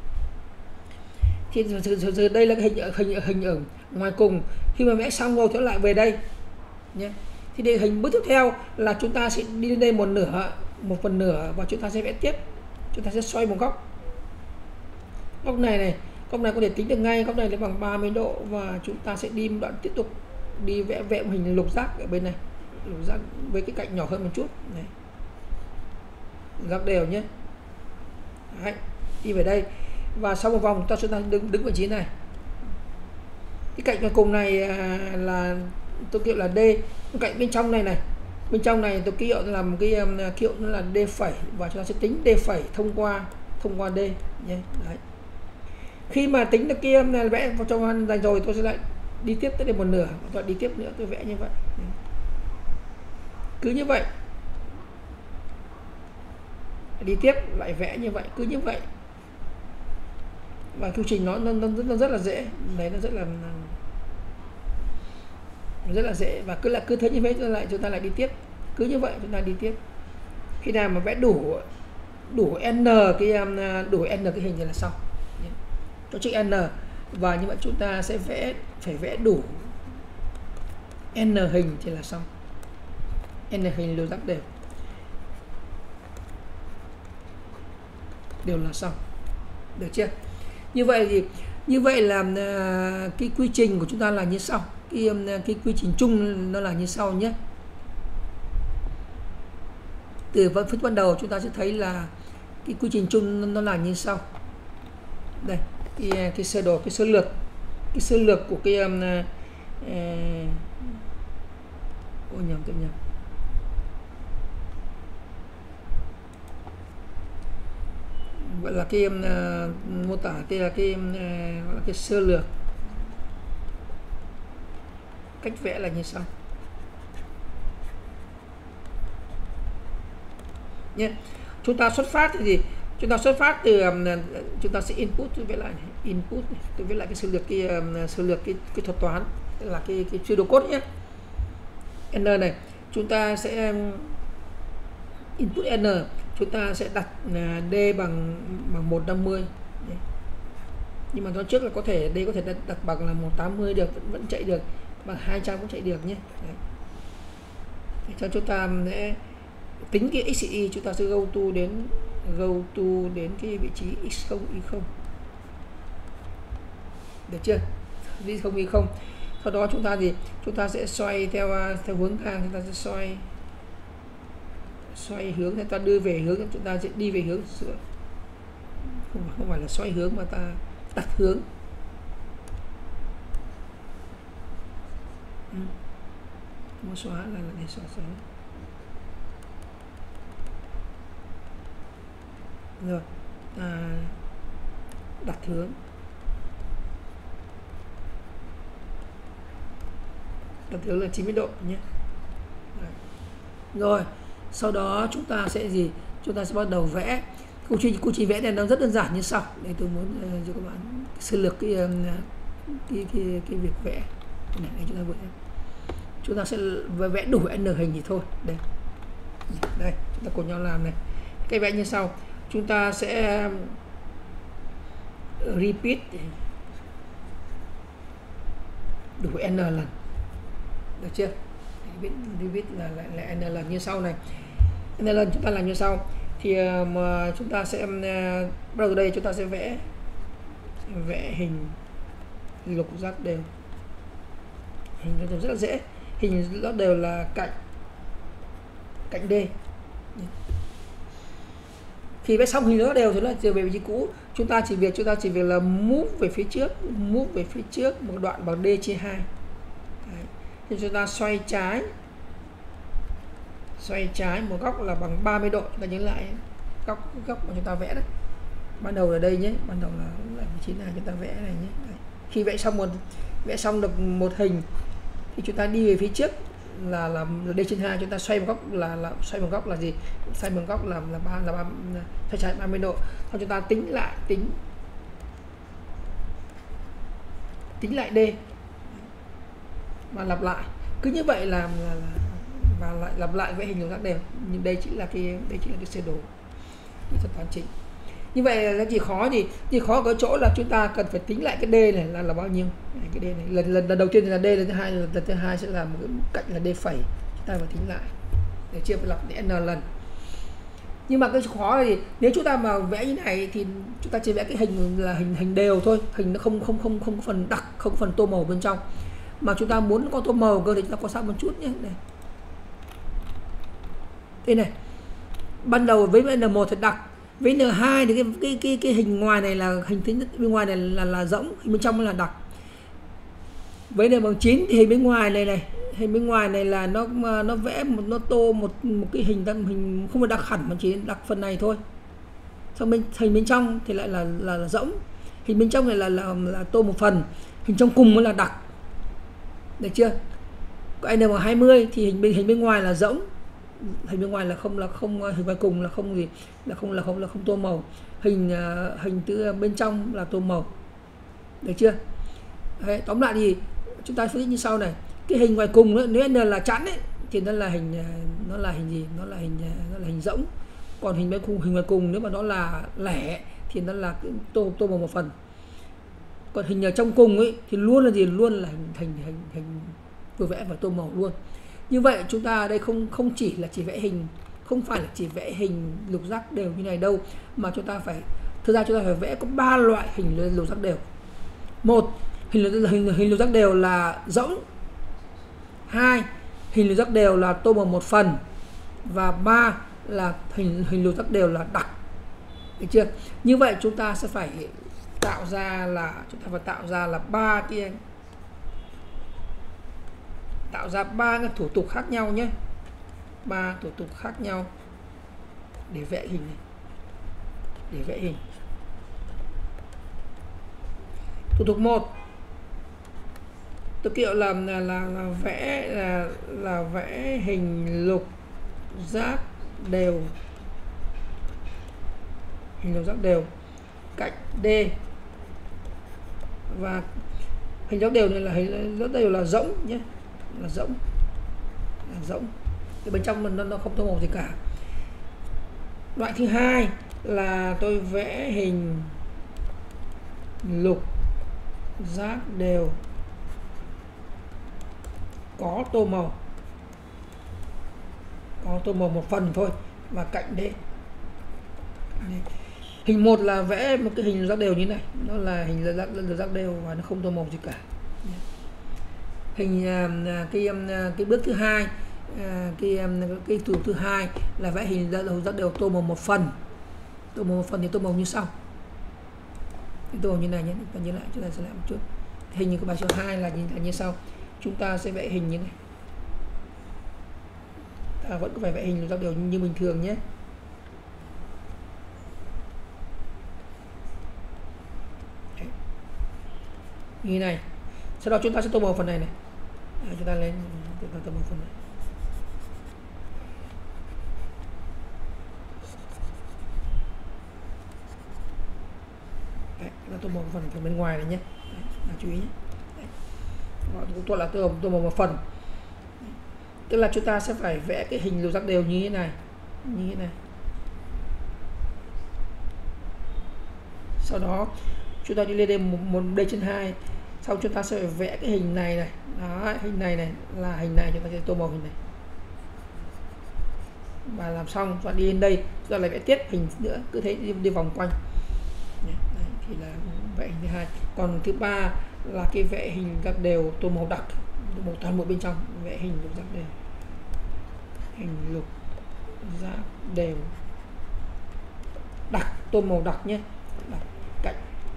Thì giờ, giờ, giờ đây là cái hình hình hình ở ngoài cùng. Khi mà vẽ xong rồi thì lại về đây nhé. Thì để hình bước tiếp theo là chúng ta sẽ đi đến đây một nửa, một phần nửa và chúng ta sẽ vẽ tiếp. Chúng ta sẽ xoay một góc. Góc này này, góc này có thể tính được ngay, góc này là bằng ba mươi độ và chúng ta sẽ đi một đoạn tiếp tục đi vẽ vẽ một hình lục giác ở bên này. Lục giác với cái cạnh nhỏ hơn một chút này. Giác đều nhé. Đấy, đi về đây. và sau một vòng chúng ta sẽ đứng đứng vị trí này. Cái cạnh cuối cùng này à, là tôi kêu là D. Cái cạnh bên trong này này, bên trong này tôi ký hiệu là một cái um, ký hiệu nó là D phẩy, và chúng ta sẽ tính D phẩy thông qua thông qua D nhé. Đấy. Khi mà tính được kia vẽ vào trong dành rồi, tôi sẽ lại đi tiếp tới đây một nửa, tôi đi tiếp nữa, tôi vẽ như vậy. Cứ như vậy, đi tiếp lại vẽ như vậy, cứ như vậy. Và quy trình nó nó, nó, nó rất là dễ, đấy, nó rất là rất là dễ, và cứ là cứ thế như vậy chúng ta lại chúng ta lại đi tiếp, cứ như vậy chúng ta đi tiếp. Khi nào mà vẽ đủ đủ n cái đủ n cái hình thì là xong. Cho chữ n, và như vậy chúng ta sẽ vẽ phải vẽ đủ n hình thì là xong. N hình đều rắc đều đều là xong, được chưa? Như vậy thì như vậy là uh, cái quy trình của chúng ta là như sau. Cái um, cái quy trình chung nó là như sau nhé. Từ phân tích ban đầu chúng ta sẽ thấy là cái quy trình chung nó là như sau. Đây, cái cái sơ đồ, cái sơ lược, cái sơ lược của cái um, uh, ôi nhầm tôi nhầm. Gọi là cái uh, mô tả cái là cái uh, gọi là cái sơ lược. Cách vẽ là như sau nhé. Chúng ta xuất phát thì gì? Chúng ta xuất phát từ um, chúng ta sẽ input, tôi viết lại này. Input này. Tôi viết lại cái sơ lược cái um, sơ lược cái cái thuật toán, tức là cái cái pseudocode nhé. N này chúng ta sẽ um, input n, chúng ta sẽ đặt uh, d bằng bằng một trăm năm mươi. Đấy. Nhưng mà nói trước là có thể d có thể đặt, đặt bằng là một trăm tám mươi được, vẫn vẫn chạy được, bằng hai trăm cũng chạy được nhé. Đấy. Để cho chúng ta sẽ tính cái x y, chúng ta sẽ go to đến go to đến cái vị trí x không y không, được chưa? x không y không. Sau đó chúng ta thì chúng ta sẽ xoay theo theo hướng thang, chúng ta sẽ xoay xoay hướng, chúng ta đưa về hướng, chúng ta sẽ đi về hướng sửa, không, không phải là xoay hướng mà ta đặt hướng. Ừ. Muốn xóa là, là để xóa xóa rồi, ta đặt hướng, đặt hướng là chín mươi độ nhé. Đấy. Rồi sau đó chúng ta sẽ gì? Chúng ta sẽ bắt đầu vẽ. Quy trình quy trình vẽ này nó rất đơn giản như sau. Đây tôi muốn uh, cho các bạn sơ lược cái, uh, cái cái cái việc vẽ này, này chúng ta vẽ. Chúng ta sẽ vẽ đủ n hình thì thôi. Đây, đây chúng ta cùng nhau làm này. Cái vẽ như sau. Chúng ta sẽ repeat đủ n lần, được chưa? Repeat là lại là n lần như sau này. N lần chúng ta làm như sau. Thì mà chúng ta sẽ bắt đầu từ đây chúng ta sẽ vẽ vẽ hình lục giác đều. Hình lục rất là dễ. Hình lục đều là cạnh cạnh D. Khi vẽ xong hình lục đều thì là trở về vị trí cũ. Chúng ta chỉ việc chúng ta chỉ việc là move về phía trước, move về phía trước một đoạn bằng D chia hai. Đấy. Thì chúng ta xoay trái, xoay trái một góc là bằng ba mươi độ. Chúng ta nhớ lại góc góc mà chúng ta vẽ đấy. Ban đầu là đây nhé, ban đầu là, là vị trí này chúng ta vẽ này nhé. Đấy. Khi vẽ xong một vẽ xong được một hình thì chúng ta đi về phía trước là là D trên hai, chúng ta xoay một góc là là xoay một góc là gì? Xoay một góc là là ba là ba xoay trái ba mươi độ. Sau chúng ta tính lại tính tính lại D và lặp lại. Cứ như vậy làm là, là và lại lặp lại vẽ hình lục giác đều. Nhưng đây chỉ là cái đây chỉ là cái sơ đồ kỹ thuật toán chính. Như vậy là chỉ khó gì? Chỉ khó ở chỗ là chúng ta cần phải tính lại cái D này là là bao nhiêu. Cái D này lần lần, lần đầu tiên là D, lần thứ hai lần, lần thứ hai sẽ là một cái cạnh là D phẩy, chúng ta phải tính lại để chia phải lặp n lần. Nhưng mà cái khó là gì? Nếu chúng ta mà vẽ như này thì chúng ta chỉ vẽ cái hình là hình hình đều thôi, hình nó không không không không có phần đặc, không có phần tô màu bên trong. Mà chúng ta muốn có tô màu cơ thì chúng ta quan sát một chút nhé. Đây. Đây này. Ban đầu với N một thì đặc, với N hai thì cái cái cái cái hình ngoài này là hình thứ nhất, bên ngoài này là là rỗng, hình bên trong là đặc. Với N bằng chín thì hình bên ngoài này này, hình bên ngoài này là nó nó vẽ một nó tô một một cái hình đang hình không phải đặc hẳn mà chỉ đặc phần này thôi. Xong bên hình bên trong thì lại là là, là rỗng. Hình bên trong này là là là tô một phần, hình trong cùng mới là đặc. Được chưa? Còn N bằng hai mươi thì hình bên hình bên ngoài là rỗng. Hình bên ngoài là không là không hình ngoài cùng là không gì, là không là không là không tô màu. Hình uh, hình từ bên trong là tô màu. Được chưa? Đấy, tóm lại thì chúng ta phân tích như sau này. Cái hình ngoài cùng ấy, nếu N là chẵn ấy thì nó là hình nó là hình gì? Nó là hình nó là hình rỗng. Còn hình bên cùng hình ngoài cùng nếu mà nó là lẻ thì nó là tô tô màu một phần. Còn hình ở trong cùng ấy thì luôn là gì? Luôn là hình hình hình hình vừa vẽ và tô màu luôn. Như vậy chúng ta ở đây không không chỉ là chỉ vẽ hình, không phải là chỉ vẽ hình lục giác đều như này đâu, mà chúng ta phải thực ra chúng ta phải vẽ có ba loại hình lục giác đều. Một, hình hình hình lục giác đều là rỗng. Hai, hình lục giác đều là tô màu một phần. Và ba là hình hình lục giác đều là đặc. Được chưa? Như vậy chúng ta sẽ phải tạo ra là chúng ta phải tạo ra là ba cái tạo ra ba cái thủ tục khác nhau nhé, ba thủ tục khác nhau để vẽ hình này, để vẽ hình. Thủ tục một, tôi kiểu làm là, là, là vẽ là, là vẽ hình lục giác đều, hình lục giác đều cạnh D, và hình lục giác đều này là hình lục giác đều là rỗng nhé, là rỗng, là rỗng. Thì bên trong mình nó, nó không tô màu gì cả. Loại thứ hai là tôi vẽ hình lục giác đều có tô màu, có tô màu một phần thôi và cạnh D. Hình một là vẽ một cái hình lục giác đều như này, nó là hình lục giác, lục giác đều và nó không tô màu gì cả. Hình cái cái bước thứ hai, cái cái thủ thứ hai là vẽ hình lục giác đều tô màu một phần. Tô màu một phần thì tô màu như sau. Tô màu như này nhé, và nhớ lại chúng ta sẽ làm một chút. Hình như cái bài số hai là như, là như sau. Chúng ta sẽ vẽ hình như này. Ta vẫn phải vẽ hình lục giác đều như bình thường nhé. Đấy. Như này. Sau đó chúng ta sẽ tô màu phần này này. Đấy, chúng ta lên chúng ta tô màu phần này. Đấy, chúng ta tô màu phần, phần bên ngoài này nhé. Đấy, là chú ý nhé. Cũng gọi là tô, tô màu một phần. Đấy. Tức là chúng ta sẽ phải vẽ cái hình lục giác đều như thế này, như thế này. Sau đó chúng ta đi lên đây một, một D trên hai. Sau chúng ta sẽ phải vẽ cái hình này này. Đó, hình này này là hình này, chúng ta sẽ tô màu hình này. Và làm xong chúng ta đi lên đây, chúng ta lại vẽ tiếp hình nữa, cứ thế đi, đi vòng quanh. Đấy, thì là vẽ hình thứ hai. Còn thứ ba là cái vẽ hình giác đều tô màu đặc, màu toàn bộ bên trong, vẽ hình lục giác đều. Hình lục giác đều đặc, tô màu đặc nhé. Đặc, cạnh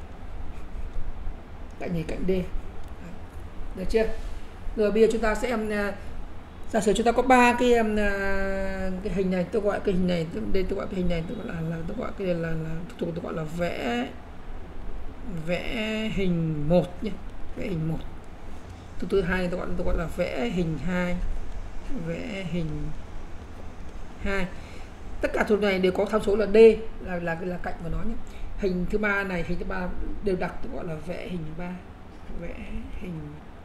cạnh này cạnh D. Được chưa? Rồi bây giờ chúng ta sẽ em giả sử chúng ta có ba cái em cái hình này, tôi gọi cái hình này, đây tôi gọi cái hình này, tôi gọi là, là tôi gọi cái này là là tôi, tôi gọi là vẽ vẽ hình một nhé, vẽ hình một. Thứ thứ hai tôi gọi tôi gọi là vẽ hình hai, vẽ hình hai. Tất cả thủ này đều có tham số là D, là là là cạnh của nó nhé. Hình thứ ba này, hình thứ ba đều đặc, tôi gọi là vẽ hình ba, vẽ hình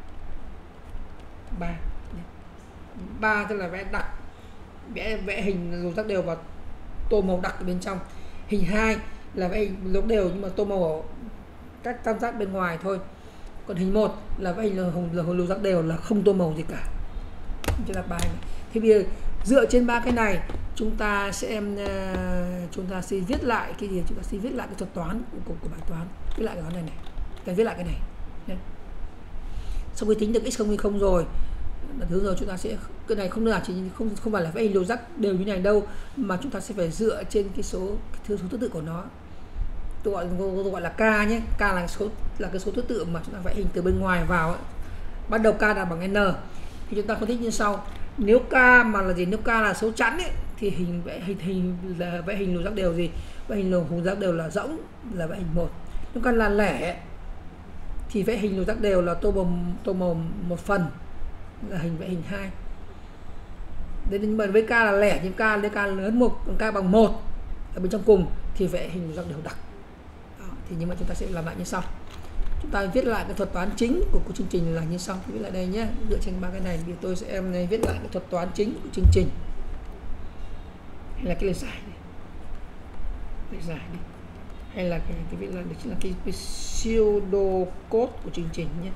ba. Ba tức là vẽ đặc, vẽ vẽ hình lục giác đều và tô màu đặc ở bên trong. Hình hai là vẽ hình lục đều nhưng mà tô màu ở các tam giác bên ngoài thôi. Còn hình một là vẽ hình lục giác đều là không tô màu gì cả. Chúng ta bài này. Thì bây giờ dựa trên ba cái này chúng ta sẽ em uh, chúng ta sẽ viết lại cái gì, chúng ta sẽ viết lại cái thuật toán của, của, của bài toán, viết lại cái toán này này, cái viết lại cái này. Đấy. Sau khi tính được x không y không rồi đặt hướng rồi chúng ta sẽ cái này không là chỉ không không phải là vẽ hình lục giác đều như này đâu, mà chúng ta sẽ phải dựa trên cái số cái số thứ tự của nó. Tôi gọi tôi gọi là k nhé, k là số là cái số thứ tự mà chúng ta vẽ hình từ bên ngoài vào ấy. Bắt đầu k là bằng n thì chúng ta phân tích như sau. Nếu k mà là gì, nếu k là số chẵn ấy, thì hình vẽ hình hình là vẽ hình lục giác đều gì, vẽ hình lục giác đều là rỗng là vẽ hình một. Nếu k là lẻ thì vẽ hình lục giác đều là tô màu tô màu một phần là hình vẽ hình hai. Đến với k là lẻ nhưng k lên k lớn một, còn k bằng một ở bên trong cùng thì vẽ hình lục giác đều đặc. Đó, thì nhưng mà chúng ta sẽ làm lại như sau. Chúng ta viết lại cái thuật toán chính của, của chương trình là như sau. Viết lại đây nhé. Dựa trên ba cái này thì tôi sẽ em này viết lại cái thuật toán chính của chương trình. Hay là cái lời giải đi. Lời giải đi. Hay là cái cái viết là chính là cái, cái pseudo code của chương trình nhé.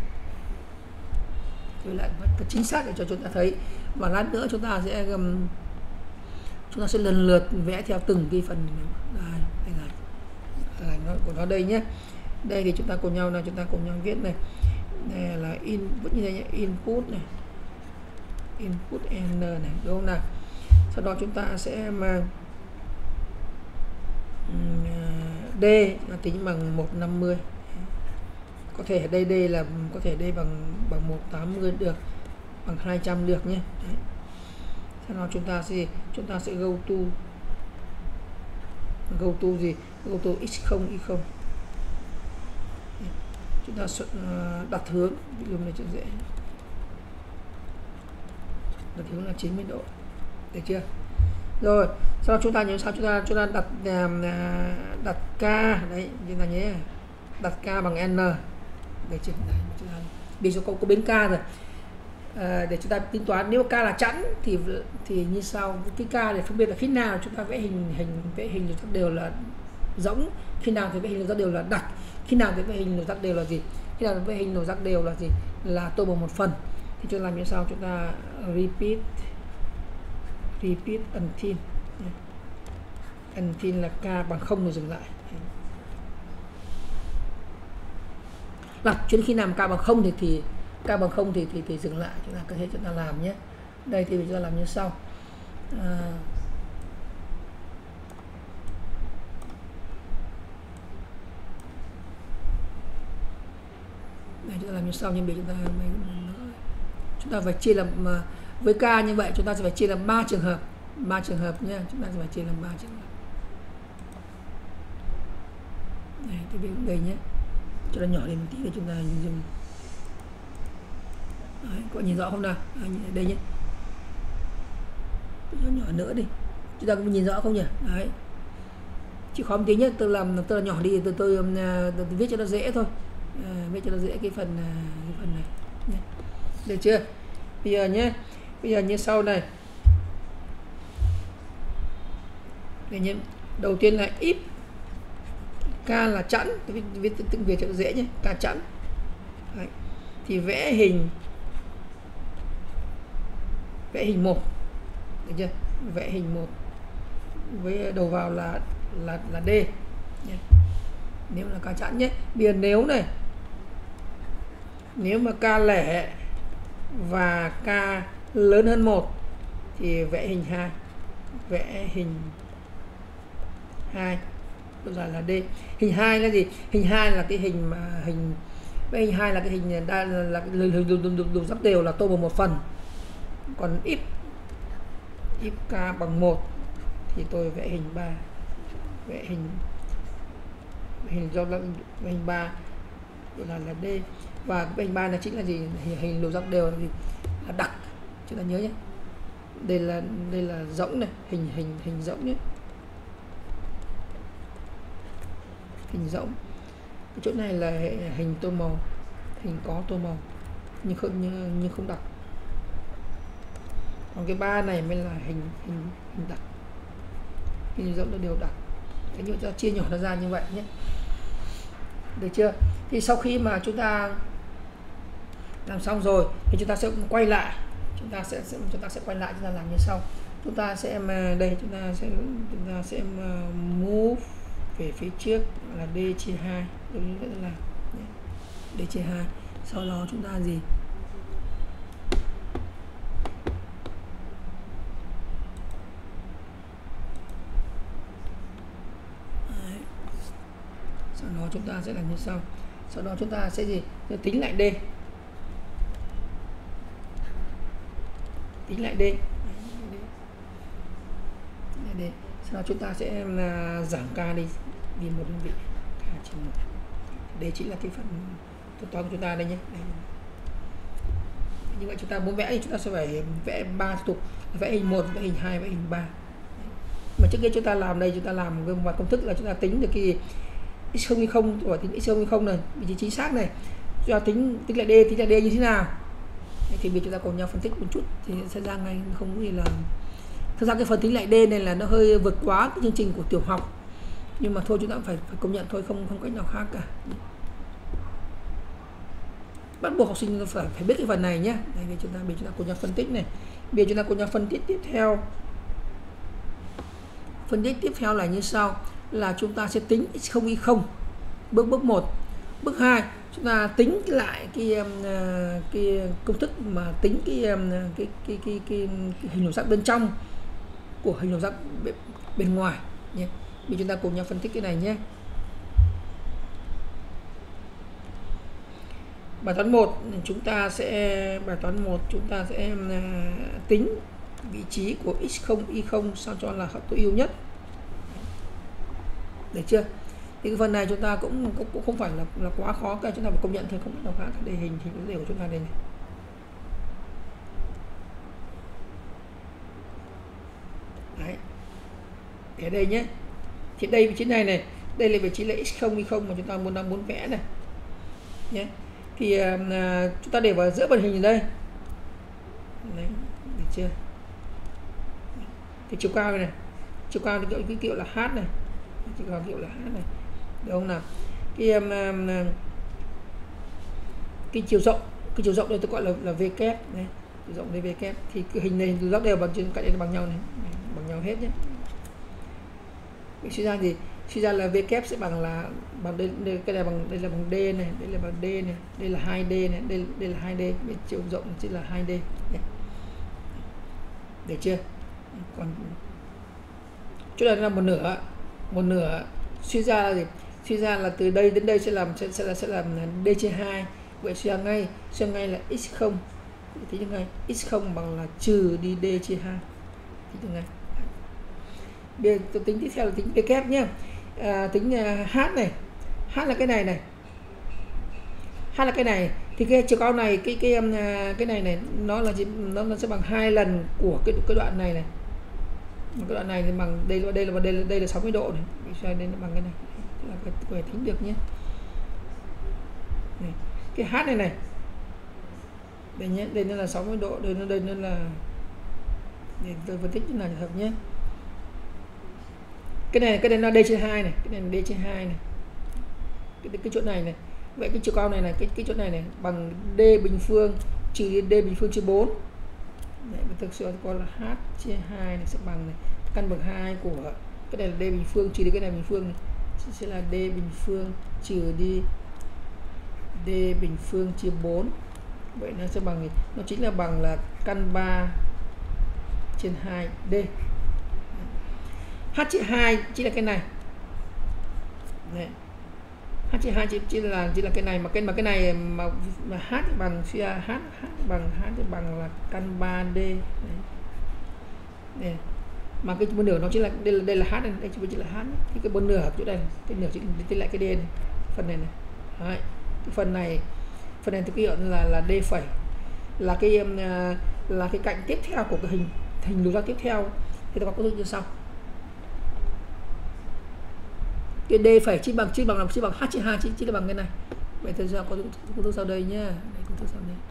Viết lại cái chính xác để cho chúng ta thấy. Và lát nữa chúng ta sẽ um, chúng ta sẽ lần lượt vẽ theo từng cái phần đây, đây là là nó của nó đây nhé. Đây thì chúng ta cùng nhau là chúng ta cùng nhau viết này. Đây là in vẫn như thế nhé, input này, input n này, đúng không nào? Sau đó chúng ta sẽ mà d là tính bằng một trăm năm mươi. Có thể đây đây là có thể đây bằng bằng một trăm tám mươi được, bằng hai trăm được nhé. Đấy. Sau đó chúng ta sẽ chúng ta sẽ go to go to gì? Go to x không y không. Chúng ta đặt hướng dùng này chuyện dễ. Đặt hướng là chín mươi độ. Được chưa? Rồi, sau đó chúng ta nhớ sao chúng ta chúng ta đặt đặt k đấy, chúng ta nhớ đặt k bằng n. Để chưa? Vì số có, có biến k rồi. À, để chúng ta tính toán nếu k là chẵn thì thì như sau, cái k để phân biệt là khi nào chúng ta vẽ hình hình vẽ hình lục giác đều là rỗng, khi nào thì vẽ hình lục giác đều là đặc, khi nào thì vẽ hình lục giác đều là gì, khi nào vẽ hình lục giác đều là gì, là tô bằng một phần. Thì chúng ta làm như sau, chúng ta repeat repeat until until là k bằng không rồi dừng lại. Đặt cho khi nào k bằng không thì thì k bằng không thì thì thì dừng lại. Chúng ta có thể chúng ta làm nhé. Đây thì chúng ta làm như sau. À, đây chúng ta làm như sau, nhưng vì chúng ta chúng ta phải chia làm với k như vậy chúng ta sẽ phải chia làm ba trường hợp, ba trường hợp nhé. Chúng ta sẽ phải chia làm ba trường hợp. Đây, cái việc đây nhé, cho nó nhỏ đi một tí để chúng ta dùng. Đấy, có nhìn rõ không nào? À, đây nhé, nhỏ nhỏ nữa đi, chúng ta cũng nhìn rõ không nhỉ? Đấy, chỉ khó một tí nhé, tôi làm tôi là nhỏ đi, tôi tôi, tôi, tôi viết cho nó dễ thôi, à, viết cho nó dễ cái phần cái phần này nhé. Được chưa? Bây giờ nhé, bây giờ như sau này. Đây nhé, đầu tiên là if k là chẵn, viết, viết tiếng Việt cho nó dễ nhé, k chẵn. Đấy. Thì vẽ hình vẽ hình một, được chưa? Vẽ hình một với đầu vào là là là d nhé. Nếu là k chẵn nhé. Bây giờ nếu này, nếu mà k lẻ và k lớn hơn một thì vẽ hình hai, vẽ hình hai bây giờ là d. Hình hai là gì? Hình hai là cái hình mà hình vẽ hình hai là cái hình đa là hình lục giác đều là tô bằng một phần. Còn if if k bằng một thì tôi vẽ hình ba, vẽ hình hình do là hình ba là là d. Và cái hình ba là chính là gì? Hình, hình lục giác đều là gì? Là đặc. Chúng ta nhớ nhé. Đây là đây là rỗng này, hình hình hình rỗng nhé. Hình rỗng. Cái chỗ này là hình tô màu, hình có tô màu nhưng không nhưng, nhưng không đặc. Còn cái ba này mới là hình hình hình đặc. Hình rỗng là đều đặc. Thế như ta chia nhỏ nó ra như vậy nhé. Được chưa? Thì sau khi mà chúng ta làm xong rồi thì chúng ta sẽ quay lại, chúng ta sẽ, sẽ chúng ta sẽ quay lại chúng ta làm như sau. Chúng ta sẽ đây chúng ta sẽ chúng ta sẽ move về phía trước là d chia hai, giống như vậy là d chia hai. Sau đó chúng ta gì? chúng ta sẽ làm như sau. Sau đó chúng ta sẽ gì? Tính lại D. Tính lại D. Tính lại D. Sau đó chúng ta sẽ là giảm K đi, đi một đơn vị. K trên một. Đây chính là cái phần thuật toán của chúng ta đây nhé. Đây. Như vậy chúng ta muốn vẽ thì chúng ta sẽ phải vẽ ba thủ tục, vẽ hình một, vẽ hình hai, vẽ hình ba. Mà trước kia chúng ta làm đây, chúng ta làm một vài công thức là chúng ta tính được cái x không y không rồi tính x không y không này, vị trí chính xác này. Chúng ta tính tính lại D, tính lại D như thế nào. Thì bây giờ chúng ta cùng nhau phân tích một chút thì sẽ ra ngay, không có gì là thực ra cái phần tính lại D này là nó hơi vượt quá cái chương trình của tiểu học. Nhưng mà thôi chúng ta cũng phải, phải công nhận thôi, không không cách nào khác cả. Bắt buộc học sinh phải phải biết cái phần này nhé. Đây, bây chúng ta bây chúng ta cùng nhau phân tích này. Bây giờ chúng ta cùng nhau phân tích tiếp theo. Phân tích tiếp theo là như sau, là chúng ta sẽ tính x không y không. Bước bước một. Bước hai, chúng ta tính lại cái cái công thức mà tính cái cái cái cái, cái, cái hình lục giác bên trong của hình lục giác bên, bên ngoài nhé. Bây chúng ta cùng nhau phân tích cái này nhé. Bài toán một chúng ta sẽ bài toán một chúng ta sẽ uh, tính vị trí của x không y không sao cho là hợp tối ưu nhất. Được chưa? Thì cái phần này chúng ta cũng cũng, cũng không phải là, là quá khó, cả chúng ta phải công nhận thôi, không có đâu khác. Cái đề hình thì vấn đề của chúng ta đây này. Đấy. Để ở đây nhé. Thì đây vị trí này này, đây là vị trí là x không y không mà chúng ta muốn đang muốn vẽ này. Nhé. Thì uh, chúng ta để vào giữa màn hình ở đây. Đấy, được chưa? Thì chiều cao này, chiều cao thì cái kiểu là h này, chiều cao kiểu là h này, được không nào? Cái um, cái chiều rộng, cái chiều rộng đây tôi gọi là là v kép này, chiều rộng đây v kép. Thì cái hình này lắp đều bằng trên cạnh đây bằng nhau này, bằng nhau hết nhé. Vậy suy ra gì? Suy ra là v kép sẽ bằng là bằng đây, đây cái này bằng đây là bằng d này, đây là bằng d này, đây là hai d này, đây đây là hai d, bên chiều rộng chỉ là hai d. Đấy. Được chưa? Còn chỗ này là một nửa, một nửa suy ra là gì? Suy ra là từ đây đến đây sẽ làm sẽ sẽ là sẽ làm d trên hai. Vậy suy ra ngay, suy ra ngay là x không. Thì ngay x không bằng là trừ đi d trên hai. Thì ngay. Bây giờ tôi tính tiếp theo là tính v kép nhé. À, tính uh, h này, h là cái này này, h là cái này, thì cái chiều cao này, cái cái um, cái này này nó là gì? Nó, nó sẽ bằng hai lần của cái cái đoạn này này, cái đoạn này thì bằng đây là đây là đây là đây là sáu mươi độ này, đây là bằng cái này, là phải, phải tính được nhé. Này, cái h này này, đây nhé, đây nó là sáu mươi độ, đây nó đây nó là, để tôi phân tích như nào hợp nhé. Cái này cái này là d trên hai này, cái này là d trên hai này, cái, cái chỗ này này. Vậy cái chiều cao này này, cái cái chỗ này này bằng d bình phương trừ d bình phương trừ bốn. Đấy, thực sự có là h trên hai này sẽ bằng này, căn bậc hai của cái này là d bình phương trừ đi cái này bình phương này, sẽ là d bình phương trừ đi d bình phương chia bốn. Vậy nó sẽ bằng gì? Nó chính là bằng là căn ba trên hai d. H chia hai chỉ là cái này. Đấy. H chia hai chỉ, chỉ là chỉ là cái này, mà cái mà cái này mà, mà h bằng suy ra h h bằng h thì bằng là căn ba d. Đấy. Đây. Mà cái một nửa nó chỉ là đây là đây là h này, đây chỉ là h. Thì cái một nửa ở chỗ đây, cái nửa chỉ tính lại cái d này, phần này này. Đấy. Cái phần này phần này thực hiện là là d phẩy, là cái là cái cạnh tiếp theo của cái hình hình lục giác tiếp theo. Thì ta có công thức như sau. Cái d phải chỉ bằng chỉ bằng chỉ bằng h trên hai, chỉ, chỉ là bằng cái này. Vậy thì ra có công thức sau đây nhé. Đây, công thức sau đây.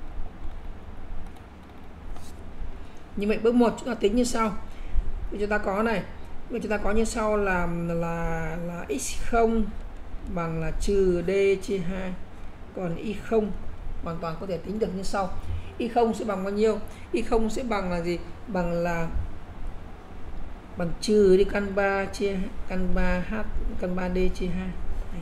Như vậy bước một chúng ta tính như sau. Vậy chúng ta có này, vậy chúng ta có như sau là là là x không bằng là trừ d chia hai. Còn y không hoàn toàn có thể tính được như sau. Y không sẽ bằng bao nhiêu? Y không sẽ bằng là gì? Bằng là bằng trừ đi căn ba chia căn ba h căn ba d chia hai.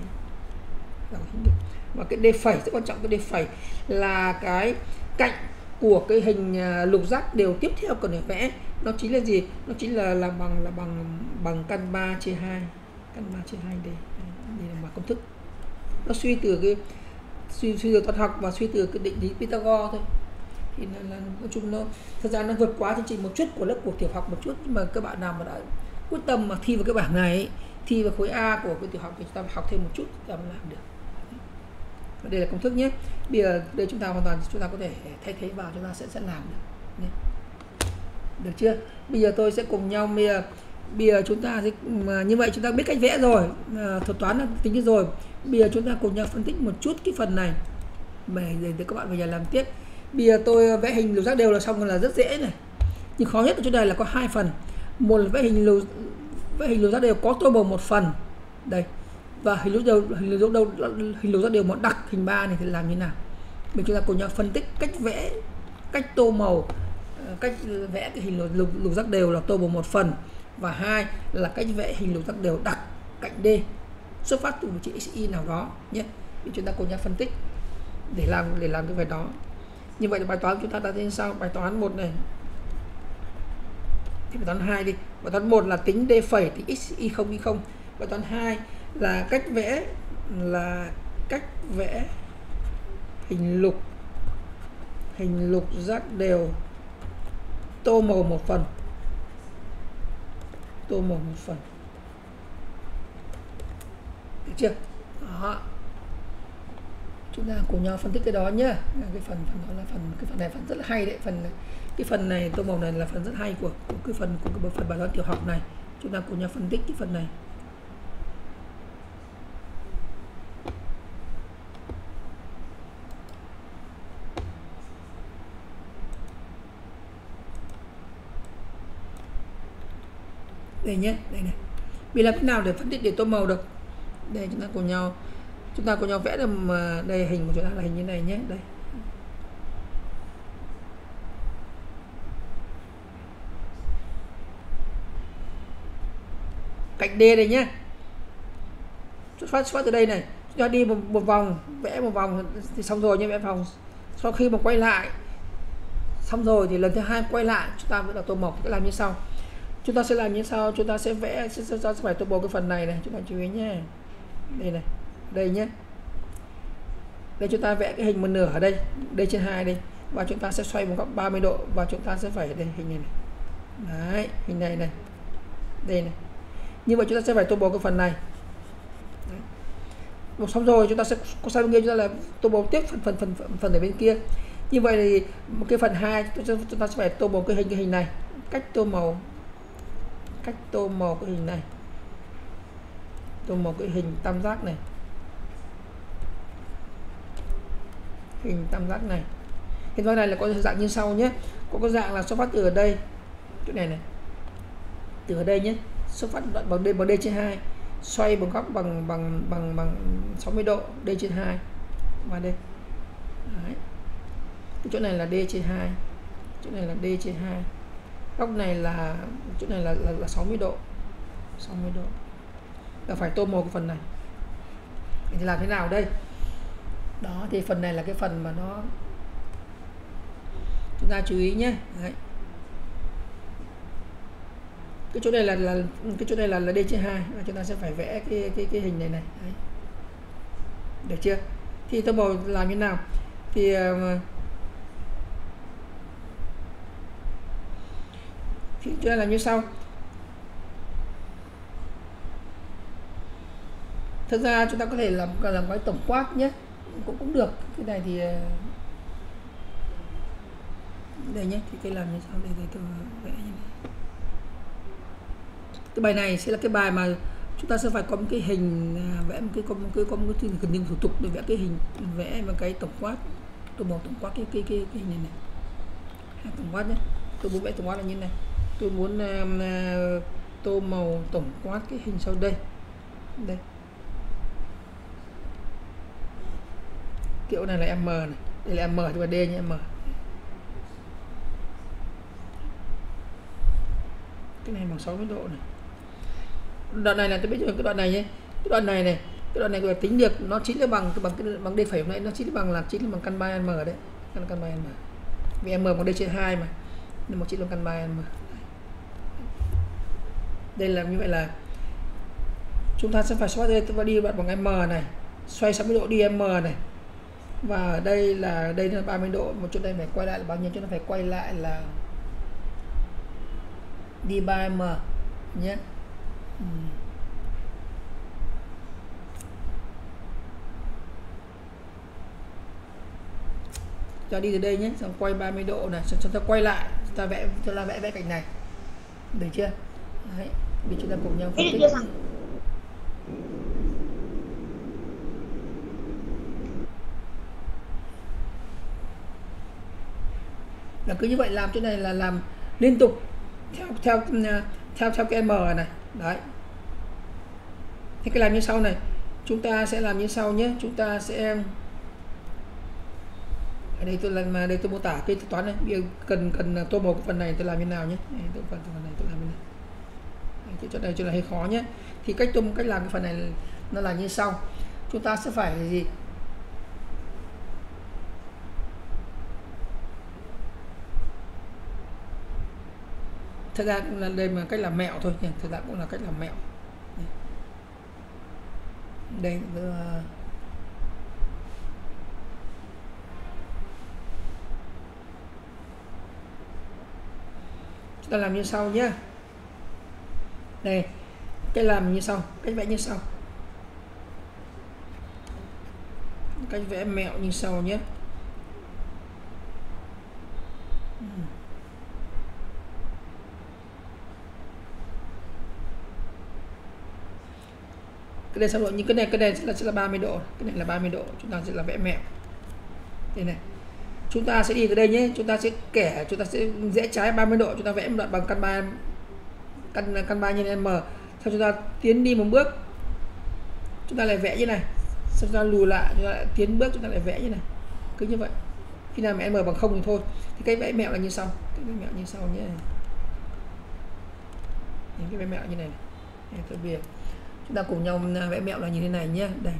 Và cái d phẩy rất quan trọng, cái d phẩy là cái cạnh của cái hình lục giác đều tiếp theo cần phải vẽ. Nó chính là gì? Nó chính là là bằng là bằng bằng căn ba chia hai, căn ba chia hai d. Đây là một công thức. nó suy từ cái suy suy từ toán học và suy từ cái định lý Pythagore thôi. Thì là, là nói chung nó thật ra nó vượt quá chương trình một chút của lớp của tiểu học một chút, nhưng mà các bạn nào mà đã quyết tâm mà thi vào cái bảng này ấy, thi vào khối A của cái tiểu học thì chúng ta học thêm một chút chúng ta mới làm được. Và đây là công thức nhé. Bây giờ đây chúng ta hoàn toàn chúng ta có thể thay thế vào, chúng ta sẽ sẽ làm được nhé. Được chưa? Bây giờ tôi sẽ cùng nhau bây giờ, bây giờ chúng ta sẽ như vậy chúng ta biết cách vẽ rồi, à, thuật toán là tính rồi. Bây giờ chúng ta cùng nhau phân tích một chút cái phần này để, để, để các bạn về nhà làm tiếp. Bây giờ tôi vẽ hình lục giác đều là xong là rất dễ này. Nhưng khó nhất ở chỗ này là có hai phần. Một là vẽ hình lục vẽ hình lục giác đều có tô màu một phần. Đây. Và hình lục đều hình lục đều hình lục giác đều một đặc hình ba này thì làm như nào? Mình chúng ta cùng nhau phân tích cách vẽ, cách tô màu, cách vẽ cái hình lục, lục, lục giác đều là tô màu một phần, và hai là cách vẽ hình lục giác đều đặc cạnh D xuất phát từ một chữ xy nào đó nhé. Thì chúng ta cùng nhau phân tích để làm để làm cái việc đó. Như vậy là bài toán chúng ta đã thấy sao? Bài toán một này thì bài toán hai đi. Bài toán một là tính D phẩy thì x y không y không. Bài toán hai là cách vẽ là cách vẽ hình lục hình lục giác đều tô màu một phần. Tô màu một phần. Được chưa? Đó. Chúng ta cùng nhau phân tích cái đó nhé. Cái phần phần đó là phần cái phần này phần rất là hay đấy, phần cái phần này tô màu này là phần rất hay của, của cái phần của cái phần bài toán tiểu học này. Chúng ta cùng nhau phân tích cái phần này. Đây nhé, đây này. Vì làm thế nào để phân tích để tô màu được? Đây chúng ta cùng nhau chúng ta cùng nhau vẽ được mà đây hình của chúng ta là hình như này nhé, đây. Cạnh D đây nhé. Xuất phát xuất phát từ đây này, chúng ta đi một, một vòng, vẽ một vòng thì xong rồi nhé, vẽ vòng. Sau khi mà quay lại xong rồi thì lần thứ hai quay lại chúng ta vẫn là tô màu. Sẽ làm như sau. Chúng ta sẽ làm như sau, chúng ta sẽ vẽ sẽ, sẽ, sẽ phải tô màu cái phần này này, chúng ta chú ý nhé. Đây này, đây nhé. Đây chúng ta vẽ cái hình một nửa ở đây, đây trên hai đây, và chúng ta sẽ xoay một góc ba mươi độ và chúng ta sẽ phải đây hình này này. Đấy, hình này này. Đây này. Như vậy chúng ta sẽ phải tô màu cái phần này. Đấy. Một xong rồi chúng ta sẽ có sang bên kia chúng ta là tô màu tiếp phần phần phần phần, phần ở bên kia. Như vậy thì một cái phần hai chúng ta sẽ phải tô màu cái hình cái hình này, cách tô màu cách tô màu cái hình này, tô màu cái hình tam giác này, hình tam giác này. Hình tam giác này là có dạng như sau nhé. Có cái dạng là xuất phát từ ở đây, chỗ này này, từ ở đây nhé, xuất phát đoạn bằng D bằng D trên hai, xoay bằng góc bằng bằng bằng bằng sáu mươi độ, D trên hai và đây. Đấy. Cái chỗ này là D trên hai, chỗ này là D trên hai, góc này là chỗ này là, là, là sáu mươi độ, sáu mươi độ. Là phải tô màu cái phần này. Thì làm thế nào đây? Đó thì phần này là cái phần mà nó chúng ta chú ý nhé. Đấy. Cái chỗ này là là cái chỗ này là là D trên hai và chúng ta sẽ phải vẽ cái cái cái hình này này. Đấy. Được chưa? Thì tô màu làm như nào? Thì uh, thì chúng ta làm như sau. Thực ra chúng ta có thể làm làm cái tổng quát nhé, cũng cũng được. Cái này thì đây nhé, thì cái làm như sau đây, đây tôi vẽ như này. Cái bài này sẽ là cái bài mà chúng ta sẽ phải có một cái hình vẽ một cái có một cái có một cái cần thủ tục để vẽ cái hình, vẽ một cái tổng quát, tô màu tổng quát cái cái cái, cái hình này này. Hai tổng quát nhé. Tôi muốn vẽ tổng quát là như này. Tôi muốn uh, tô màu tổng quát cái hình sau đây. Đây. Kiểu này là M này, đây là M chứ là D nhé, M. Cái này bằng sáu mươi độ này. Đoạn này là tôi biết rồi, cái đoạn này nhé. Cái đoạn này này, cái đoạn này là tính được nó chính là bằng bằng cái bằng D phẩy này, nó chính là bằng là chính là bằng căn ba M đấy. Căn căn ba M. Vì M bằng D trên hai mà. Nên một chính là căn ba M. Đây là như vậy là chúng ta sẽ phải xóa đây, tôi đi bạn bằng M này. xoay sáu mươi độ đi M này, và ở đây là đây là ba mươi độ, một chỗ đây phải quay lại là bao nhiêu, chỗ nó phải quay lại là đi ba M nhé. uhm. Cho đi từ đây nhé, xong quay ba mươi độ này, xong chúng ta quay lại, chúng ta vẽ, chúng ta vẽ vẽ cạnh này, được chưa? Đấy, để chúng ta cùng nhau phân tích. Là cứ như vậy, làm chỗ này là làm liên tục theo theo theo theo cái M này, đấy. Thì cái làm như sau này, chúng ta sẽ làm như sau nhé, chúng ta sẽ ở đây tôi làm, đây tôi mô tả cái toán này, bây giờ cần cần tô màu cái phần này tôi làm như nào nhé, đây, tôi phần phần này tôi làm như này, đây, chỗ này chỗ này hơi khó nhé. Thì cách tôi cách làm cái phần này nó là như sau, chúng ta sẽ phải gì, thật ra cũng là đây mà cách làm mẹo thôi nhỉ, thật ra cũng là cách làm mẹo. Đây uh, chúng ta làm như sau nhé. Đây, cách làm như sau, cách vẽ như sau, cách vẽ mẹo như sau nhé. Cái đây sao độ, những cái này cái này sẽ là, sẽ là ba mươi độ, cái này là ba mươi độ, chúng ta sẽ là vẽ mẹo. Đây này, chúng ta sẽ đi từ đây nhé, chúng ta sẽ kẻ, chúng ta sẽ rẽ trái ba mươi độ, chúng ta vẽ một đoạn bằng căn ba căn căn ba nhân m, sau chúng ta tiến đi một bước, chúng ta lại vẽ như này, sau chúng ta lùi lại, chúng ta lại tiến bước, chúng ta lại vẽ như này, cứ như vậy. Khi nào mà m bằng không thì thôi. Thì cái vẽ mẹo là như sau, cái vẽ mẹo như sau nhé. Những cái vẽ mẹo như này, này. Tôi biết. Chúng ta cùng nhau vẽ mẹo là như thế này nhé. Đây,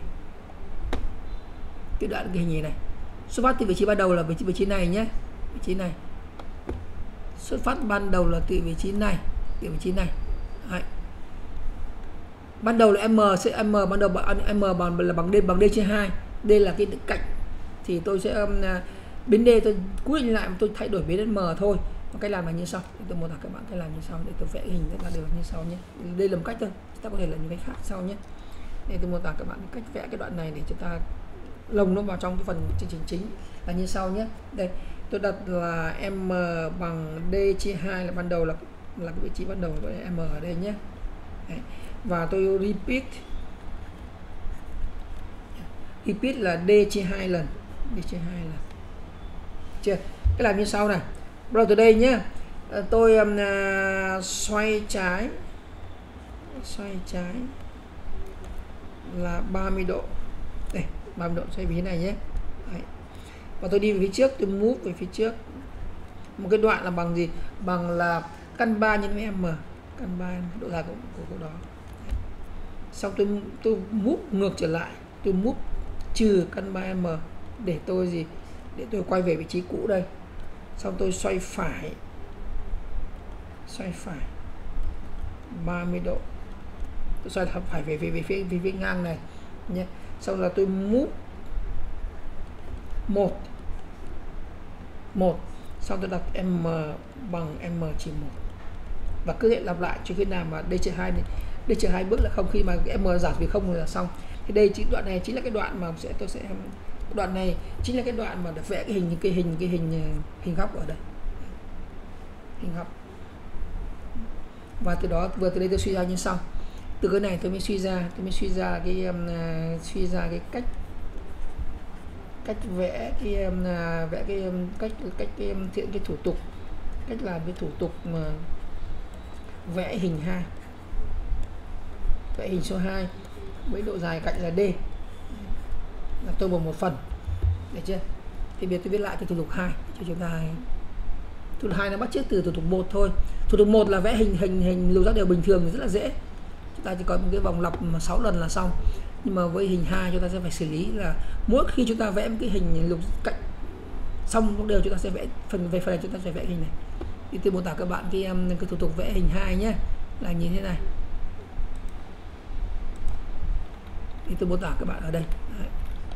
cái đoạn cái hình này, xuất phát từ vị trí ban đầu là vị trí vị trí này nhé, vị trí này. Xuất phát ban đầu là từ vị trí này, từ vị trí này. Đấy. Ban đầu là m sẽ m ban đầu m bằng là bằng d bằng d trên hai. D là cái cạnh, thì tôi sẽ um, biến d tôi quyết định lại, tôi thay đổi biến đến m thôi. Và cách làm là như sau, tôi mô tả các bạn cách làm như sau để tôi vẽ hình tất cả đều như sau nhé. Đây là một cách thôi, chúng ta có thể là những cái khác sau nhé. Để tôi mô tả các bạn cách vẽ cái đoạn này để chúng ta lồng nó vào trong cái phần chương trình chính là như sau nhé. Đây, tôi đặt là m bằng d chia hai, là ban đầu là là cái vị trí ban đầu của m ở đây nhé. Đấy. Và tôi repeat repeat là d chia hai lần, d chia hai lần. Chưa? Cái làm như sau này. Bắt đầu từ đây nhé, tôi um, uh, xoay trái xoay trái là ba mươi độ, đây ba mươi độ xoay về phía này nhé. Đấy. Và tôi đi về phía trước, tôi move về phía trước một cái đoạn là bằng gì, bằng là căn ba nhân với m, căn ba độ dài của của, của đó. Đấy. Xong tôi tôi move ngược trở lại, tôi move trừ căn ba m để tôi gì, để tôi quay về vị trí cũ đây. Xong tôi xoay phải, xoay phải ba mươi độ, tôi xoay phải về về về phía về phía ngang này nhé. Xong là tôi move một một, xong tôi đặt m bằng m chỉ một, và cứ hệ lặp lại cho khi nào mà d chia hai này, d chia hai bước là không, khi mà cái m giảm về không là xong. Thì đây chính đoạn này chính là cái đoạn mà sẽ tôi sẽ đoạn này chính là cái đoạn mà được vẽ cái hình cái hình cái hình hình góc ở đây, hình góc. Và từ đó vừa từ đây tôi suy ra như sau, từ cái này tôi mới suy ra tôi mới suy ra cái um, suy ra cái cách cách vẽ cái um, vẽ cái um, cách cách cái um, thiện cái thủ tục, cách làm cái thủ tục mà vẽ hình hai, vẽ hình số hai với độ dài cạnh là d, là tôi bằng một phần, được chưa? Thì bây giờ tôi viết lại cái thủ tục hai cho chúng ta. Thủ tục hai nó bắt chước từ thủ tục một thôi. Thủ tục một là vẽ hình hình hình lục giác đều bình thường thì rất là dễ, chúng ta chỉ có một cái vòng lặp mà sáu lần là xong. Nhưng mà với hình hai chúng ta sẽ phải xử lý là mỗi khi chúng ta vẽ một cái hình lục cạnh xong lúc đều chúng ta sẽ vẽ phần về phần này, chúng ta sẽ vẽ hình này. Thì tôi mô tả các bạn cái, cái thủ tục vẽ hình hai nhé, là như thế này. thì tôi mô tả các bạn ở đây. Đấy.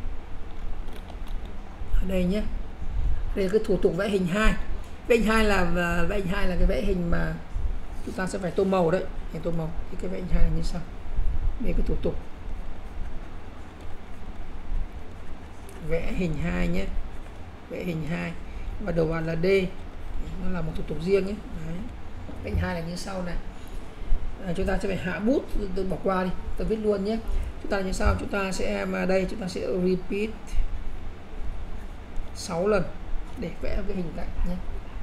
Ở đây nhé, đây là cái thủ tục vẽ hình hai. Vẽ hình hai là vẽ hình hai là cái vẽ hình mà chúng ta sẽ phải tô màu đấy, hình tô màu. Thì cái vẽ hình hai là như sau. Đây cái thủ tục vẽ hình hai nhé, vẽ hình hai và đầu vào là D, nó là một thủ tục riêng nhé. Đấy. Vẽ hình hai là như sau này. À, chúng ta sẽ phải hạ bút, tôi bỏ qua đi, tôi viết luôn nhé. Chúng ta như sau, chúng ta sẽ mà đây chúng ta sẽ repeat sáu lần để vẽ cái hình cạnh nhé.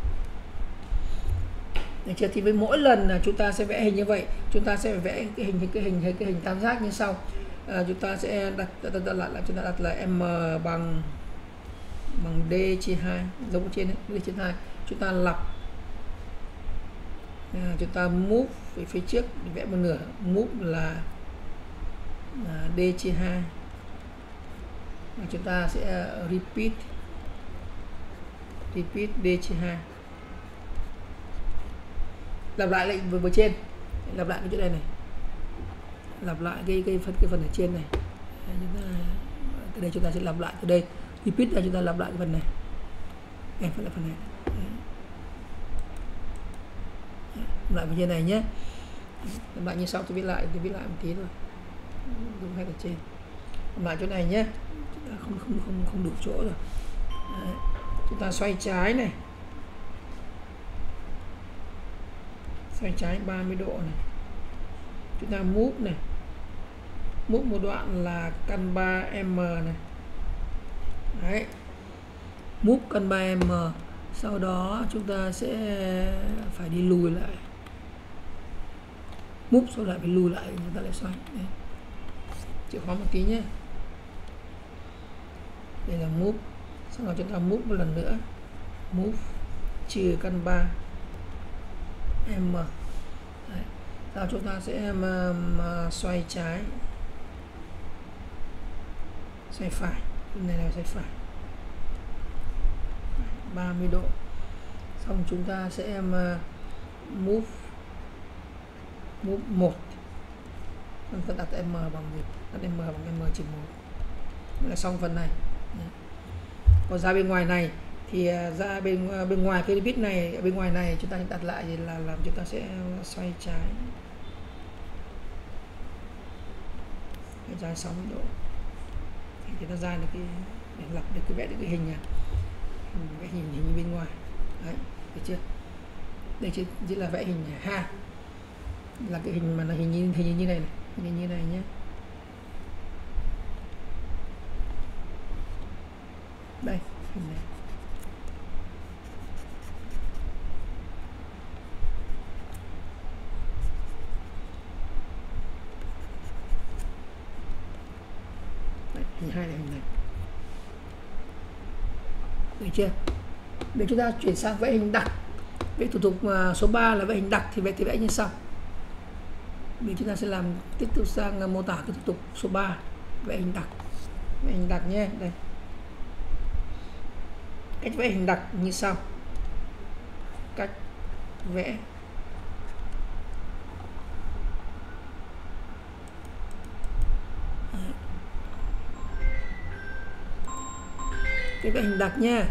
Được chưa? Thì với mỗi lần là chúng ta sẽ vẽ hình như vậy, chúng ta sẽ phải vẽ cái hình cái hình cái hình tam giác như sau. À, chúng ta sẽ đặt, đặt, đặt, đặt lại là chúng ta đặt là m bằng bằng d chia hai, giống trên đấy, d chia hai. Chúng ta lặp, à, chúng ta move về phía trước để vẽ một nửa, move là à, d chia hai. Và chúng ta sẽ repeat repeat d chia hai, lặp lại lệnh vừa vừa trên, lặp lại cái chỗ này này, lặp lại cái cái phần cái phần ở trên này. Đây, chúng ta, từ đây chúng ta sẽ lặp lại từ đây, repeat là chúng ta lặp lại cái phần này, đây phần là phần này. Đấy. Lặp lại phần trên này nhé, lặp lại như sau. Tôi viết lại, tôi viết lại một tí thôi, đúng hết ở trên. Lặp lại chỗ này nhé, chúng ta không không không không đủ chỗ rồi. Đấy. Chúng ta xoay trái này, xoay trái ba mươi độ này, chúng ta move này, move một đoạn là căn ba m này. Đấy, move căn ba m, sau đó chúng ta sẽ phải đi lùi lại, move sau lại phải lùi lại, chúng ta lại xoay. Đấy. Chịu khó một tí nhé. Đây là move, sau đó chúng ta move một lần nữa, move trừ căn ba m. Đấy. Sau chúng ta sẽ mà, mà xoay trái, xoay phải, cái này là xoay phải ba mươi độ. Xong chúng ta sẽ mà move move một, chúng ta đặt m bằng gì, đặt m bằng m trừ một là xong phần này. Đấy. Còn ra bên ngoài này thì ra bên bên ngoài cái bit này, ở bên ngoài này chúng ta đặt lại thì là làm chúng ta sẽ xoay trái, xoay trái sáu mươi độ thì chúng ta ra được cái, để lập được cái vẽ được cái hình này, vẽ hình hình bên ngoài. Đấy, được chưa? Đây chỉ, chỉ là vẽ hình ha, là cái hình mà là hình như hình như này, này. Hình như này nhé. Đây hình này. Đấy, hình hai là hình này. Được chưa? Để chúng ta chuyển sang vẽ hình đặc. Vẽ thủ tục số ba là vẽ hình đặc thì vẽ thì vẽ như sau. Vì chúng ta sẽ làm tiếp tục sang mô tả cái thủ tục số ba, vẽ hình đặc. Vẽ hình đặc nhé. Đây. Cách vẽ hình đặc như sau. Cách vẽ cái vẽ hình đặc nha.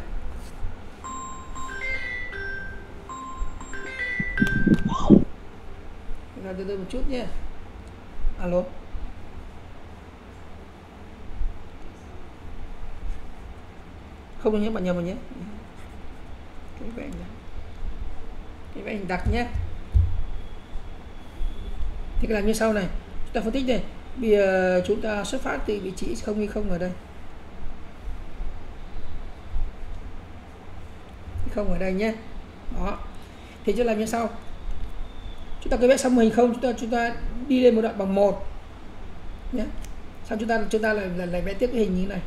Ra từ từ một chút nhé. Alo. Không được nhé, bạn nhầm rồi nhé. Cái vẽ hình đặc, cái vẽ hình đặc nhé. Thì cái làm như sau này, chúng ta phân tích này. Bây giờ chúng ta xuất phát từ vị trí không hay không ở đây, không ở đây nhé. Đó. Thì chúng ta làm như sau. Chúng ta cứ vẽ xong hình không, chúng ta chúng ta đi lên một đoạn bằng một nhé. Sau chúng ta chúng ta lại lại, lại vẽ tiếp cái hình như thế này.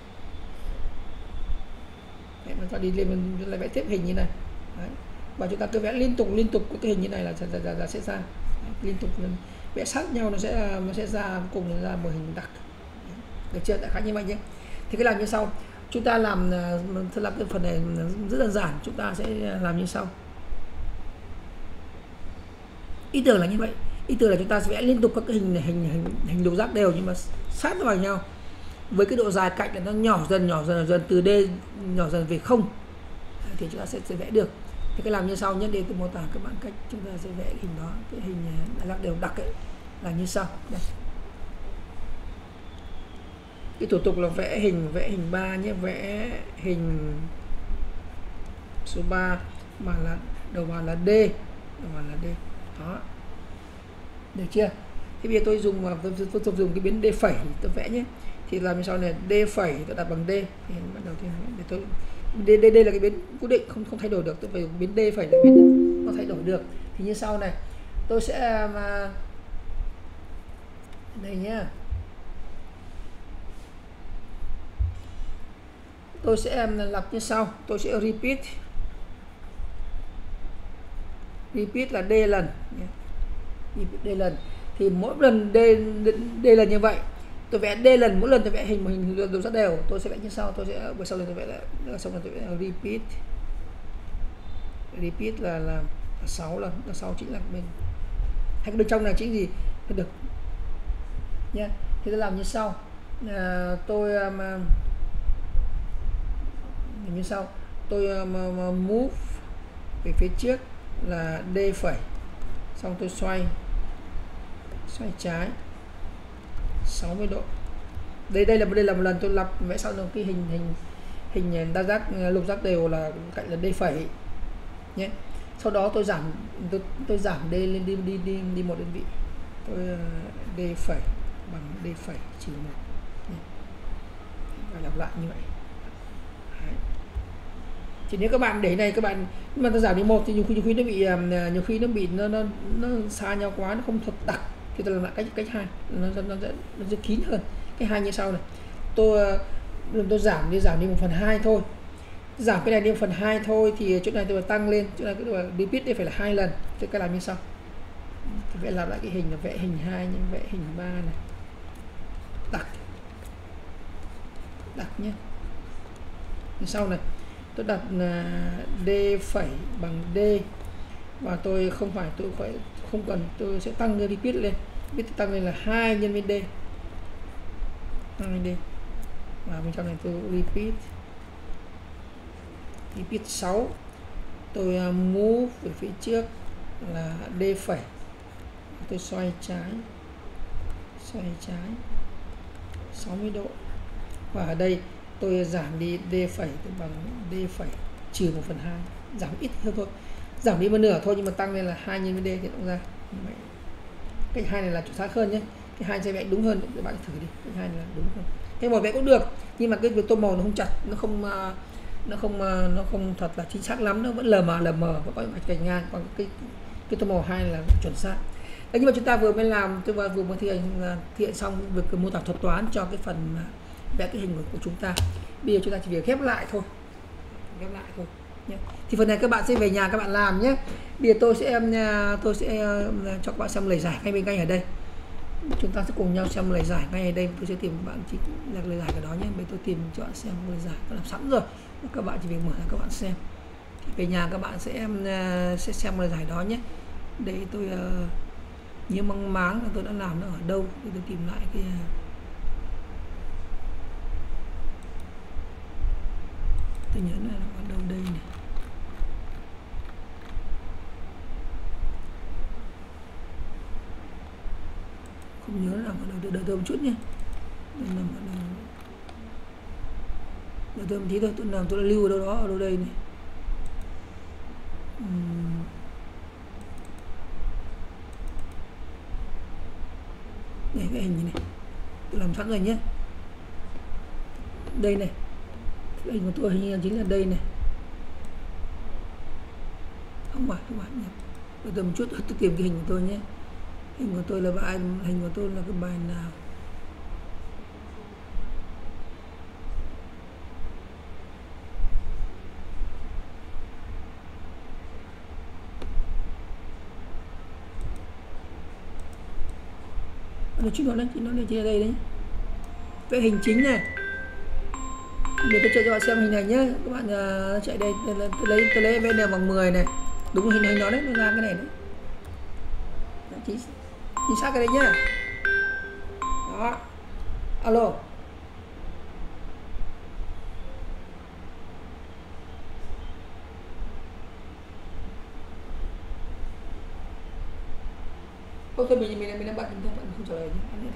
Đấy, chúng ta đi lên mình lại vẽ tiếp hình như này. Đấy. Và chúng ta cứ vẽ liên tục liên tục cái hình như này là, là, là, là sẽ ra. Đấy, liên tục vẽ sát nhau nó sẽ nó sẽ ra cùng nó ra một hình đặc. Đấy. Được chưa? Đại khái như vậy nhé. Thì cái làm như sau. Chúng ta làm thật là cái phần này rất đơn giản, chúng ta sẽ làm như sau. Ý tưởng là như vậy. ý tưởng là chúng ta sẽ vẽ liên tục các cái hình hình hình hình lục giác đều nhưng mà sát vào nhau, với cái độ dài cạnh là nó nhỏ dần nhỏ dần dần từ D nhỏ dần về không, thì chúng ta sẽ, sẽ vẽ được. Thì cái làm như sau nhé, để tôi mô tả các bạn cách chúng ta sẽ vẽ cái hình đó, cái hình lục giác đều đặc ấy là như sau. Đây. Cái thủ tục là vẽ hình vẽ hình ba nhé, vẽ hình số ba mà là đầu vào là D, đầu vào là D đó, được chưa? Thì bây giờ tôi dùng tôi, tôi, tôi dùng cái biến D phẩy tôi vẽ nhé. Thì làm như sau này, D phẩy tôi đặt bằng D, thì bắt đầu tiên để tôi D, D, D là cái biến cố định không không thay đổi được, tôi phải biến D phẩy là biến nó thay đổi được. Thì như sau này, tôi sẽ mà đây nhá, tôi sẽ lặp như sau, tôi sẽ repeat repeat là D lần, D lần, thì mỗi lần D, D, D lần như vậy tôi vẽ D lần, mỗi lần tôi vẽ hình một hình lục giác đều, tôi sẽ vẽ như sau, tôi sẽ sau lần tôi vẽ là xong rồi tôi vẽ là repeat repeat là là sáu lần, là sáu chính là bên hay bên trong này chính gì được nhé. Thì tôi làm như sau, à, tôi um, như sau, tôi um, move về phía trước là D phẩy, xong tôi xoay xoay trái sáu mươi độ. Đây đây là đây là một lần tôi lặp vẽ sau cái hình hình hình đa giác lục giác đều là cạnh là D phẩy nhé. Sau đó tôi giảm tôi, tôi giảm D lên đi đi đi đi một đơn vị, tôi uh, D phẩy bằng D phẩy trừ một, và lặp lại như vậy. Đấy. Thì nếu các bạn để này các bạn mà ta giảm đi một thì nhiều khi nhiều khi nó bị nhiều khi nó bị nó nó, nó xa nhau quá, nó không thật đặc, thì tôi làm lại cách cách hai, nó nó nó sẽ, nó sẽ kín hơn. Cái hai như sau này, tôi tôi giảm đi giảm đi một phần hai thôi, giảm cái này đi một phần hai thôi, thì chỗ này tôi tăng lên, chỗ này cái là repeat đây phải là hai lần, tôi cái làm như sau, thì vẽ làm lại cái hình là vẽ hình hai nhưng vẽ hình ba này, đặc đặc nhé. Như sau này, tôi đặt D phẩy bằng D, và tôi không phải tôi phải không cần tôi sẽ tăng cái repeat lên, repeat tăng lên là hai nhân với D, hai D, và bên trong này tôi repeat repeat sáu, tôi move về phía trước là D phẩy, tôi xoay trái xoay trái sáu mươi độ, và ở đây tôi giảm đi D phẩy bằng D phẩy trừ một phần hai, giảm ít hơn thôi, giảm đi một nửa thôi, nhưng mà tăng lên là hai nhân với D thì nó ra. Cái hai này là chuẩn xác hơn nhé, cái hai sẽ vẽ đúng hơn, các bạn thử đi, cái hai này là đúng hơn. Cái một vẽ cũng được, nhưng mà cái việc tô màu nó không chặt, nó không nó không nó không thật là chính xác lắm, nó vẫn lờ mờ lờ mờ và có những cạnh ngang, còn cái cái tô màu hai là chuẩn xác. Đấy, nhưng mà chúng ta vừa mới làm tôi vừa mới thực hiện hiện xong việc mô tả thuật toán cho cái phần vẽ cái hình của, của chúng ta. Bây giờ chúng ta chỉ việc ghép lại thôi, ghép lại thôi nhé. Thì phần này các bạn sẽ về nhà các bạn làm nhé. Bây giờ tôi sẽ tôi sẽ cho các bạn xem lời giải ngay bên ngay ở đây. Chúng ta sẽ cùng nhau xem lời giải ngay ở đây. Tôi sẽ tìm bạn chỉ là lời giải cái đó nhé. Bây giờ tôi tìm cho bạn xem lời giải tôi làm sẵn rồi. Các bạn chỉ việc mở ra các bạn xem. Thì về nhà các bạn sẽ sẽ xem lời giải đó nhé. Để tôi uh, nhớ mang máng là tôi đã làm nó ở đâu, thì tôi tìm lại cái tôi nhớ là ở đâu đây này. Không nhớ là ở đâu, đợi tôi một chút nhé. Đây nằm ở đâu? Đợi tôi một tí thôi, tôi làm tôi đã lưu ở đâu đó, ở đâu đây này. Uhm. Đây cái hình này, tôi làm sẵn rồi nhé. Đây này, cái hình của tôi hình như chính là đây này. Không phải, không phải nhé. Đợi tôi một chút, tôi tìm cái hình của tôi nhé. Hình của tôi là bài, hình của tôi là cái bài nào? Nó chỉ nói đấy, chỉ nói đây, chỉ ở đây đấy. Cái hình chính này. Để tôi chạy cho bạn xem hình này nhé. Các bạn uh, chạy đây, tôi lấy tôi lấy bên này bằng mười này. Đúng hình hình đó đấy, nó ra cái này đấy. Đấy, chính chính xác cái đấy nhá. Đó, alo. Ô, thôi mình mình mình đang bận, mình đang bận không trả lời nhé.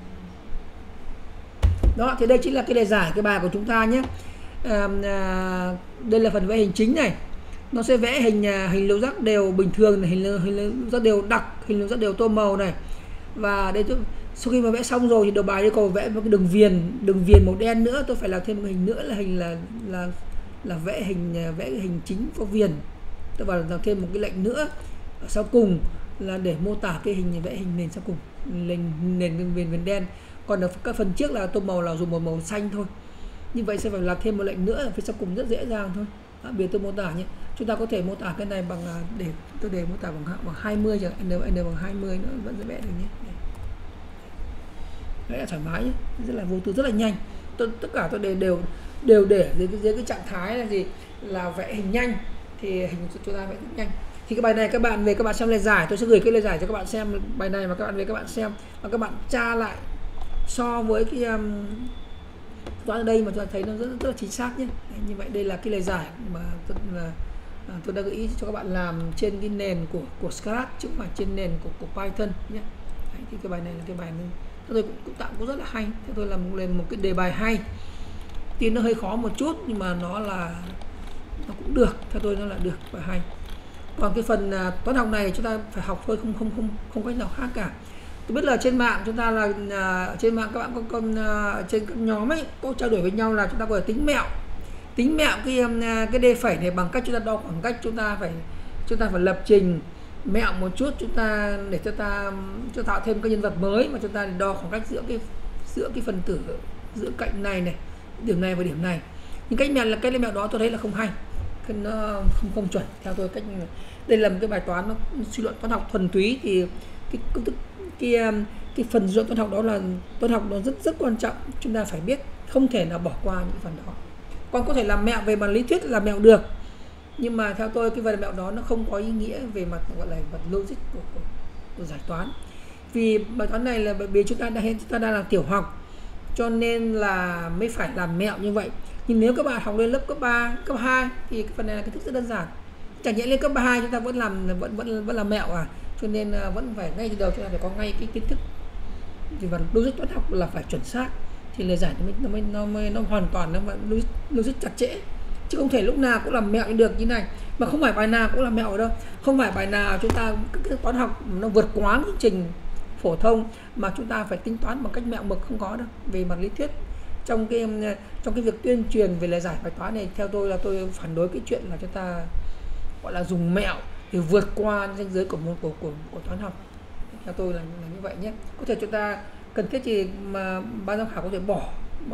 Đó, thì đây chính là cái đề giải cái bài của chúng ta nhé. À, à, đây là phần vẽ hình chính này, nó sẽ vẽ hình hình lục giác đều bình thường này, hình hình lục giác đều đặc, hình lục giác đều tô màu này. Và đây sau khi mà vẽ xong rồi thì đầu bài yêu cầu vẽ một cái đường viền, đường viền màu đen nữa. Tôi phải làm thêm một hình nữa là hình là là là vẽ hình vẽ hình chính có viền. Tôi vào làm thêm một cái lệnh nữa ở sau cùng là để mô tả cái hình vẽ hình nền sau cùng, nền nền viền viền đen. Còn ở các phần trước là tô màu là dùng một màu xanh thôi. Như vậy sẽ phải làm thêm một lệnh nữa ở phía sau cùng, rất dễ dàng thôi. Đó, bây giờ tôi mô tả nhé. Chúng ta có thể mô tả cái này bằng để tôi để mô tả bằng bằng hai mươi chẳng n n bằng hai mươi nữa vẫn sẽ vẽ được nhé. Vẽ thoải mái nhé, rất là vô tư, rất là nhanh. Tôi, tất cả tôi đều đều đều để dưới cái, dưới cái trạng thái là gì, là vẽ hình nhanh thì hình chúng ta vẽ rất nhanh. Thì cái bài này các bạn về các bạn xem lời giải, tôi sẽ gửi cái lời giải cho các bạn xem bài này, mà các bạn về các bạn xem và các bạn tra lại so với cái um, toán ở đây mà chúng ta thấy nó rất, rất là chính xác nhé. Đấy, như vậy đây là cái lời giải mà tôi, là, à, tôi đã gợi ý cho các bạn làm trên cái nền của của Scratch chứ không phải trên nền của, của Python nhé. Đấy, thì cái bài này là cái bài này tôi cũng, cũng tạm cũng rất là hay. Thế tôi làm lên một cái đề bài hay, tuy nó hơi khó một chút nhưng mà nó là nó cũng được, theo tôi nó là được và hay. Còn cái phần uh, toán học này chúng ta phải học thôi, không không không không cách nào khác cả. Tôi biết là trên mạng chúng ta là uh, trên mạng các bạn có con uh, trên các nhóm ấy có trao đổi với nhau là chúng ta có thể tính mẹo tính mẹo cái um, cái đề phẩy này bằng cách chúng ta đo khoảng cách, chúng ta phải chúng ta phải lập trình mẹo một chút, chúng ta để cho ta cho tạo thêm cái nhân vật mới mà chúng ta đo khoảng cách giữa cái giữa cái phần tử giữa cạnh này này, điểm này và điểm này. Nhưng cách mẹo là cái mẹo đó tôi thấy là không hay, nó không không chuẩn theo tôi. Cách đây là một cái bài toán nó suy luận toán học thuần túy thì cái cái cái, cái phần suy luận toán học đó là toán học nó rất rất quan trọng, chúng ta phải biết, không thể nào bỏ qua những phần đó. Còn có thể làm mẹo về mặt lý thuyết là mẹo được, nhưng mà theo tôi cái phần mẹo đó nó không có ý nghĩa về mặt gọi là mặt logic của, của, của giải toán. Vì bài toán này là bởi vì chúng ta đang chúng ta đang làm tiểu học cho nên là mới phải làm mẹo như vậy. Nhưng nếu các bạn học lên lớp cấp ba, cấp hai thì cái phần này là kiến thức rất đơn giản. Chẳng nhẽ lên cấp ba hai chúng ta vẫn làm vẫn vẫn vẫn làm mẹo à? Cho nên vẫn phải ngay từ đầu chúng ta phải có ngay cái kiến thức. Thì phần logic toán học là phải chuẩn xác thì lời giải nó mới nó mới nó, mới, nó hoàn toàn nó logic, logic chặt chẽ. Chứ không thể lúc nào cũng làm mẹo như được như này, mà không phải bài nào cũng làm mẹo đâu. Không phải bài nào chúng ta cái toán học nó vượt quá chương trình phổ thông mà chúng ta phải tính toán bằng cách mẹo mực, không có đâu. Về mặt lý thuyết trong cái trong cái việc tuyên truyền về lời giải bài toán này, theo tôi là tôi phản đối cái chuyện là chúng ta gọi là dùng mẹo để vượt qua ranh giới của môn của, của của toán học. Theo tôi là, là như vậy nhé. Có thể chúng ta cần thiết thì mà ban giám khảo có thể bỏ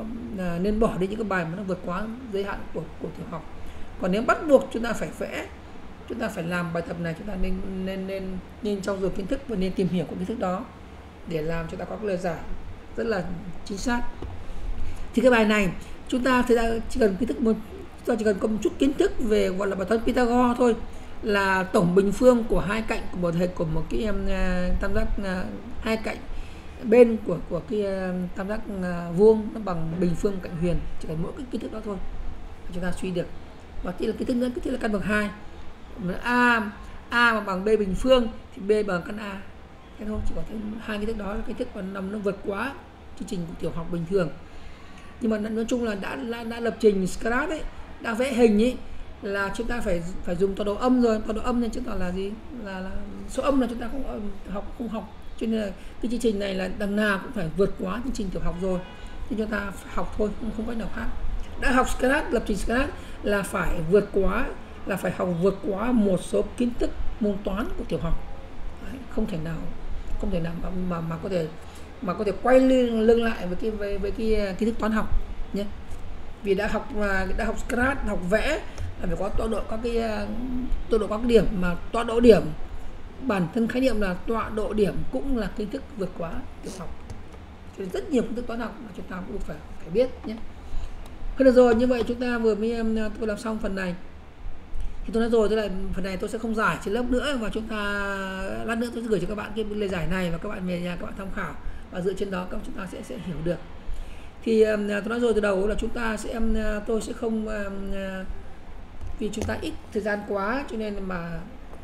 là nên bỏ đi những cái bài mà nó vượt quá giới hạn của của tiểu học. Còn nếu bắt buộc chúng ta phải vẽ, chúng ta phải làm bài tập này, chúng ta nên nên nên nên trau dồi kiến thức và nên tìm hiểu của kiến thức đó để làm chúng ta có cái lời giải rất là chính xác. Thì cái bài này chúng ta thực ra chỉ cần kiến thức một chúng ta chỉ cần có một chút kiến thức về gọi là bài toán Pythagore thôi, là tổng bình phương của hai cạnh của một hệ của một cái um, tam giác uh, hai cạnh bên của của cái uh, tam giác uh, vuông nó bằng bình phương cạnh huyền, chỉ cần mỗi cái kiến thức đó thôi chúng ta suy được. Và chỉ là kiến thức nữa, cái là căn bậc hai, a a mà bằng b bình phương thì b bằng căn a, thế thôi. Chỉ có thêm hai kiến thức đó là kiến thức còn nằm nó vượt quá chương trình của tiểu học bình thường. Nhưng mà nói chung là đã đã, đã lập trình Scratch ấy, đã vẽ hình ấy là chúng ta phải phải dùng tọa độ âm rồi. Tọa độ âm nên chứng tỏ là gì, là, là số âm là chúng ta không học không học, cho nên là cái chương trình này là đằng nào cũng phải vượt quá chương trình tiểu học rồi, thì chúng ta phải học thôi, không không cách nào khác. Đã học Scratch, lập trình Scratch là phải vượt quá, là phải học vượt quá một số kiến thức môn toán của tiểu học. Đấy, không thể nào không thể nào mà mà, mà có thể mà có thể quay lưng, lưng lại với cái với, với cái kiến thức toán học nhé. Vì đã học đã học Scratch, học vẽ là phải có tọa độ các cái tọa độ các cái điểm, mà tọa độ điểm bản thân khái niệm là tọa độ điểm cũng là kiến thức vượt quá tiểu học. Cho nên rất nhiều kiến thức toán học mà chúng ta cũng phải phải biết nhé. Hơn được rồi, như vậy chúng ta vừa mới tôi làm xong phần này. Thì tôi nói rồi, tức là phần này tôi sẽ không giải trên lớp nữa, và chúng ta lát nữa tôi sẽ gửi cho các bạn cái lời giải này và các bạn về nhà các bạn tham khảo, và dựa trên đó các chúng ta sẽ sẽ hiểu được. Thì tôi nói rồi từ đầu là chúng ta sẽ tôi sẽ không, vì chúng ta ít thời gian quá cho nên mà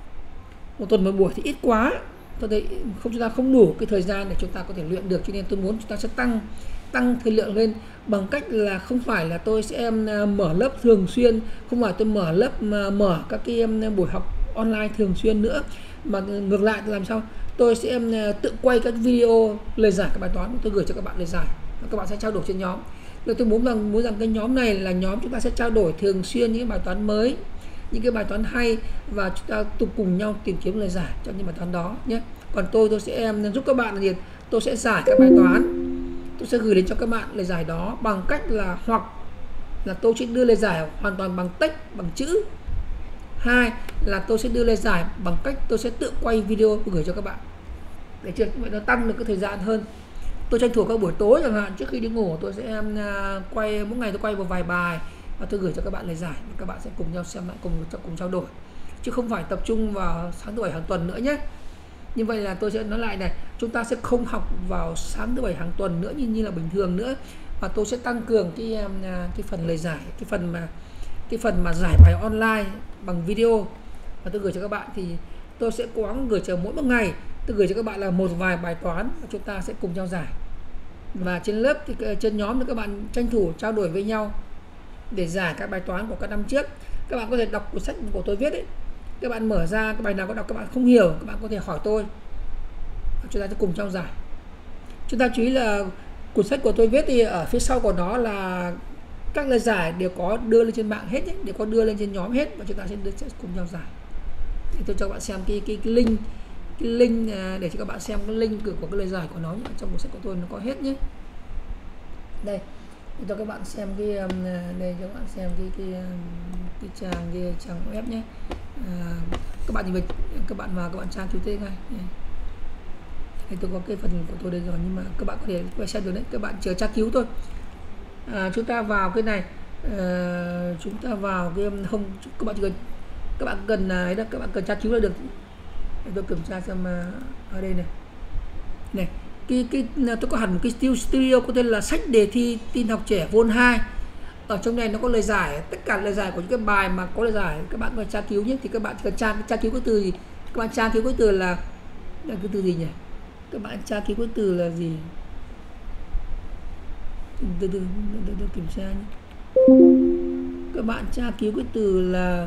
một tuần một buổi thì ít quá, tôi thấy không, chúng ta không đủ cái thời gian để chúng ta có thể luyện được, cho nên tôi muốn chúng ta sẽ tăng tăng thời lượng lên bằng cách là không phải là tôi sẽ mở lớp thường xuyên, không phải tôi mở lớp mà mở các cái buổi học online thường xuyên nữa, mà ngược lại làm sao tôi sẽ tự quay các video lời giải các bài toán, tôi gửi cho các bạn lời giải và các bạn sẽ trao đổi trên nhóm. Rồi tôi muốn rằng muốn rằng cái nhóm này là nhóm chúng ta sẽ trao đổi thường xuyên những bài toán mới, những cái bài toán hay, và chúng ta tục cùng nhau tìm kiếm lời giải cho những bài toán đó nhé. Còn tôi tôi sẽ giúp các bạn là gì? Tôi sẽ giải các bài toán, tôi sẽ gửi đến cho các bạn lời giải đó bằng cách là hoặc là tôi sẽ đưa lời giải hoàn toàn bằng text, bằng chữ. Hai là tôi sẽ đưa lời giải bằng cách tôi sẽ tự quay video gửi cho các bạn. Để chưa? Vậy nó tăng được cái thời gian hơn. Tôi tranh thủ các buổi tối chẳng hạn, trước khi đi ngủ tôi sẽ quay, mỗi ngày tôi quay một vài bài và tôi gửi cho các bạn lời giải, và các bạn sẽ cùng nhau xem lại, cùng cùng trao đổi, chứ không phải tập trung vào sáng thứ bảy hàng tuần nữa nhé. Như vậy là tôi sẽ nói lại này, chúng ta sẽ không học vào sáng thứ bảy hàng tuần nữa như như là bình thường nữa, và tôi sẽ tăng cường cái cái phần lời giải, cái phần mà cái phần mà giải bài online bằng video và tôi gửi cho các bạn. Thì tôi sẽ cố gắng gửi cho mỗi một ngày, tôi gửi cho các bạn là một vài bài toán và chúng ta sẽ cùng nhau giải. Và trên lớp thì trên nhóm thì các bạn tranh thủ trao đổi với nhau để giải các bài toán của các năm trước. Các bạn có thể đọc cuốn sách của tôi viết ấy, các bạn mở ra cái bài nào có đọc các bạn không hiểu, các bạn có thể hỏi tôi, chúng ta sẽ cùng nhau giải. Chúng ta chú ý là cuốn sách của tôi viết thì ở phía sau của nó là các lời giải đều có đưa lên trên mạng hết ấy, đều có đưa lên trên nhóm hết, và chúng ta sẽ, đưa, sẽ cùng nhau giải. Thì tôi cho các bạn xem cái, cái, cái link cái link để cho các bạn xem cái link của cái lời giải của nó trong cuốn sách của tôi nó có hết nhé. Đây để cho các bạn xem cái đây cho các bạn xem cái cái cái trang cái trang web nhé. À, các bạn thì các bạn vào các bạn trang chú tê ngay. Thì tôi có cái phần của tôi đây rồi, nhưng mà các bạn có thể quay xem được đấy, các bạn chờ tra cứu thôi. À, chúng ta vào cái này, à, chúng ta vào cái không, các bạn chỉ cần các bạn cần ấy đó, các bạn cần tra cứu là được. Để tôi kiểm tra xem ở đây này, này cái cái tôi có hẳn một cái studio có tên là sách đề thi tin học trẻ Vol hai. Ở trong này nó có lời giải, tất cả lời giải của những cái bài mà có lời giải các bạn có tra cứu nhé. Thì các bạn chỉ cần tra tra cứu cái từ gì, các bạn tra cứu cái từ là là cái từ gì nhỉ? Các bạn tra cứu cái từ là gì? Từ từ tôi kiểm tra nhé. Các bạn tra cứu cái từ là,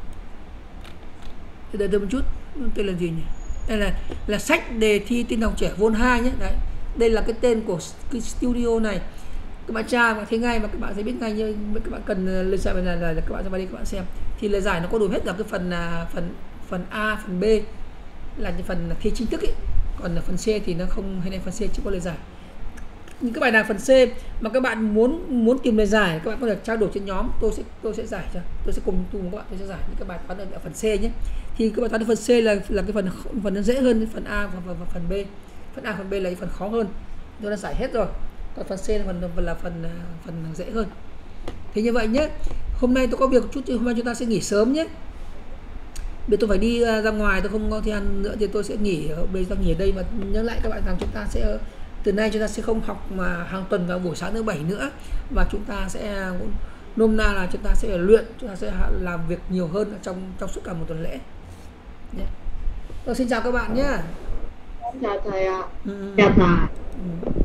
đợi tôi một chút, tên là gì nhỉ? Đây là là sách đề thi tin học trẻ Vol hai nhé. Đấy, đây là cái tên của cái studio này. Các bạn tra và thấy ngay, và các bạn sẽ biết ngay, như các bạn cần lời giải này là, là các bạn sẽ vào đây các bạn xem. Thì lời giải nó có đủ hết, là cái phần phần phần A, phần B là cái phần thi chính thức ấy. Còn là phần C thì nó không, hay là phần C chỉ có lời giải. Những cái bài nào phần C mà các bạn muốn muốn tìm lời giải, các bạn có thể trao đổi trên nhóm, tôi sẽ tôi sẽ giải cho, tôi sẽ cùng cùng các bạn tôi sẽ giải những cái bài toán ở phần C nhé. Thì các bài toán ở phần C là là cái phần phần nó dễ hơn phần A và, và, và phần B. Phần A phần B là cái phần khó hơn, tôi đã giải hết rồi. Còn phần C là phần là phần phần dễ hơn. Thế như vậy nhé. Hôm nay tôi có việc một chút, thì hôm nay chúng ta sẽ nghỉ sớm nhé. Bây tôi phải đi ra ngoài, tôi không có thời gian nữa thì tôi sẽ nghỉ, bây giờ nghỉ ở đây. Và nhớ lại các bạn rằng chúng ta sẽ từ nay chúng ta sẽ không học mà hàng tuần vào buổi sáng thứ bảy nữa, và chúng ta sẽ nôm na là chúng ta sẽ luyện, chúng ta sẽ làm việc nhiều hơn trong trong suốt cả một tuần lễ. Tôi xin chào các bạn nhé. Chào thầy ạ. Ừ. Chào thầy. Ừ.